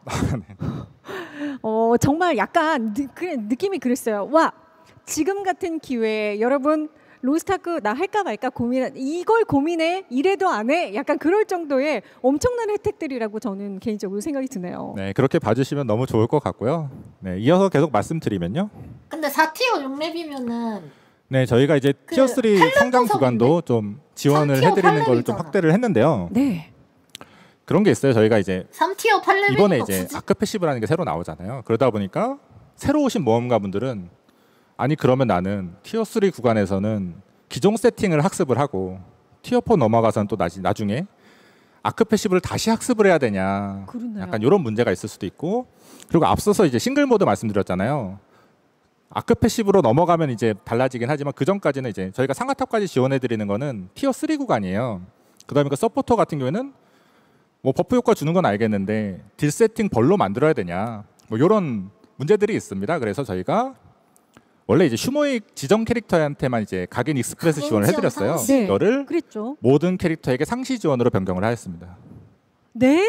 정말 약간 느낌이 그랬어요. 와, 지금 같은 기회에 여러분 로스트아크 나 할까 말까 이걸 고민해? 이래도 안 해? 약간 그럴 정도의 엄청난 혜택들이라고 저는 개인적으로 생각이 드네요. 네, 그렇게 봐주시면 너무 좋을 것 같고요. 네, 이어서 계속 말씀드리면요. 근데 4티어 6렙이면은 네, 저희가 이제 티어 3 성장 구간도 좀 지원을 해드리는 걸 좀 확대를 했는데요. 네. 그런 게 있어요. 저희가 이제 3티어 8렙이니까 이번에 이제 아크 패시브라는 게 새로 나오잖아요. 그러다 보니까 새로 오신 모험가분들은 아니 그러면 나는 티어 3 구간에서는 기존 세팅을 학습을 하고 티어 4 넘어가서는 또 나중에 아크 패시브를 다시 학습을 해야 되냐. 그러네요. 약간 이런 문제가 있을 수도 있고, 그리고 앞서서 이제 싱글 모드 말씀드렸잖아요. 아크 패시브로 넘어가면 이제 달라지긴 하지만 그 전까지는 이제 저희가 상하탑까지 지원해 드리는 거는 티어 3 구간이에요. 그다음에 그 서포터 같은 경우에는 뭐 버프 효과 주는 건 알겠는데 딜 세팅 벌로 만들어야 되냐, 뭐 이런 문제들이 있습니다. 그래서 저희가 원래 이제 슈모익 지정 캐릭터한테만 이제 각인 익스프레스 지원을 해드렸어요. 네, 이거를 그랬죠. 모든 캐릭터에게 상시 지원으로 변경을 하였습니다. 네?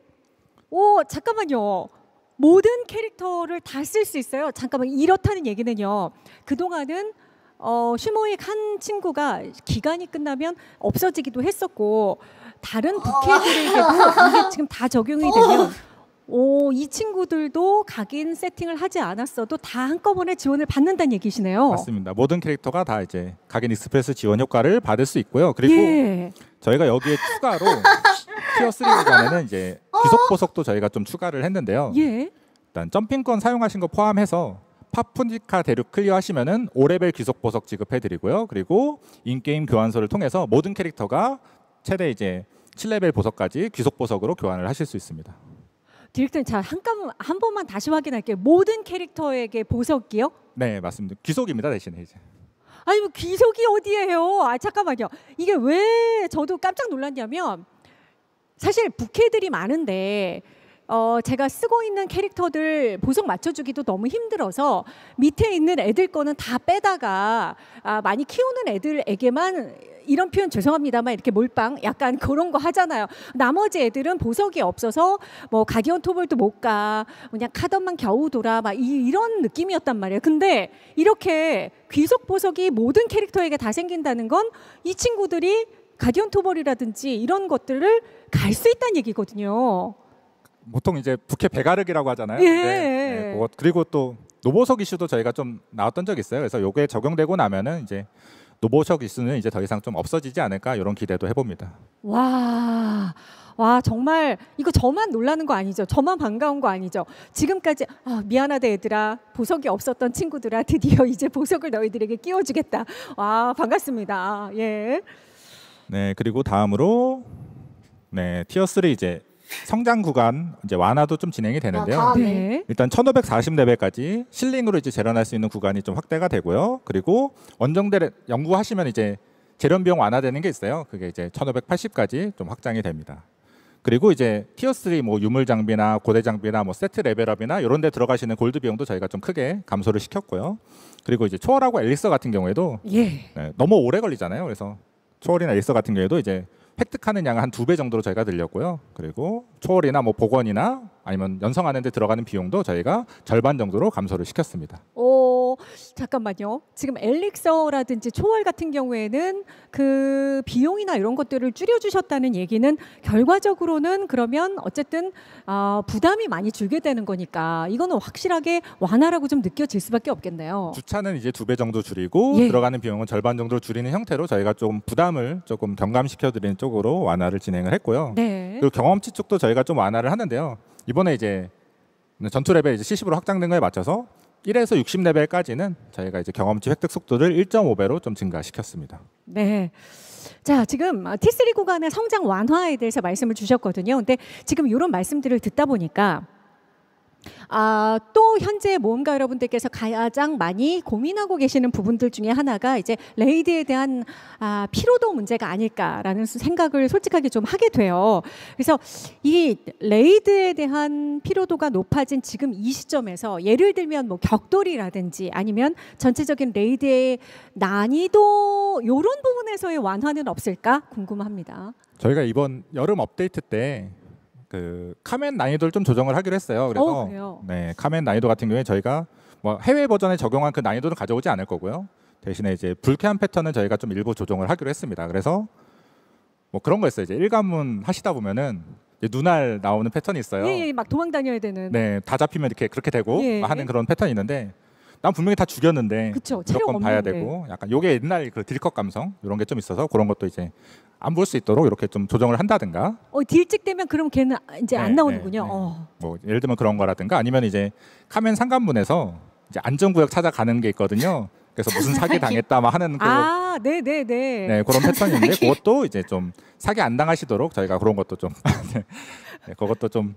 오, 잠깐만요. 모든 캐릭터를 다 쓸 수 있어요. 잠깐만, 이렇다는 얘기는요. 그동안은 슈모익 한 친구가 기간이 끝나면 없어지기도 했었고, 다른 부캐들에게도 이게 지금 다 적용이 되면 이 친구들도 각인 세팅을 하지 않았어도 다 한꺼번에 지원을 받는다는 얘기시네요. 맞습니다. 모든 캐릭터가 다 이제 각인 익스프레스 지원 효과를 받을 수 있고요. 그리고 예. 저희가 여기에 추가로 티어 3 구간에는 이제 귀속 보석도 저희가 좀 추가를 했는데요. 예. 일단 점핑권 사용하신 거 포함해서 파푼지카 대륙 클리어하시면은 5레벨 귀속 보석 지급해드리고요. 그리고 인게임 교환소를 통해서 모든 캐릭터가 최대 이제 7레벨 보석까지 귀속 보석으로 교환을 하실 수 있습니다. 디렉터님, 자, 한 번만 다시 확인할게요. 모든 캐릭터에게 보석이요? 네, 맞습니다. 귀속입니다, 대신에 이제. 아니, 뭐 귀속이 어디예요? 잠깐만요. 이게 왜 저도 깜짝 놀랐냐면, 사실 부캐들이 많은데 제가 쓰고 있는 캐릭터들 보석 맞춰주기도 너무 힘들어서 밑에 있는 애들 거는 다 빼다가 많이 키우는 애들에게만, 이런 표현 죄송합니다만 이렇게 몰빵 약간 그런 거 하잖아요. 나머지 애들은 보석이 없어서 뭐 가디언 토벌도 못 가, 그냥 카던만 겨우 돌아, 막 이런 느낌이었단 말이에요. 근데 이렇게 귀속 보석이 모든 캐릭터에게 다 생긴다는 건 이 친구들이 가디언 토벌이라든지 이런 것들을 갈 수 있다는 얘기거든요. 보통 이제 부캐 배가르기라고 하잖아요. 예. 네, 그리고 또 노보석 이슈도 저희가 좀 나왔던 적이 있어요. 그래서 요게 적용되고 나면은 이제 노보석 이슈는 이제 더 이상 좀 없어지지 않을까, 이런 기대도 해봅니다. 와, 정말 이거 저만 놀라는 거 아니죠? 저만 반가운 거 아니죠? 지금까지 미안하다 얘들아, 보석이 없었던 친구들아, 드디어 이제 보석을 너희들에게 끼워주겠다. 와, 반갑습니다. 예. 네, 그리고 다음으로 네, 티어 3 이제 성장 구간 이제 완화도 좀 진행이 되는데요. 아, 네. 일단 1540레벨까지 실링으로 이제 재련할 수 있는 구간이 좀 확대가 되고요. 그리고 원정대 연구하시면 이제 재련 비용 완화되는 게 있어요. 그게 이제 1580까지 좀 확장이 됩니다. 그리고 이제 티어 3 뭐 유물 장비나 고대 장비나 뭐 세트 레벨업이나 이런 데 들어가시는 골드 비용도 저희가 좀 크게 감소를 시켰고요. 그리고 이제 초월하고 엘릭서 같은 경우에도 예. 너무 오래 걸리잖아요. 그래서 초월이나 엘릭서 같은 경우에도 이제 획득하는 양을 한 2배 정도로 저희가 늘렸고요. 그리고 초월이나 뭐 복원이나 아니면 연성하는 데 들어가는 비용도 저희가 절반 정도로 감소를 시켰습니다. 잠깐만요. 지금 엘릭서라든지 초월 같은 경우에는 그 비용이나 이런 것들을 줄여주셨다는 얘기는 결과적으로는 그러면 어쨌든 부담이 많이 줄게 되는 거니까 이거는 확실하게 완화라고 좀 느껴질 수밖에 없겠네요. 주차는 이제 2배 정도 줄이고 예. 들어가는 비용은 절반 정도 줄이는 형태로 저희가 좀 부담을 조금 경감시켜드리는 쪽으로 완화를 진행을 했고요. 네. 그리고 경험치 쪽도 저희가 좀 완화를 하는데요. 이번에 이제 전투 레벨 이제 70으로 확장된 거에 맞춰서 1에서 60레벨까지는 저희가 이제 경험치 획득 속도를 1.5배로 좀 증가시켰습니다. 네. 자, 지금 T3 구간의 성장 완화에 대해서 말씀을 주셨거든요. 근데 지금 이런 말씀들을 듣다 보니까 또 현재 모험가 여러분들께서 가장 많이 고민하고 계시는 부분들 중에 하나가 이제 레이드에 대한 피로도 문제가 아닐까라는 생각을 솔직하게 좀 하게 돼요. 그래서 이 레이드에 대한 피로도가 높아진 지금 이 시점에서 예를 들면 뭐 격돌이라든지 아니면 전체적인 레이드의 난이도 이런 부분에서의 완화는 없을까 궁금합니다. 저희가 이번 여름 업데이트 때 그 카멘 난이도를 좀 조정을 하기로 했어요. 그래서 그래요? 네, 카멘 난이도 같은 경우에 저희가 뭐 해외 버전에 적용한 그 난이도는 가져오지 않을 거고요. 대신에 이제 불쾌한 패턴은 저희가 좀 일부 조정을 하기로 했습니다. 그래서 뭐 그런 거였어요. 이제 일관문 하시다 보면은 이제 눈알 나오는 패턴이 있어요. 예, 막 도망 다녀야 되는. 네, 다 잡히면 이렇게 그렇게 되고 예. 하는 그런 패턴이 있는데 난 분명히 다 죽였는데 그쵸, 체력 무조건 봐야 없는데. 되고 약간 요게 옛날 그 딜컷 감성 이런 게 좀 있어서 그런 것도 이제 안 볼 수 있도록 이렇게 좀 조정을 한다든가 딜찍되면 그럼 걔는 이제 안 네, 나오는군요. 네, 네. 뭐 예를 들면 그런 거라든가 아니면 이제 카멘 상관문에서 이제 안전구역 찾아가는 게 있거든요. 그래서 무슨 사기 당했다 막 하는 네네네. 네, 그런 패턴인데 그것도 이제 좀 사기 안 당하시도록 저희가 그런 것도 좀 네, 그것도 좀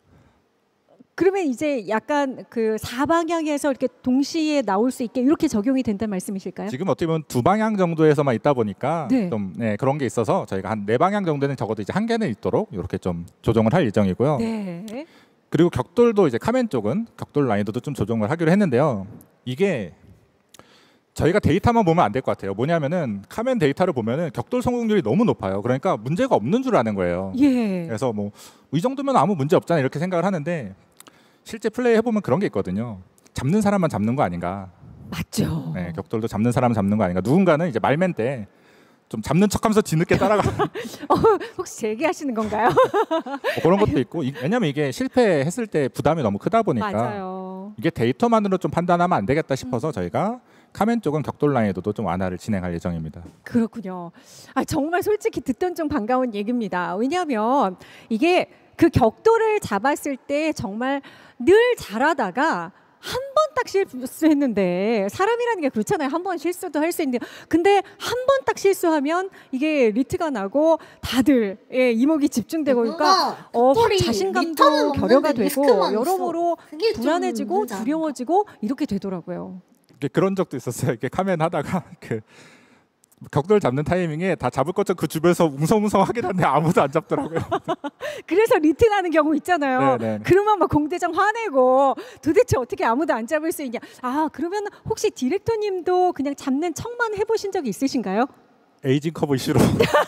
그러면 이제 약간 그 사방향에서 이렇게 동시에 나올 수 있게 이렇게 적용이 된다는 말씀이실까요? 지금 어떻게 보면 2방향 정도에서만 있다 보니까 네. 좀 그런 게 있어서 저희가 한 4방향 정도는 적어도 이제 한 개는 있도록 이렇게 좀 조정을 할 예정이고요. 네. 그리고 격돌도 이제 카멘 쪽은 격돌 난이도도 좀 조정을 하기로 했는데요. 이게 저희가 데이터만 보면 안 될 것 같아요. 뭐냐면은 카멘 데이터를 보면은 격돌 성공률이 너무 높아요. 그러니까 문제가 없는 줄 아는 거예요. 예. 그래서 뭐 이 정도면 아무 문제 없잖아 이렇게 생각을 하는데 실제 플레이 해보면 그런 게 있거든요. 잡는 사람만 잡는 거 아닌가. 맞죠. 네, 격돌도 잡는 사람 잡는 거 아닌가. 누군가는 이제 말맨 때 좀 잡는 척하면서 뒤늦게 따라가. 혹시 제 얘기하시는 건가요? 그런 것도 있고 왜냐면 이게 실패했을 때 부담이 너무 크다 보니까 맞아요. 이게 데이터만으로 좀 판단하면 안 되겠다 싶어서 저희가 카멘 쪽은 격돌 난이도도 좀 완화를 진행할 예정입니다. 그렇군요. 정말 솔직히 듣던 중 반가운 얘기입니다. 왜냐하면 이게 그 격돌을 잡았을 때 정말 늘 잘하다가 한 번 딱 실수했는데 사람이라는 게 그렇잖아요. 한 번 실수도 할 수 있는데 근데 한 번 딱 실수하면 이게 리트가 나고 다들 이목이 집중되고 그러니까 확 자신감도 결여가 되고 여러모로 불안해지고 두려워지고 이렇게 되더라고요. 그런 적도 있었어요. 이렇게 카멘 하다가 그 격돌 잡는 타이밍에 다 잡을 것처럼 그 주변에서 웅성웅성 하긴 한데 아무도 안 잡더라고요. 그래서 리트 나는 경우 있잖아요. 네네. 그러면 막 공대장 화내고 도대체 어떻게 아무도 안 잡을 수 있냐. 그러면 혹시 디렉터님도 그냥 잡는 척만 해보신 적이 있으신가요? 에이징 커브 이슈로.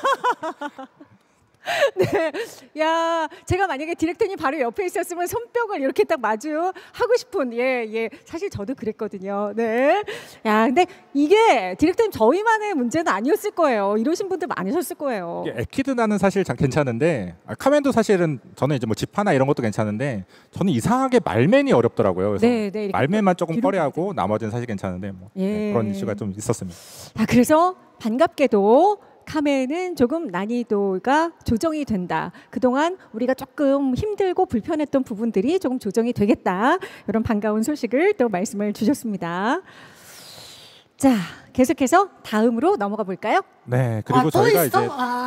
네, 야, 제가 만약에 디렉터님 바로 옆에 있었으면 손뼉을 이렇게 딱 마주 하고 싶은 사실 저도 그랬거든요. 네, 야, 근데 이게 디렉터님 저희만의 문제는 아니었을 거예요. 이러신 분들 많으셨을 거예요. 에키드나는 사실 괜찮은데 카멘도 사실은 저는 이제 뭐 지파나 이런 것도 괜찮은데 저는 이상하게 말맨이 어렵더라고요. 그래서 네, 말맨만 조금 꺼려하고 나머지는 사실 괜찮은데 뭐 그런 이슈가 좀 있었습니다. 그래서 반갑게도 카멘은 조금 난이도가 조정이 된다. 그동안 우리가 조금 힘들고 불편했던 부분들이 조금 조정이 되겠다. 이런 반가운 소식을 또 말씀을 주셨습니다. 자, 계속해서 다음으로 넘어가 볼까요? 네, 그리고 저희가 이제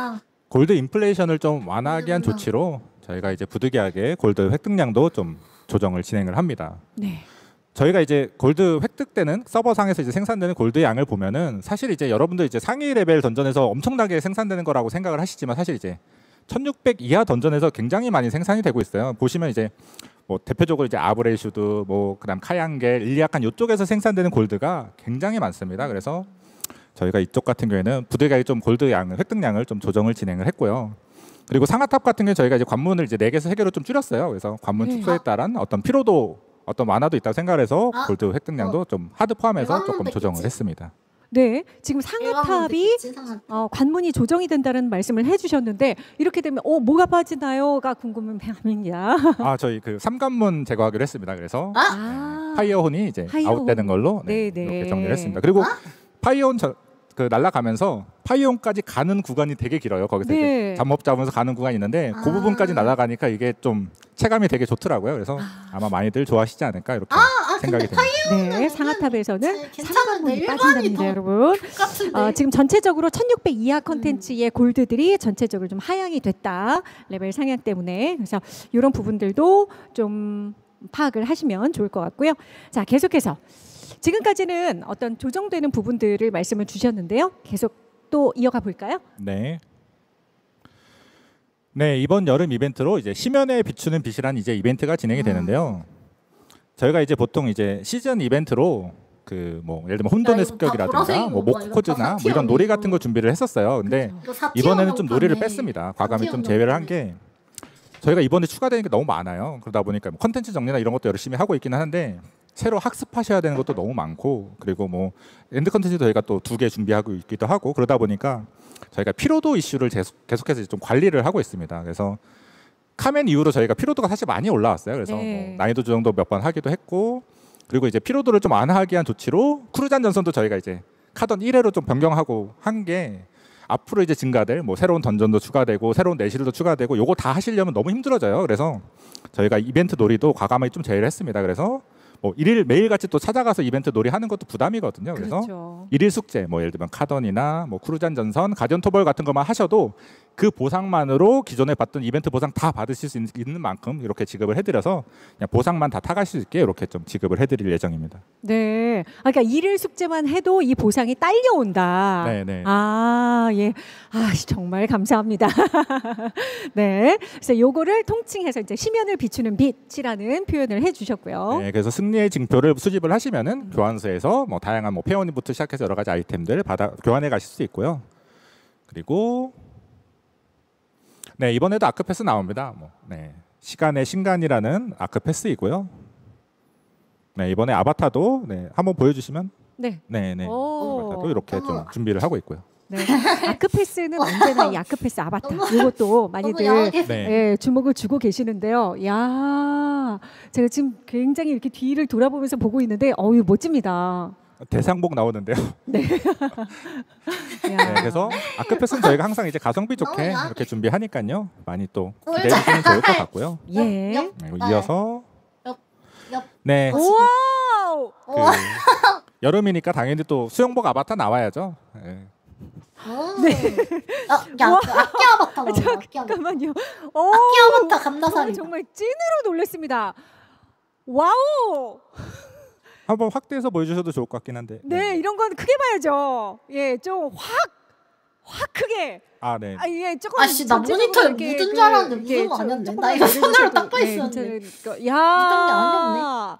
골드 인플레이션을 좀 완화하기 위한 조치로 저희가 이제 부득이하게 골드 획득량도 좀 조정을 진행을 합니다. 네. 저희가 이제 골드 획득되는 서버상에서 이제 생산되는 골드 양을 보면은 사실 이제 여러분들 이제 상위 레벨 던전에서 엄청나게 생산되는 거라고 생각을 하시지만 사실 이제 1600 이하 던전에서 굉장히 많이 생산이 되고 있어요. 보시면 이제 뭐 대표적으로 이제 아브레슈드, 뭐 그다음 카양겔, 일리아칸 이쪽에서 생산되는 골드가 굉장히 많습니다. 그래서 저희가 이쪽 같은 경우에는 부득이하게 좀 골드 양 획득량을 좀 조정을 진행을 했고요. 그리고 상하탑 같은 경우 저희가 이제 관문을 이제 4개에서 3개로 좀 줄였어요. 그래서 관문 축소에 따른 어떤 피로도 어떤 완화도 있다고 생각해서 골드 획득량도 좀 하드 포함해서 조금 조정을 했습니다. 네, 지금 상하탑이 관문이 조정이 된다는 말씀을 해주셨는데 이렇게 되면 뭐가 빠지나요?가 궁금합니다. 저희 그 3관문 제거하기로 했습니다. 그래서 파이어혼이 이제 아웃되는 걸로 이렇게 정리를 했습니다. 그리고 파이어혼 그 날아가면서 파이온까지 가는 구간이 되게 길어요. 거기서 이제 잠업 잡으면서 가는 구간이 있는데 그 부분까지 날아가니까 이게 좀 체감이 되게 좋더라고요. 그래서 아마 많이들 좋아하시지 않을까 이렇게 생각이 됩니다. 네, 상하탑에서는 3관문이 빠진답니다, 여러분. 지금 전체적으로 1600 이하 컨텐츠의 골드들이 전체적으로 좀 하향이 됐다. 레벨 상향 때문에. 그래서 이런 부분들도 좀 파악을 하시면 좋을 것 같고요. 자, 계속해서 지금까지는 어떤 조정되는 부분들을 말씀을 주셨는데요. 계속 또 이어가 볼까요? 네. 네, 이번 여름 이벤트로 이제 심연에 비추는 빛이라는 이제 이벤트가 진행이 되는데요. 저희가 이제 보통 이제 시즌 이벤트로 그 뭐 예를 들면 혼돈의 습격이라든가 뭐 모코코즈나 뭐 이런 놀이 같은 거 준비를 했었어요. 근데 이번에는 좀 놀이를 뺐습니다. 과감히 좀 제외를 한 게 저희가 이번에 추가되는 게 너무 많아요. 그러다 보니까 뭐 컨텐츠 정리나 이런 것도 열심히 하고 있기는 한데 새로 학습하셔야 되는 것도 너무 많고 그리고 뭐 엔드 컨텐츠도 저희가 또 2개 준비하고 있기도 하고 그러다 보니까 저희가 피로도 이슈를 계속해서 좀 관리를 하고 있습니다. 그래서 카멘 이후로 저희가 피로도가 사실 많이 올라왔어요. 그래서 뭐 난이도 조정도 몇 번 하기도 했고 그리고 이제 피로도를 좀 완화하기 위한 조치로 크루잔 전선도 저희가 이제 카던 1회로 좀 변경하고 한 게 앞으로 이제 증가될 뭐 새로운 던전도 추가되고 새로운 내실도 추가되고 요거 다 하시려면 너무 힘들어져요. 그래서 저희가 이벤트 놀이도 과감하게 좀 제외를 했습니다. 그래서 뭐 일일 매일같이 또 찾아가서 이벤트 놀이 하는 것도 부담이거든요. 그래서 그렇죠. 일일 숙제 뭐 예를 들면 카던이나 뭐 크루잔 전선, 가디언 토벌 같은 것만 하셔도 그 보상만으로 기존에 받던 이벤트 보상 다 받으실 수 있는 만큼 이렇게 지급을 해드려서 그냥 보상만 다 타가실 수 있게 이렇게 좀 지급을 해드릴 예정입니다. 네, 그러니까 일일 숙제만 해도 이 보상이 딸려온다. 네네. 예. 정말 감사합니다. 네, 그래서 요거를 통칭해서 이제 심연을 비추는 빛이라는 표현을 해주셨고요. 네, 그래서 승리의 징표를 수집을 하시면은 교환소에서 뭐 다양한 뭐 페어니부터 시작해서 여러 가지 아이템들 교환해 가실 수 있고요. 그리고 네, 이번에도 아크 패스 나옵니다. 시간의 신간이라는 아크 패스이고요. 네, 이번에 아바타도 한번 보여주시면 아바타도 이렇게 좀 준비를 하고 있고요. 네, 아크 패스는 언제나 이 아크 패스 아바타 이것도 많이들 주목을 주고 계시는데요. 야, 제가 지금 굉장히 이렇게 뒤를 돌아보면서 보고 있는데 멋집니다. 대상복 나오는데요. 네. 그래서 아크 패스는 저희가 항상 이제 가성비 좋게 이렇게 준비하니까요. 많이 또 기대해 주시면 좋을 것 같고요. 예. 이어서 네. 그 여름이니까 당연히 또 수영복 아바타 나와야죠. 네. 악기 아바타 잠깐만요. 악기 아바타 감나살이 정말 찐으로 놀랐습니다. 와우. 한번 확대해서 보여주셔도 좋을 것 같긴 한데. 네, 이런 건 크게 봐야죠. 예, 좀 확 크게. 네. 예, 조금. 나 모니터에 묻은 줄 알았는데 묻은 거 아니었네. 나 이거 손으로 닦고 있었는데. 야.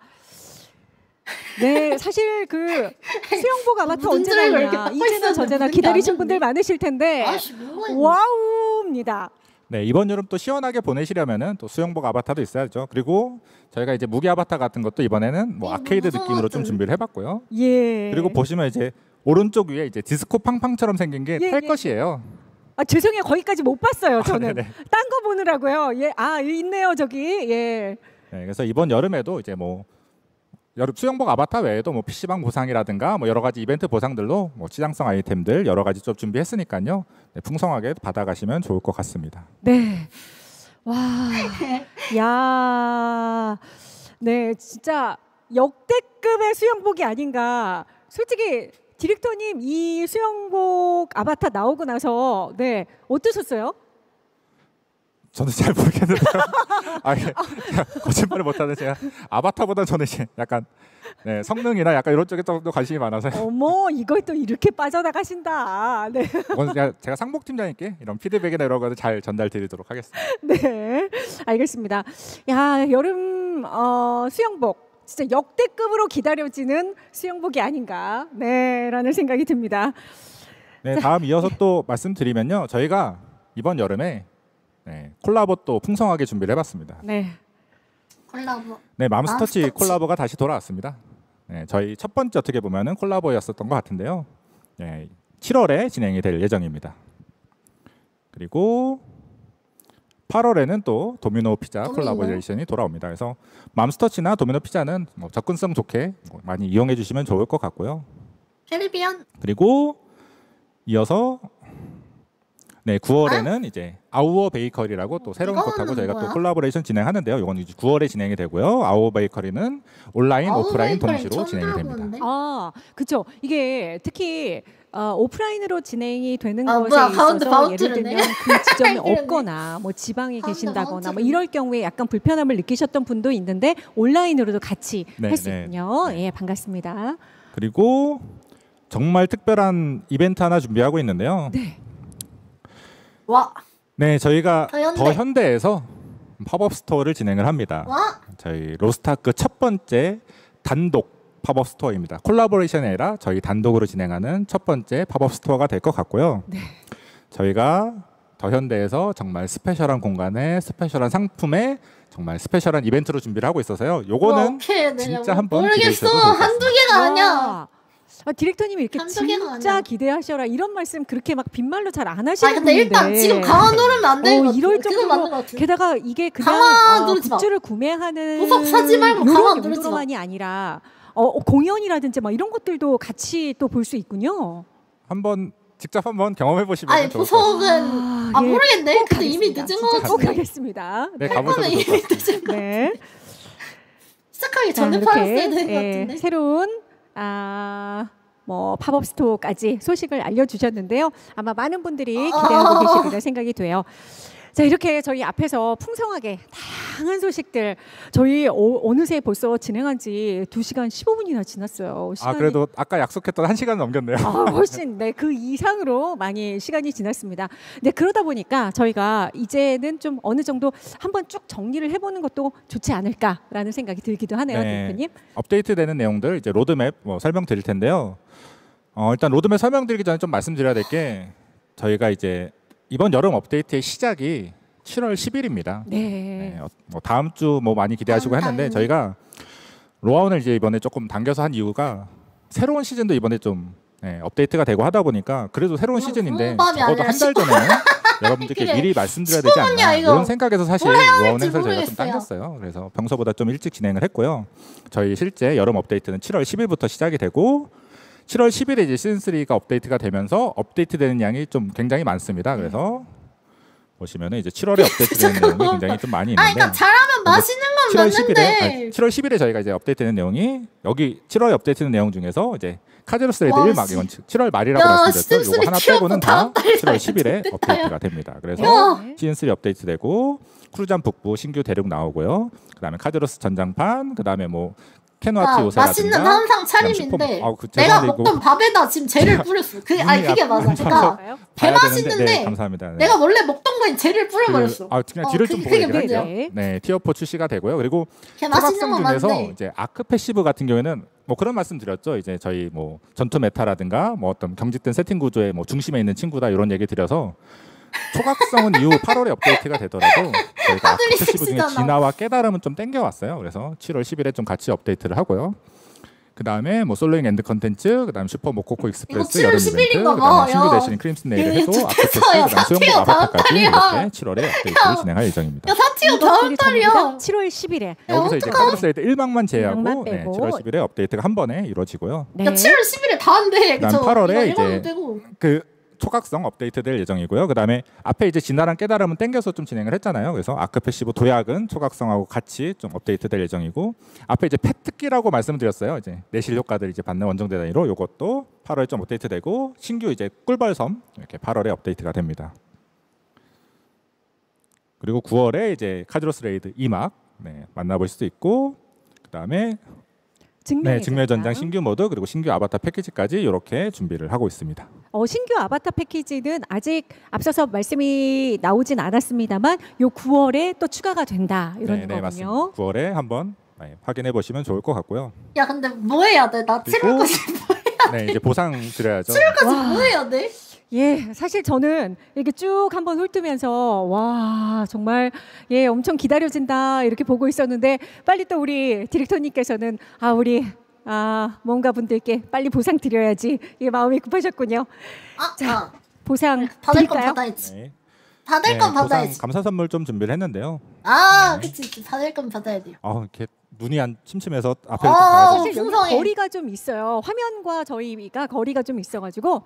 네, 사실 그 수영복 아바타 언제 나오냐 이제나 저제나 기다리신 분들 많으실 텐데 와우입니다. 네, 이번 여름 또 시원하게 보내시려면은 또 수영복 아바타도 있어야죠. 그리고 저희가 이제 무기 아바타 같은 것도 이번에는 뭐 아케이드 느낌으로 좀 준비를 해봤고요. 예. 그리고 보시면 이제 오른쪽 위에 이제 디스코 팡팡처럼 생긴 게 탈 것이에요. 죄송해요, 거기까지 못 봤어요. 저는 딴 거 보느라고요. 예, 있네요 저기. 예. 네, 그래서 이번 여름에도 이제 뭐 여름 수영복 아바타 외에도 뭐 PC방 보상이라든가 뭐 여러 가지 이벤트 보상들로 뭐 시장성 아이템들 여러 가지 좀 준비했으니까요. 풍성하게 받아가시면 좋을 것 같습니다. 네. 와. 야. 네, 진짜 역대급의 수영복이 아닌가. 솔직히 디렉터님 이 수영복 아바타 나오고 나서 네 어떠셨어요? 저는 잘 모르겠는데요. 거짓말을 못하는 제가 아바타보다 저는 이제 약간 네, 성능이나 약간 이런 쪽에 좀 더 관심이 많아서. 어머 이걸 또 이렇게 빠져나가신다. 네. 그건 제가 상목팀장님께 이런 피드백이나 이런 거를 잘 전달드리도록 하겠습니다. 네, 알겠습니다. 야 여름 수영복. 진짜 역대급으로 기다려지는 수영복이 아닌가, 네라는 생각이 듭니다. 네, 다음 이어서 또 말씀드리면요, 저희가 이번 여름에 콜라보 또 풍성하게 준비를 해봤습니다. 네, 콜라보. 네, 맘스터치 맘스터치. 콜라보가 다시 돌아왔습니다. 네, 저희 첫 번째 어떻게 보면은 콜라보였었던 것 같은데요. 네, 7월에 진행이 될 예정입니다. 그리고 8월에는 또 도미노 피자 콜라보레이션이 돌아옵니다. 그래서 맘스터치나 도미노 피자는 뭐 접근성 좋게 많이 이용해 주시면 좋을 것 같고요. 캐리비안. 그리고 이어서 9월에는 이제 아우어 베이커리라고 또 새로운 이거는 곳하고 저희가 뭐야? 또 콜라보레이션 진행하는데요. 이건 이제 9월에 진행이 되고요. 아우어 베이커리는 온라인, 오프라인 동시로 진행이 됩니다. 아, 그렇죠. 이게 특히 오프라인으로 진행이 되는 뭐야, 것에 가운데 있어서 바운드를 예를 내. 들면 그 지점이 바운드를 없거나 뭐 지방에 가운데 계신다거나 뭐 바운드를 이럴 경우에 약간 불편함을 느끼셨던 분도 있는데 온라인으로도 같이 네, 할 수 네. 있군요. 예, 반갑습니다. 그리고 정말 특별한 이벤트 하나 준비하고 있는데요. 네. 와. 네, 저희가 더현대. 더현대에서 팝업 스토어를 진행을 합니다. 와. 저희 로스타크 첫 번째 단독 팝업 스토어입니다. 콜라보레이션이 아니라 저희 단독으로 진행하는 첫 번째 팝업 스토어가 될 것 같고요. 네. 저희가 더현대에서 정말 스페셜한 공간에 스페셜한 상품에 정말 스페셜한 이벤트로 준비를 하고 있어서요. 요거는 진짜 한번 기대해 모르겠어. 주셔도 좋을 것 한두 개가 아니야. 와. 디렉터님이 이렇게 한두 개가 진짜 아니야. 기대하셔라 이런 말씀 그렇게 막 빈말로 잘 안 하시는 근데 분인데 일단 지금 강화 누르면 안 되는 것 같아. 이럴 그건 맞는 것 정도로 같아. 게다가 이게 강화 그냥 누르지 마. 굿즈를 구매하는 보석 사지 말고 강화 요런 누르지 마. 용도만이 아니라 공연이라든지 막 이런 것들도 같이 또 볼 수 있군요. 한번 직접 한번 경험해 보시면 아니 좋을 것 같아요. 보석은 예, 모르겠네. 꼭 근데 이미 가겠습니다. 늦은 진짜 거 꼭 같은데. 가겠습니다. 네, 가보셔도 이거는 좋을 것 이미 같아요. 늦은 거. 네. 시작하기 자, 전에 이렇게, 팔았어야 되는 것 같은데. 새로운 뭐 팝업 스토어까지 소식을 알려주셨는데요. 아마 많은 분들이 기대하고 계시리라 생각이 돼요. 자, 이렇게 저희 앞에서 풍성하게 다양한 소식들 저희 어느새 벌써 진행한 지 2시간 15분이나 지났어요. 시간이 그래도 아까 약속했던 1시간 넘겼네요. 훨씬 그 이상으로 많이 시간이 지났습니다. 네, 그러다 보니까 저희가 이제는 좀 어느 정도 한번 쭉 정리를 해보는 것도 좋지 않을까라는 생각이 들기도 하네요, 대표님. 업데이트되는 내용들 이제 로드맵 설명드릴 텐데요. 일단 로드맵 설명드리기 전에 좀 말씀드려야 될 게 저희가 이제 이번 여름 업데이트의 시작이 7월 10일입니다. 네. 뭐 다음 주 뭐 많이 기대하시고 했는데 저희가 로아운을 이제 이번에 조금 당겨서 한 이유가 새로운 시즌도 이번에 좀 업데이트가 되고 하다 보니까 그래도 새로운 시즌인데 후반이 적어도 아니라 한 달 전에 여러분들께 그래. 미리 말씀드려야 되지 않나 후반이야, 이거. 이런 생각에서 사실 뭘 해야 로아운 할지 행사를 저희가 좀 모르겠어요. 당겼어요. 그래서 평소보다 좀 일찍 진행을 했고요. 저희 실제 여름 업데이트는 7월 10일부터 시작이 되고 7월 10일에 이제 시즌 3가 업데이트가 되면서 업데이트되는 양이 좀 굉장히 많습니다. 그래서 보시면은 이제 7월에 업데이트되는 내용이 굉장히 좀 많이 있는데 그러니까 잘하면 맛있는 건 7월 10일에 저희가 이제 업데이트되는 내용이 여기 7월에 업데이트되는 내용 중에서 이제 카제로스 레이드 와, 1막 이건 7월 말이라고 야, 말씀드렸죠. 시즌 요거 하나 쓰리 빼고는 다 다음 달에 7월 10일에 됐다, 업데이트가 됩니다. 그래서 야. 시즌 3 업데이트되고 크루잔 북부 신규 대륙 나오고요. 그다음에 카제로스 전장판, 그다음에 뭐 캐노아티 요새라든가 맛있는 한상 차림인데 내가 먹던 밥에다 지금 젤을 뿌렸어. 그게 맞아. 그러니까 개 맛있는데 네, 감사합니다. 네. 내가 원래 먹던 거에 젤을 뿌려버렸어. 그냥 뒤를 좀 보고 그게 얘기를 문제야. 할게요. 네, 티어 4 출시가 되고요. 그리고 개 맛있는 초각성 건 중에서 맞는데 이제 아크 패시브 같은 경우에는 뭐 그런 말씀 드렸죠. 이제 저희 뭐 전투 메타라든가 뭐 어떤 경직된 세팅 구조의 뭐 중심에 있는 친구다 이런 얘기 드려서 초각성은 이후 8월에 업데이트가 되더라도 저희가 아크 패시브 중에 진화와 깨달음은 좀 땡겨왔어요. 그래서 7월 10일에 좀 같이 업데이트를 하고요. 그 다음에 뭐 솔로잉 엔드 컨텐츠, 그 다음 슈퍼 모코코 익스프레스 이거 여름 7월 이벤트, 10일인가 그 봐. 다음에 신규 야. 대신 크림슨 네일을 해도 이거 아크패스, 진짜야. 그 다음 수영복 사티어 아바타까지 다음 이렇게 7월에 업데이트를 진행할 예정입니다. 야 사티어 다음 달이야. 7월 10일에. 여기서 이제 카제로스 레이드 1막만 제외하고 일막만 빼고. 7월 10일에 업데이트가 한 번에 이루어지고요. 네. 야 7월 10일에 다 한대. 그다음 8월에 이제 그 초각성 업데이트될 예정이고요. 그다음에 앞에 이제 진화랑 깨달음은 땡겨서 좀 진행을 했잖아요. 그래서 아크 패시브 도약은 초각성하고 같이 좀 업데이트될 예정이고 앞에 이제 펫 특기라고 말씀드렸어요. 이제 내실 효과들 이제 받는 원정대 단위로 이것도 8월에 좀 업데이트되고 신규 이제 꿀벌섬 이렇게 8월에 업데이트가 됩니다. 그리고 9월에 이제 카즈로스 레이드 2막 만나볼 수도 있고 그다음에 증명의 전장 신규 모드 그리고 신규 아바타 패키지까지 이렇게 준비를 하고 있습니다. 신규 아바타 패키지는 아직 앞서서 말씀이 나오진 않았습니다만 요 9월에 또 추가가 된다 이런 거군요. 맞습니다. 9월에 한번 확인해 보시면 좋을 것 같고요. 야 근데 뭐 해야 돼? 나 7월까지 뭐 해야 돼? 이제 보상 드려야죠. 7월까지 뭐 해야 돼? 예, 사실 저는 이렇게 쭉 한번 훑으면서 와 정말 엄청 기다려진다 이렇게 보고 있었는데 빨리 또 우리 디렉터님께서는 우리 뭔가 분들께 빨리 보상 드려야지 이 마음이 급하셨군요. 자, 보상 받을 건 드릴까요? 받아야지. 받을 건 보상 받아야지. 감사 선물 좀 준비를 했는데요. 그치. 받을 건 받아야 돼요. 이렇게 눈이 안 침침해서 앞에 이렇게 봐야죠. 사실 여기 풍성해. 거리가 좀 있어요. 화면과 저희가 거리가 좀 있어가지고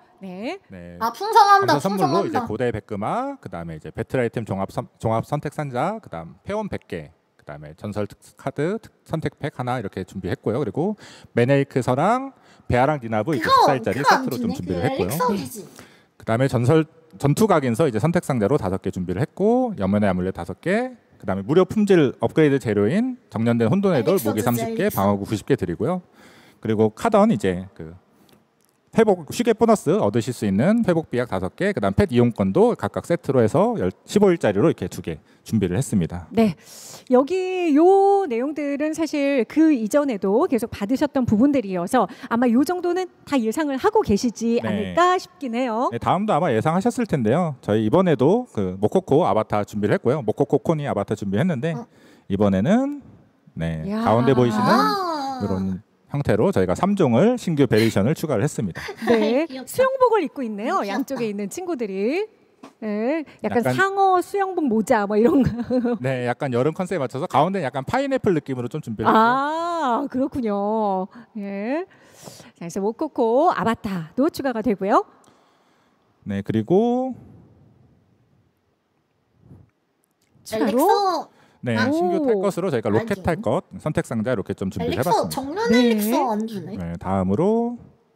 풍성한다. 감사 선물로 이제 풍성한다. 고대 백금화, 그다음에 이제 배틀 아이템 종합 선택 상자, 그다음 회원 100개, 그다음에 전설 카드 선택팩 하나 이렇게 준비했고요. 그리고 메네이크서랑 베아랑 디나브 24일짜리 세트로 좀 준비를 했고요. 그다음에 전투 각인서 이제 선택 상자로 5개 준비를 했고 염연의 아물렛 5개, 그다음에 무료 품질 업그레이드 재료인 정년된 혼돈의 돌 무기 30개, 방어구 90개 드리고요. 그리고 카던 이제 그 회복 쉬게 보너스 얻으실 수 있는 회복 비약 5개, 그다음 펫 이용권도 각각 세트로 해서 15일짜리로 이렇게 2개 준비를 했습니다. 네, 여기 요 내용들은 사실 그 이전에도 계속 받으셨던 부분들이어서 아마 요 정도는 다 예상을 하고 계시지 않을까 싶긴 해요. 다음도 아마 예상하셨을 텐데요. 저희 이번에도 그 모코코 아바타 준비를 했고요. 모코코 코니 아바타 준비했는데 이번에는 가운데 보이시는 이런 형태로 저희가 3종을 신규 베리션을 추가를 했습니다. 네, 수영복을 입고 있네요. 양쪽에 있는 친구들이. 약간 상어 수영복 모자 뭐 이런 거. 네, 약간 여름 컨셉에 맞춰서 가운데 약간 파인애플 느낌으로 좀 준비를 했고요. 그렇군요. 자, 그래서 모코코 아바타도 추가가 되고요. 네, 그리고 추가로 신규 탈 것으로 저희가 로켓 탈 것 선택 상자 이렇게 좀 준비를 해봤습니다. 정면 엘릭서 안 주네. 다음으로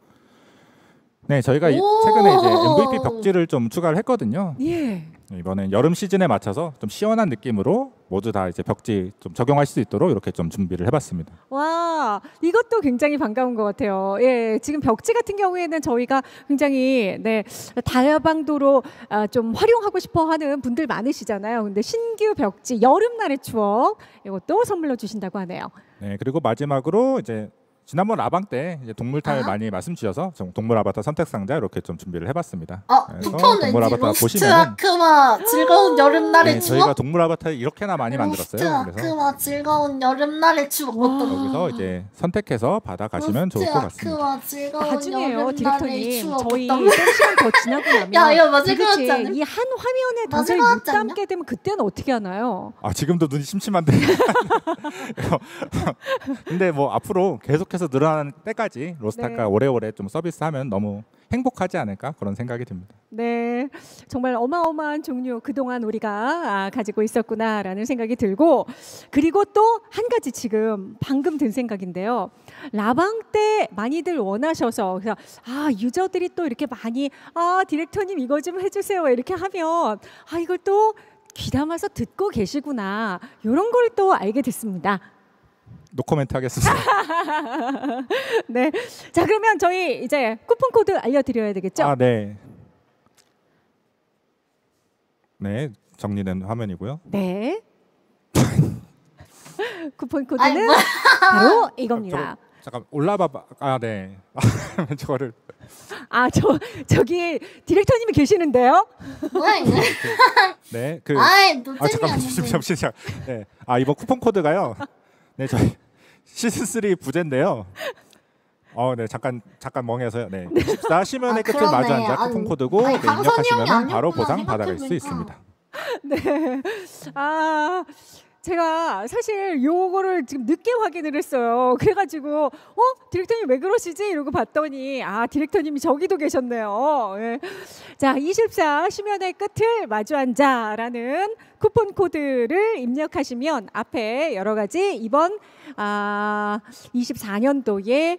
저희가 최근에 이제 MVP 벽지를 좀 추가를 했거든요. 이번엔 여름 시즌에 맞춰서 좀 시원한 느낌으로 모두 다 이제 벽지 좀 적용할 수 있도록 이렇게 좀 준비를 해봤습니다. 와, 이것도 굉장히 반가운 것 같아요. 지금 벽지 같은 경우에는 저희가 굉장히 다야방도로 좀 활용하고 싶어하는 분들 많으시잖아요. 근데 신규 벽지 여름날의 추억 이것도 선물로 주신다고 하네요. 네, 그리고 마지막으로 이제 지난번 라방 때 이제 동물탈 많이 말씀 주셔서 동물 아바타 선택 상자 이렇게 좀 준비를 해봤습니다. 동물 아바타 보시면은 아크마 즐거운 여름날의 추억. 저희가 동물 아바타 이렇게나 많이 만들었어요. 아크마 즐거운 여름날의 추억. 여기서 이제 선택해서 받아 가시면 좋을 것 같습니다. 아크마 즐거운 나중에요, 여름날의 추억. 저희 좀 시간 더 지나고 나면 이거 맞을 것 같지 않아? 이 한 화면에 도저히 못 담게 되면 그때는 어떻게 하나요? 지금도 눈이 심심한데. 근데 뭐 앞으로 계속해서 늘어나는 때까지 로스타크가 오래오래 좀 서비스하면 너무 행복하지 않을까 그런 생각이 듭니다. 네, 정말 어마어마한 종류 그동안 우리가 가지고 있었구나라는 생각이 들고, 그리고 또 한 가지 지금 방금 든 생각인데요. 라방 때 많이들 원하셔서 그래서 유저들이 또 이렇게 많이 디렉터님 이거 좀 해주세요 이렇게 하면 이걸 또 귀담아서 듣고 계시구나 이런 걸 또 알게 됐습니다. 노코멘트 하겠습니다. 네, 자 그러면 저희 이제 쿠폰 코드 알려드려야 되겠죠? 네, 정리된 화면이고요. 네. 쿠폰 코드는 바로 이겁니다. 잠깐 올라봐봐. 네. 저거를. 저기 디렉터님이 계시는데요. 뭐야 이거? 네, 잠깐만 잠시만. 네, 이번 쿠폰 코드가요. 네, 저희 시즌 3 부제인데요. 네, 잠깐 멍해서요. 네, 24 시면의 끝을 맞이한 자 쿠폰 코드고 입력하시면 바로 보상 받아갈 수 있습니다. 네. 제가 사실 요거를 지금 늦게 확인을 했어요. 그래가지고 디렉터님 왜 그러시지? 이러고 봤더니 디렉터님이 저기도 계셨네요. 예. 자, 24 심연의 끝을 마주 앉아라는 쿠폰 코드를 입력하시면 앞에 여러 가지 이번 24년도에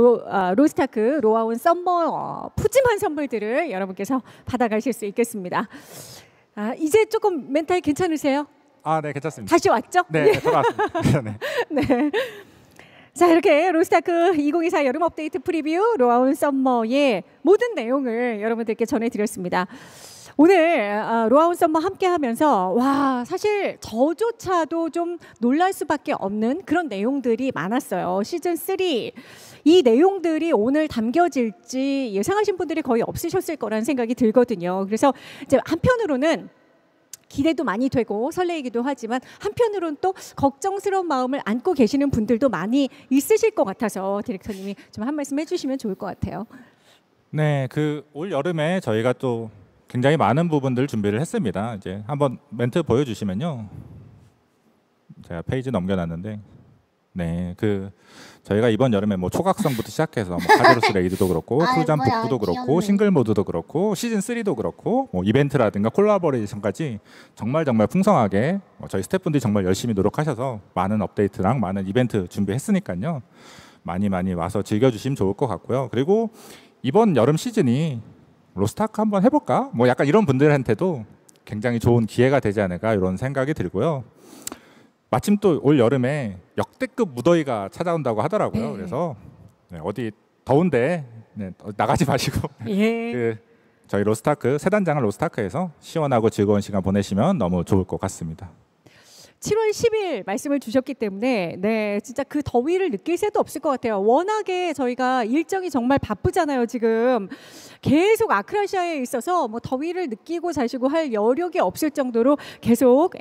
로스타크 로아온 썸머 푸짐한 선물들을 여러분께서 받아가실 수 있겠습니다. 이제 조금 멘탈 괜찮으세요? 네, 괜찮습니다. 다시 왔죠? 네, 돌아왔습니다. 네. 네. 자, 이렇게 로스타크 2024 여름 업데이트 프리뷰 로아온 썸머의 모든 내용을 여러분들께 전해드렸습니다. 오늘 로아온 썸머 함께하면서 사실 저조차도 좀 놀랄 수밖에 없는 그런 내용들이 많았어요. 시즌 3 이 내용들이 오늘 담겨질지 예상하신 분들이 거의 없으셨을 거라는 생각이 들거든요. 그래서 이제 한편으로는 기대도 많이 되고 설레이기도 하지만 한편으로는 또 걱정스러운 마음을 안고 계시는 분들도 많이 있으실 것 같아서 디렉터님이 좀 한 말씀 해주시면 좋을 것 같아요. 네, 올 여름에 저희가 또 굉장히 많은 부분들 준비를 했습니다. 이제 한번 멘트 보여주시면요. 제가 페이지 넘겨놨는데, 네, 저희가 이번 여름에 뭐 초각성부터 시작해서 카제로스 레이드도 그렇고, 크루잔 북부도 그렇고, 귀엽네. 싱글 모드도 그렇고, 시즌 3도 그렇고, 뭐 이벤트라든가 콜라보레이션까지 정말 풍성하게 저희 스태프분들이 정말 열심히 노력하셔서 많은 업데이트랑 많은 이벤트 준비했으니까요. 많이 와서 즐겨주시면 좋을 것 같고요. 그리고 이번 여름 시즌이 로스타크 한번 해볼까? 뭐 약간 이런 분들한테도 굉장히 좋은 기회가 되지 않을까 이런 생각이 들고요. 마침 또 올 여름에 역대급 무더위가 찾아온다고 하더라고요. 그래서 어디 더운데 나가지 마시고 예. 저희 로스타크 새 단장을 로스타크에서 시원하고 즐거운 시간 보내시면 너무 좋을 것 같습니다. 7월 10일 말씀을 주셨기 때문에 진짜 그 더위를 느낄 새도 없을 것 같아요. 워낙에 저희가 일정이 정말 바쁘잖아요. 지금 계속 아크라시아에 있어서 뭐 더위를 느끼고 자시고 할 여력이 없을 정도로 계속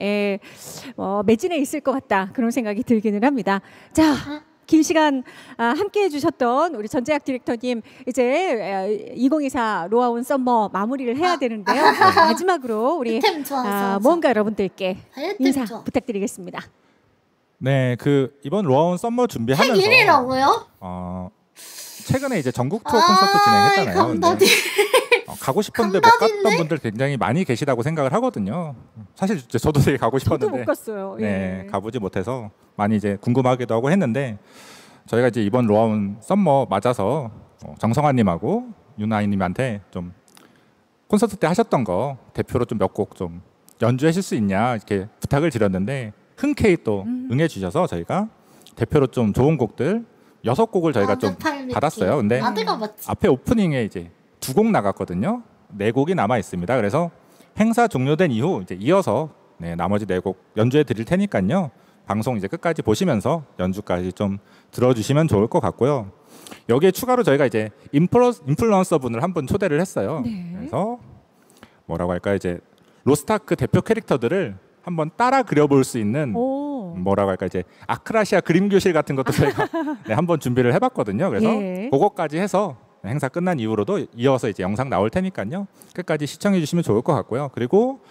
매진해 있을 것 같다 그런 생각이 들기는 합니다. 자, 긴 시간 함께 해주셨던 우리 전재학 디렉터님 이제 2024 로아온 썸머 마무리를 해야 되는데요. 마지막으로 우리 모험가 여러분들께 인사 부탁드리겠습니다. 네, 이번 로아온 썸머 준비하면서 생일이라고요? 최근에 이제 전국 투어 콘서트 진행했잖아요. 근데 가고 싶었는데 못 갔던 분들 굉장히 많이 계시다고 생각을 하거든요. 사실 저도 되게 가고 싶었는데 저도 못 갔어요. 네, 가보지 못해서 많이 이제 궁금하기도 하고 했는데 저희가 이제 이번 로아온 썸머 맞아서 정성환님하고 윤아이님한테 좀 콘서트 때 하셨던 거 대표로 좀 몇 곡 좀 연주하실 수 있냐 이렇게 부탁을 드렸는데 흔쾌히 또 응해주셔서 저희가 대표로 좀 좋은 곡들 6곡을 저희가 좀 받았어요. 근데 앞에 오프닝에 이제 2곡 나갔거든요. 4곡이 남아 있습니다. 그래서 행사 종료된 이후 이제 이어서 나머지 4곡 연주해 드릴 테니까요. 방송 이제 끝까지 보시면서 연주까지 좀 들어주시면 좋을 것 같고요. 여기에 추가로 저희가 이제 인플루언서 분을 한 분 초대를 했어요. 그래서 뭐라고 할까 이제 로스타크 대표 캐릭터들을 한번 따라 그려볼 수 있는 뭐라고 할까 이제 아크라시아 그림 교실 같은 것도 저희가 한번 준비를 해봤거든요. 그래서 그거까지 해서 행사 끝난 이후로도 이어서 이제 영상 나올 테니까요. 끝까지 시청해 주시면 좋을 것 같고요. 그리고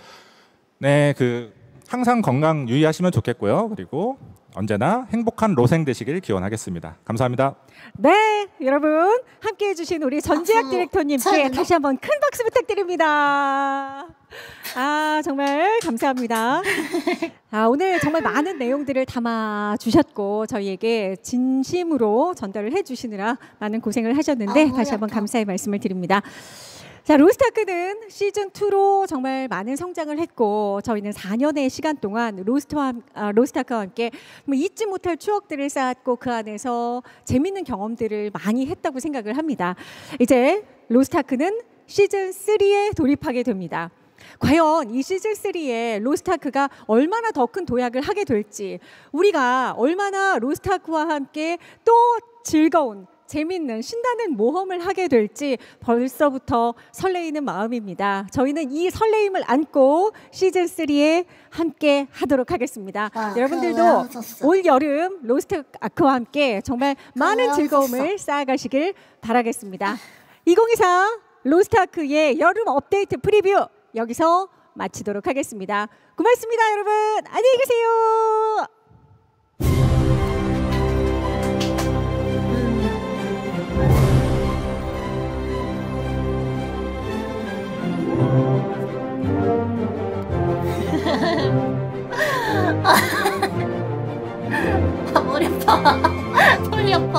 항상 건강 유의하시면 좋겠고요. 그리고 언제나 행복한 로생 되시길 기원하겠습니다. 감사합니다. 네, 여러분 함께해 주신 우리 전재학 디렉터님께 다시 한번 큰 박수 부탁드립니다. 정말 감사합니다. 오늘 정말 많은 내용들을 담아 주셨고 저희에게 진심으로 전달을 해주시느라 많은 고생을 하셨는데 다시 한번 감사의 말씀을 드립니다. 자, 로스타크는 시즌2로 정말 많은 성장을 했고 저희는 4년의 시간 동안 로스타크와 함께 잊지 못할 추억들을 쌓았고 그 안에서 재밌는 경험들을 많이 했다고 생각을 합니다. 이제 로스타크는 시즌3에 돌입하게 됩니다. 과연 이 시즌3에 로스타크가 얼마나 더 큰 도약을 하게 될지 우리가 얼마나 로스타크와 함께 또 즐거운 재밌는 신나는 모험을 하게 될지 벌써부터 설레이는 마음입니다. 저희는 이 설레임을 안고 시즌3에 함께 하도록 하겠습니다. 여러분들도 올 여름 로스타크와 함께 정말 많은 즐거움을 쌓아가시길 바라겠습니다. 2024 로스타크의 여름 업데이트 프리뷰 여기서 마치도록 하겠습니다. 고맙습니다, 여러분. 안녕히 계세요. 머리 아파. 머리 아파.